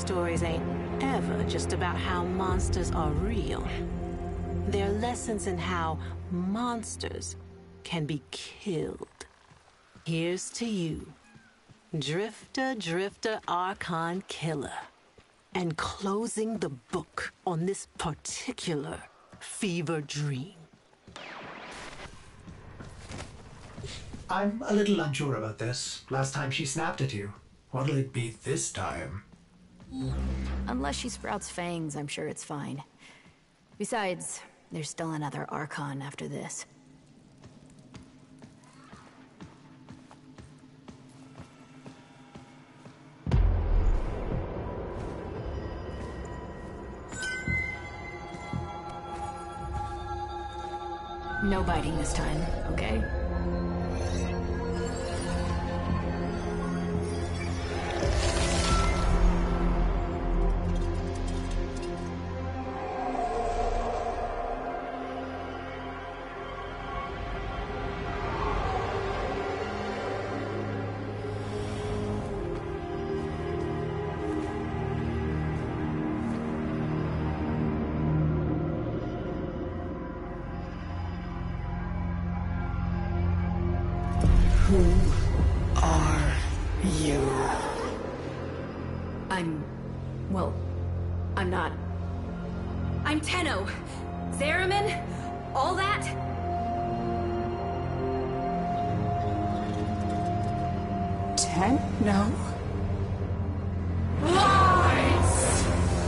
stories ain't ever just about how monsters are real. They're lessons in how monsters can be killed. Here's to you, Drifter, Drifter, Archon Killer, and closing the book on this particular fever dream. I'm a little unsure about this. Last time she snapped at you. What'll it be this time? Unless she sprouts fangs, I'm sure it's fine. Besides, there's still another Archon after this. No biting this time, okay? Who are you? I'm... well, I'm not... I'm Tenno! Zariman! All that? Tenno? Lies!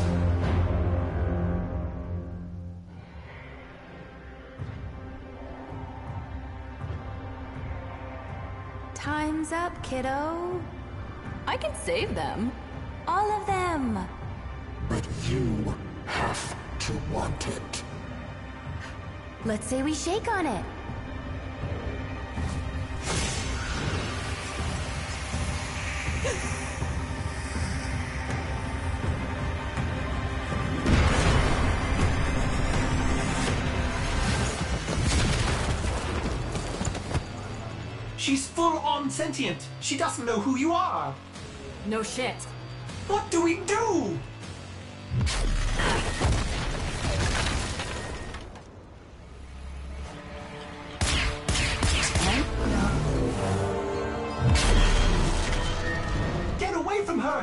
Time's up, kiddo. I can save them. All of them. But you have to want it. Let's say we shake on it. She's full-on sentient. She doesn't know who you are. No shit. What do we do? Get away from her!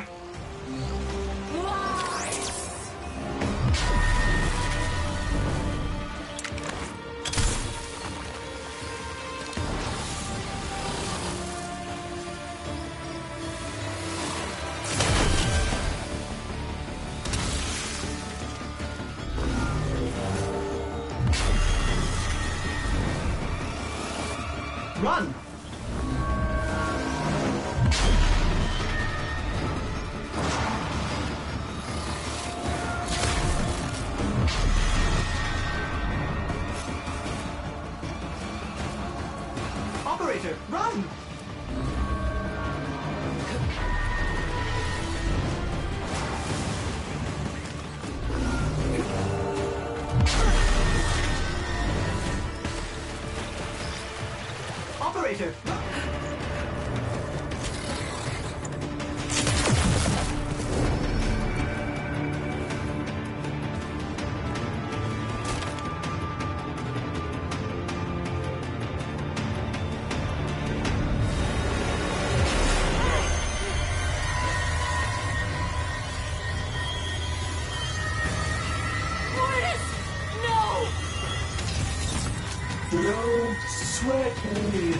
Run! Operator, run! Operator! Don't sweat it.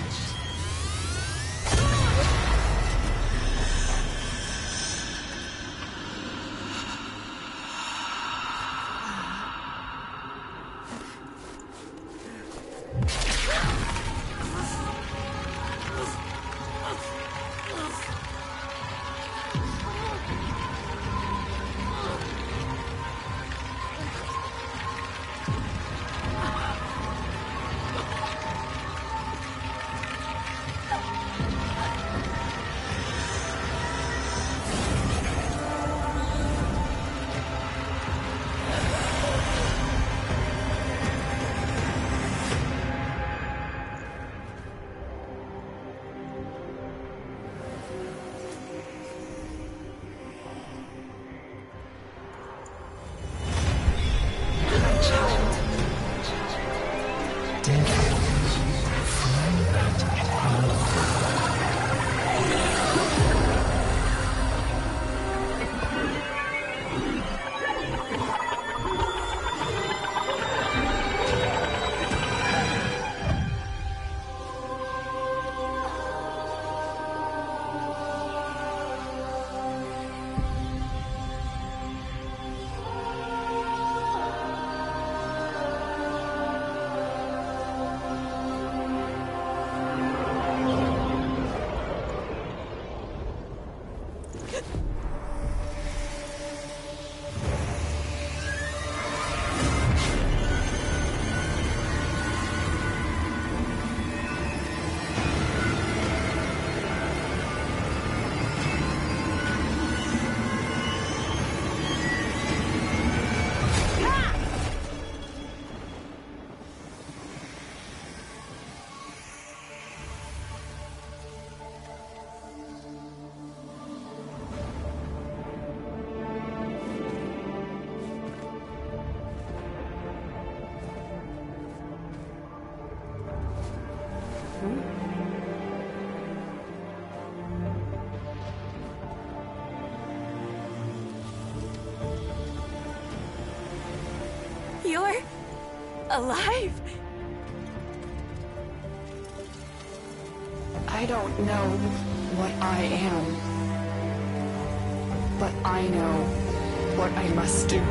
You're alive? I don't know what I am, but I know what I must do.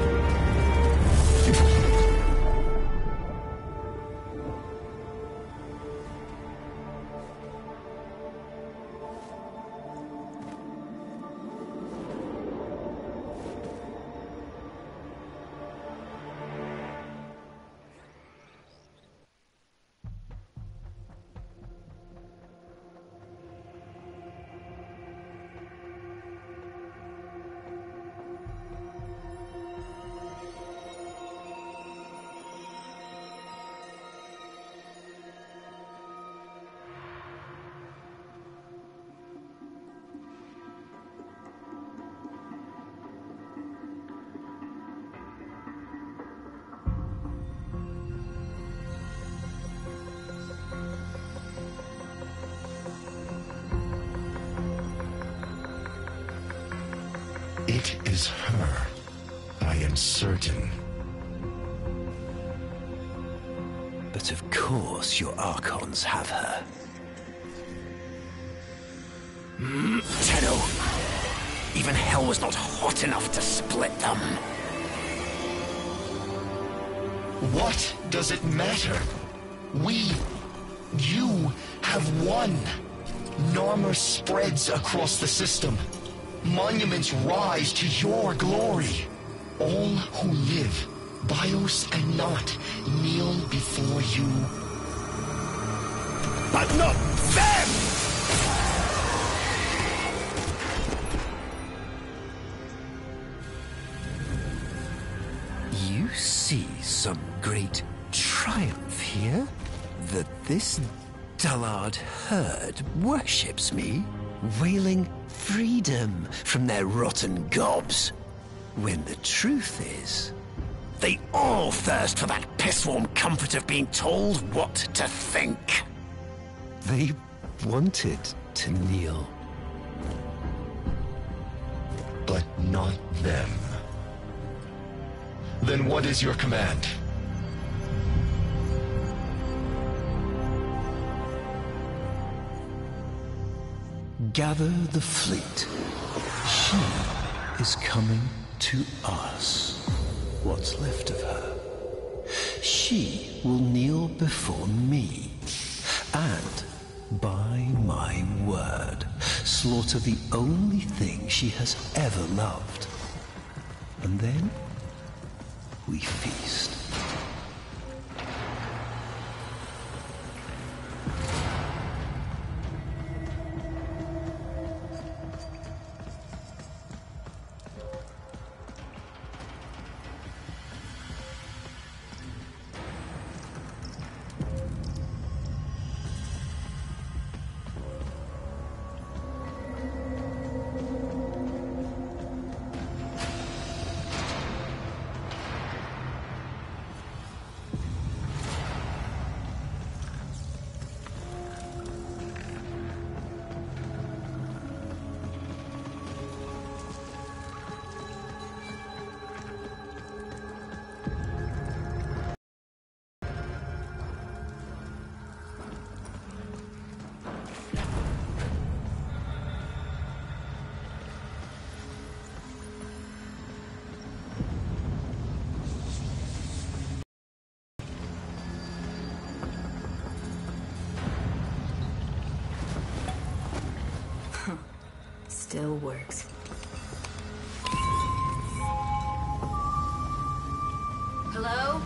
It is her. I am certain. But of course your Archons have her. Mm, Tenno! Even hell was not hot enough to split them. What does it matter? We, you, have won. Narmer spreads across the system. Monuments rise to your glory. All who live, bios and not, kneel before you. But not them! You see some great triumph here? That this dullard herd worships me, wailing freedom from their rotten gobs. When the truth is, they all thirst for that piss-warm comfort of being told what to think. They wanted to kneel. But not them. Then what is your command? Gather the fleet. She is coming to us. What's left of her. She will kneel before me, and, by my word, slaughter the only thing she has ever loved. And then, we feast. Still works. Hello?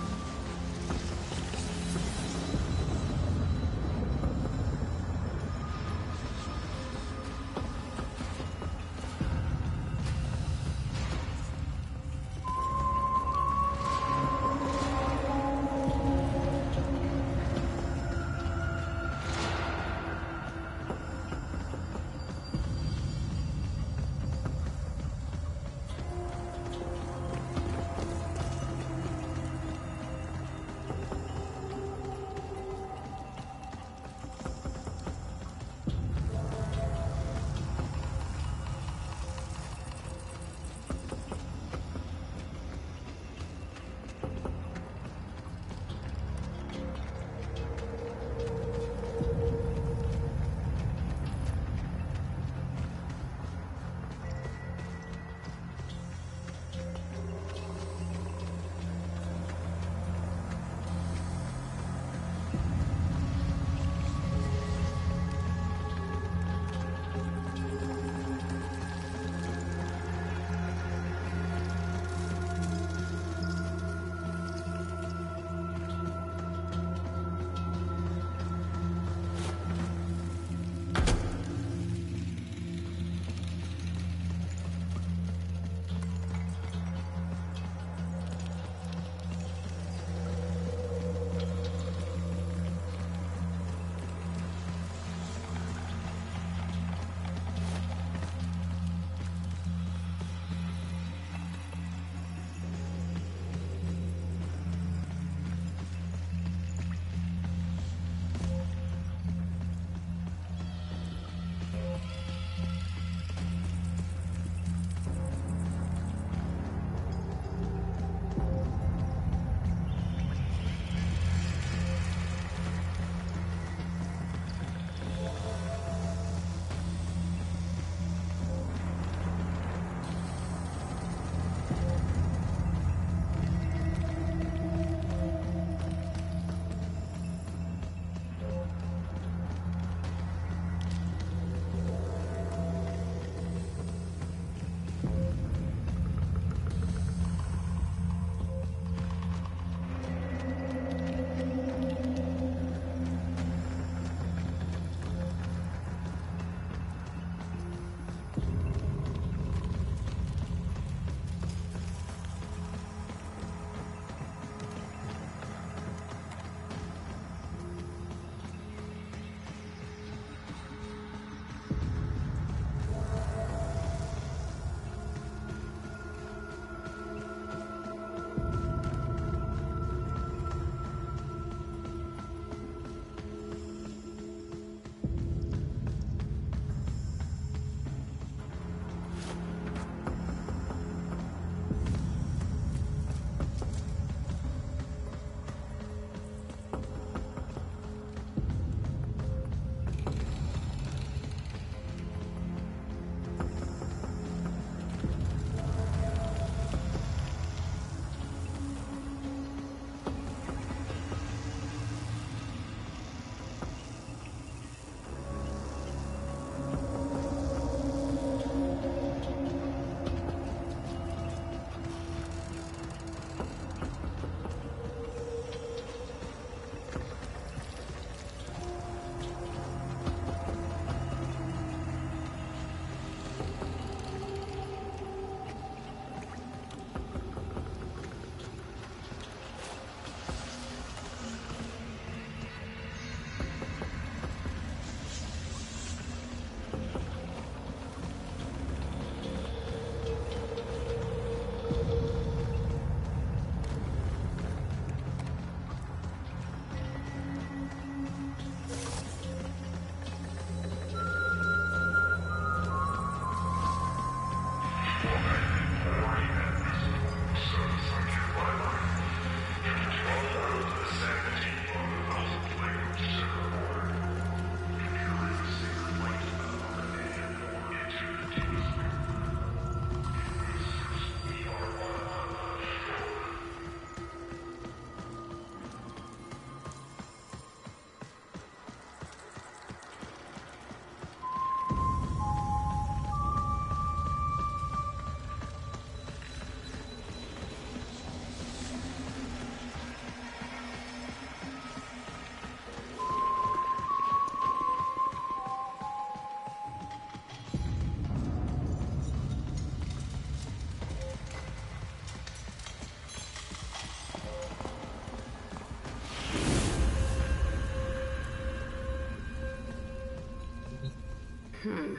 Hmm.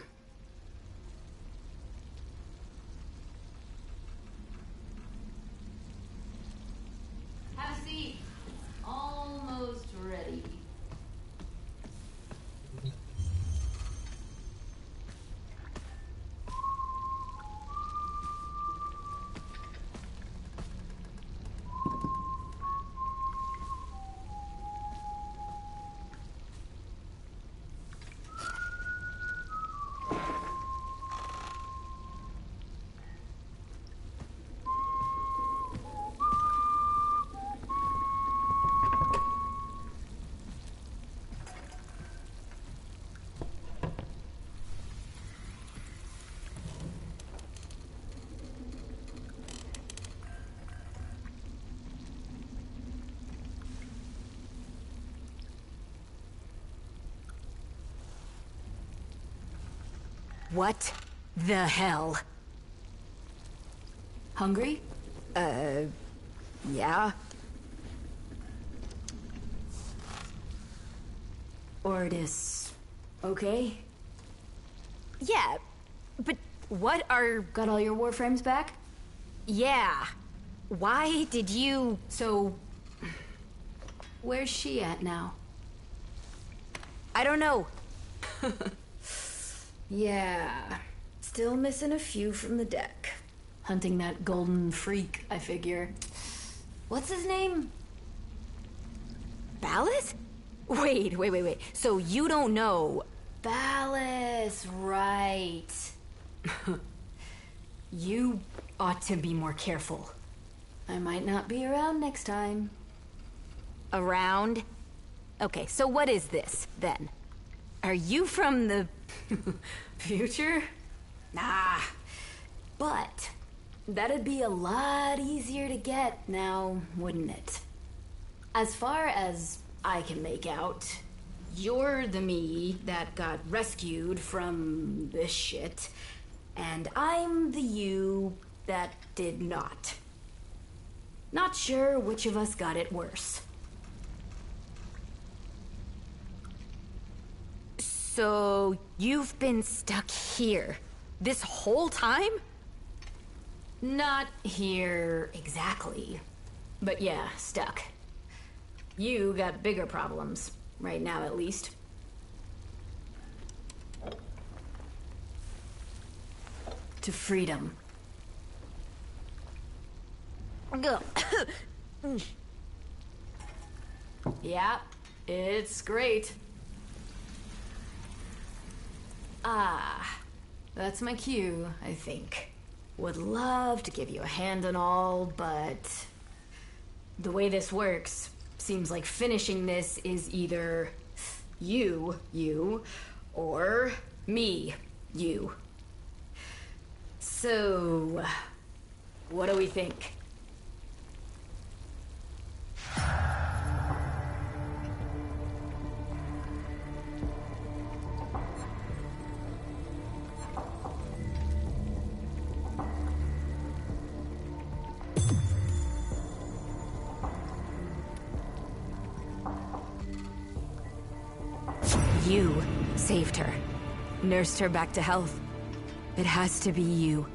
Have a seat. Almost ready. What the hell? Hungry? Uh, yeah. Ordis, okay? Yeah, but what are... Got all your warframes back? Yeah. Why did you... So... Where's she at now? I don't know. Yeah. Still missing a few from the deck. Hunting that golden freak, I figure. What's his name? Ballas? Wait, wait, wait, wait. So you don't know... Ballas, right. You ought to be more careful. I might not be around next time. Around? Okay, so what is this, then? Are you from the... future? Nah. But that'd be a lot easier to get now, wouldn't it? As far as I can make out, you're the me that got rescued from this shit, and I'm the you that did not. Not sure which of us got it worse. So, you've been stuck here this whole time? Not here exactly. But yeah, stuck. You got bigger problems, right now at least. To freedom. Yeah, it's great. Ah, that's my cue, I think. Would love to give you a hand and all, but the way this works, seems like finishing this is either you, you, or me, you. So, what do we think? You saved her, nursed her back to health. It has to be you.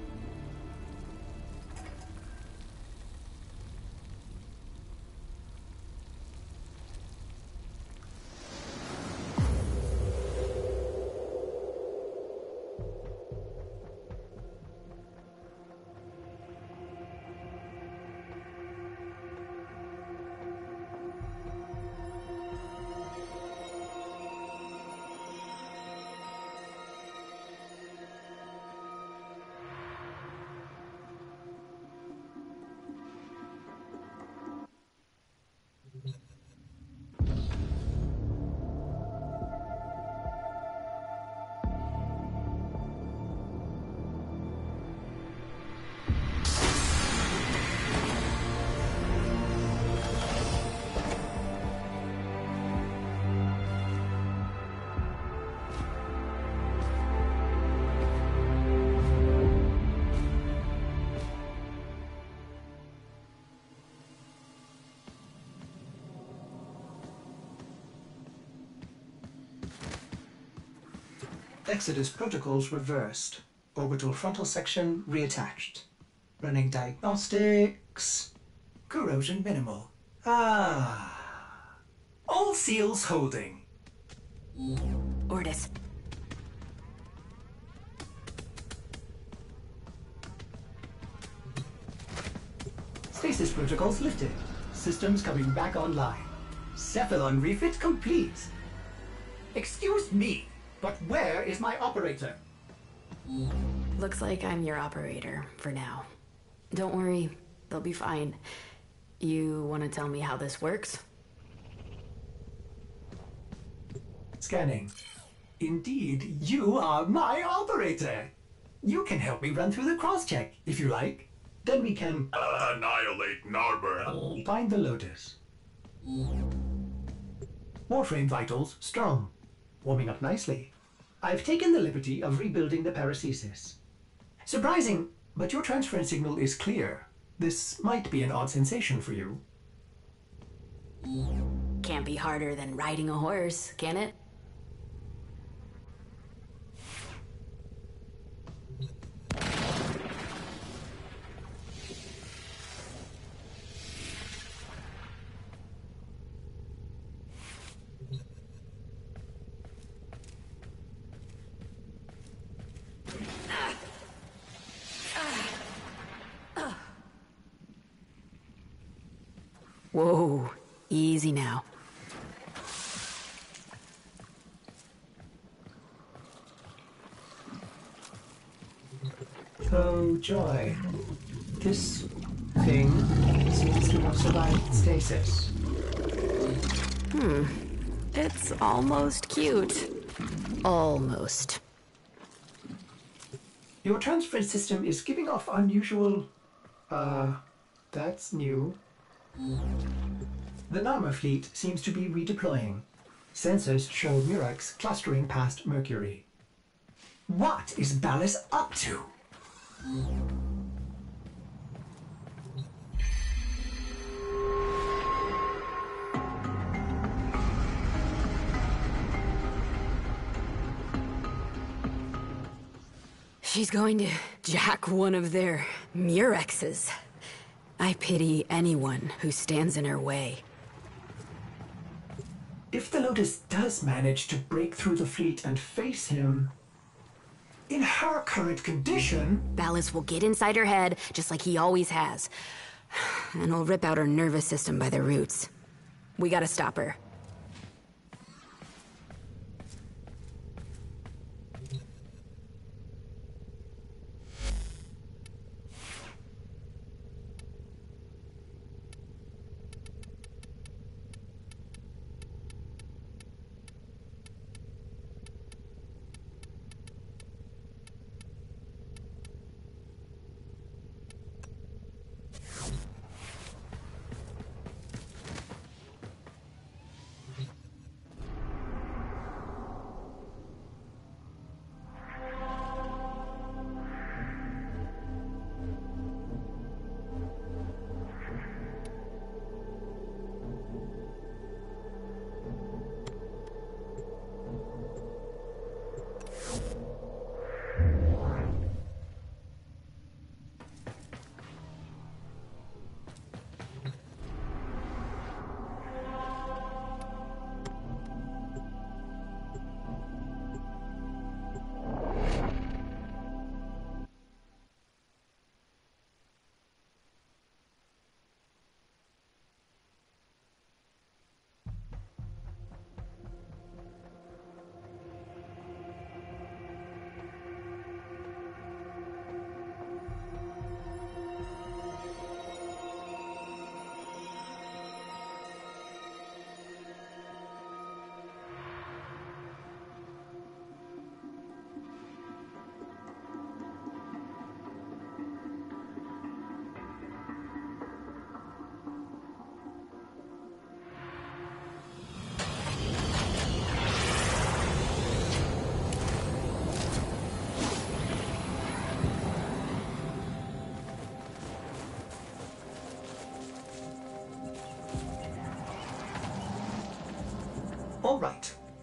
Exodus protocols reversed. Orbital frontal section reattached. Running diagnostics. Corrosion minimal. Ah. All seals holding. Ordis. Stasis protocols lifted. Systems coming back online. Cephalon refit complete. Excuse me, but where is my operator? Looks like I'm your operator for now. Don't worry, they'll be fine. You want to tell me how this works? Scanning. Indeed, you are my operator. You can help me run through the cross-check, if you like. Then we can... Annihilate Narber. Find the Lotus. Warframe vitals strong. Warming up nicely. I've taken the liberty of rebuilding the paracesis. Surprising, but your transference signal is clear. This might be an odd sensation for you. Can't be harder than riding a horse, can it? Whoa, easy now. Oh, joy. This thing seems to have survived stasis. Hmm. It's almost cute. Almost. Your transference system is giving off unusual... Uh, that's new. The Narmer fleet seems to be redeploying. Sensors show Murex clustering past Mercury. What is Ballas up to? She's going to jack one of their Murexes. I pity anyone who stands in her way. If the Lotus does manage to break through the fleet and face him... in her current condition... Ballas will get inside her head, just like he always has. And he'll rip out her nervous system by the roots. We gotta stop her.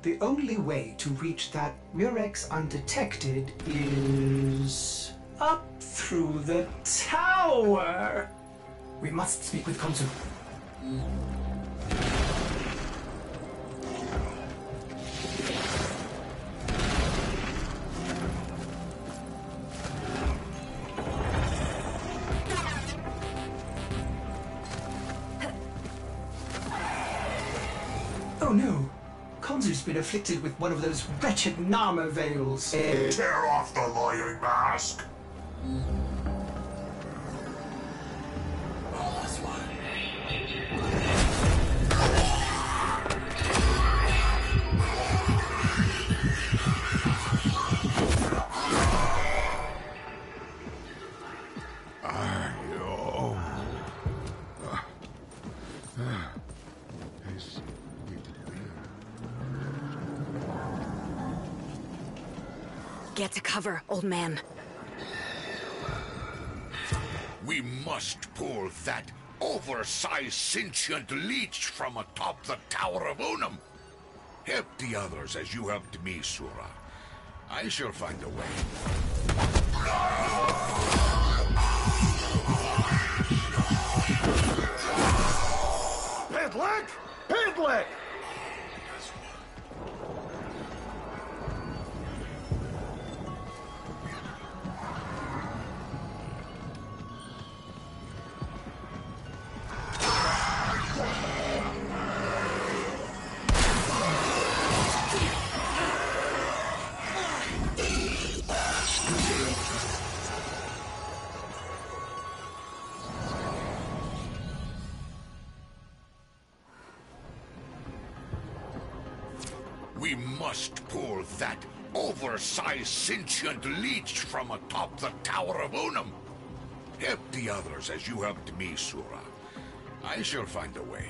The only way to reach that Murex undetected is up through the tower. We must speak with Konzu. Oh no! Konzu's been afflicted with one of those wretched Nama veils. Tear off the lying mask! Get to cover, old man. We must pull that oversized sentient leech from atop the Tower of Unum. Help the others as you helped me, Sura. I shall find a way. Pitlick! Pitlick! We must pull that oversized sentient leech from atop the Tower of Unum. Help the others as you helped me, Sura. I shall find a way.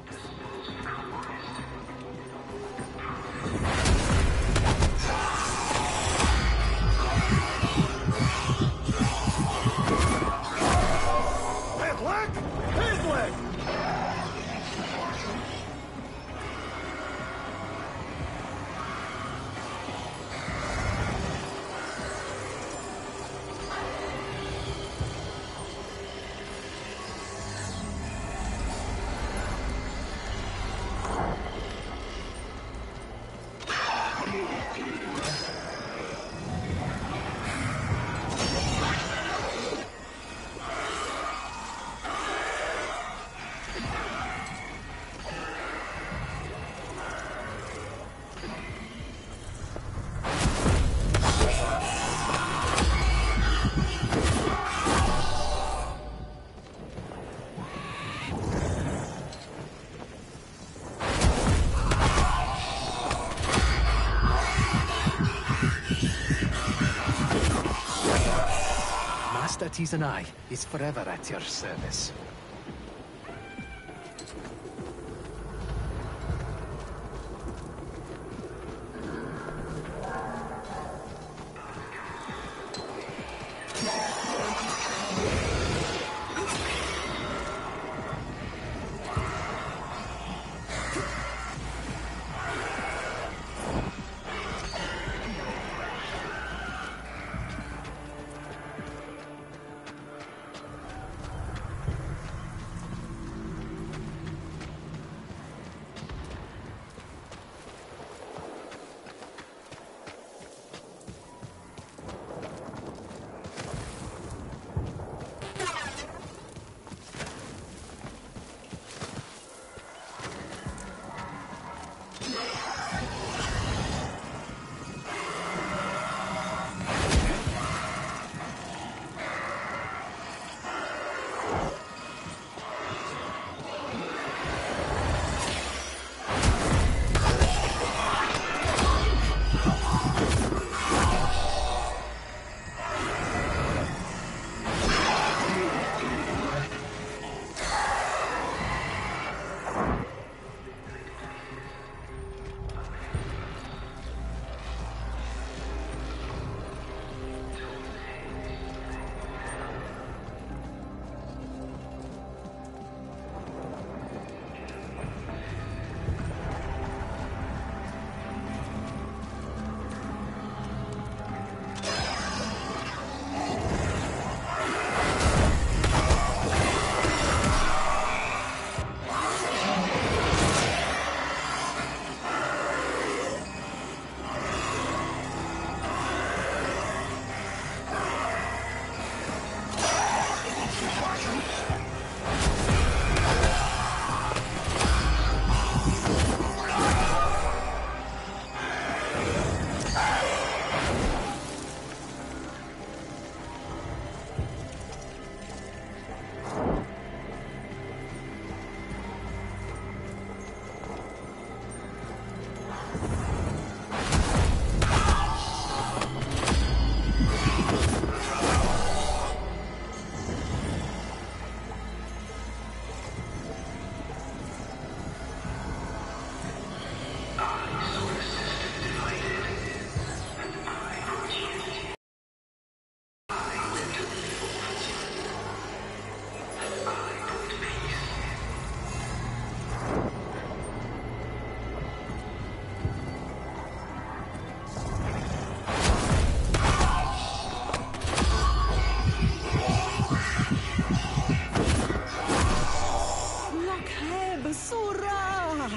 Pitlick! Pitlick! Master Tizanai is forever at your service. Sura!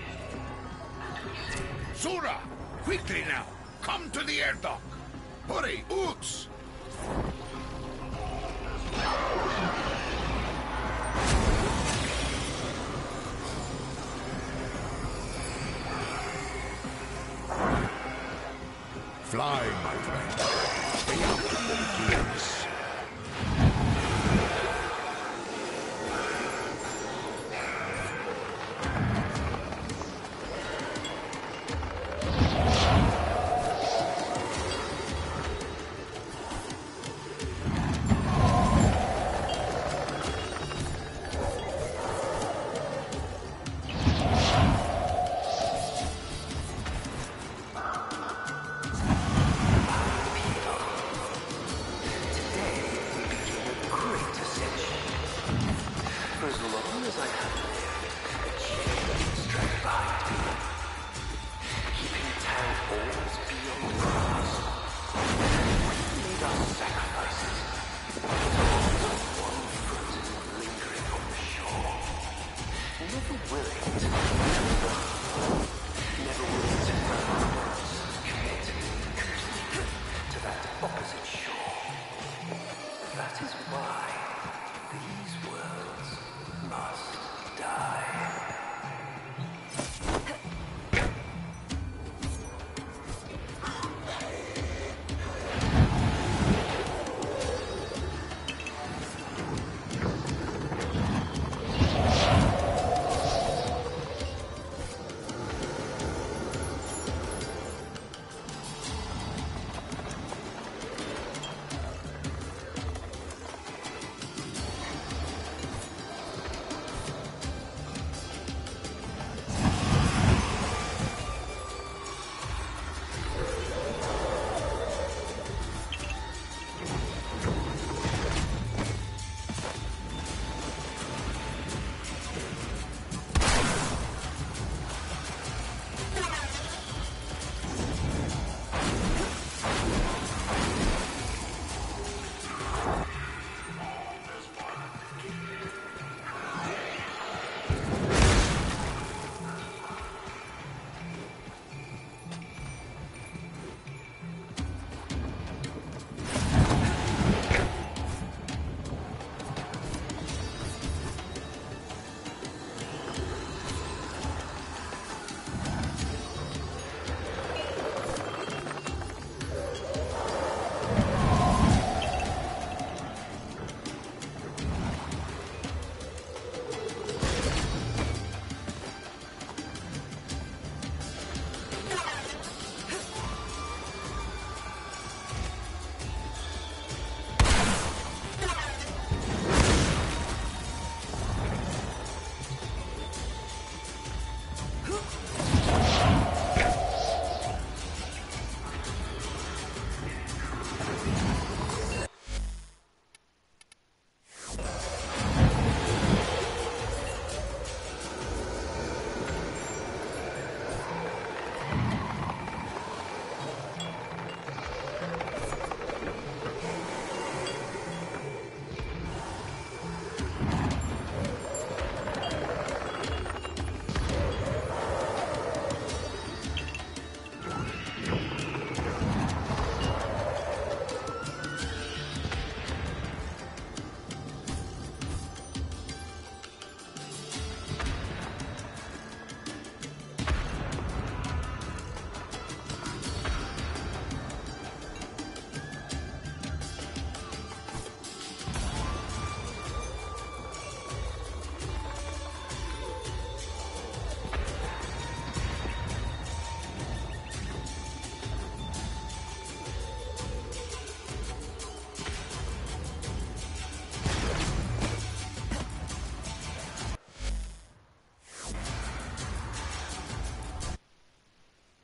Sura! Quickly now! Come to the air dock! Hurry, Oots! Fly, my friend. Stay out of the gears. Willing to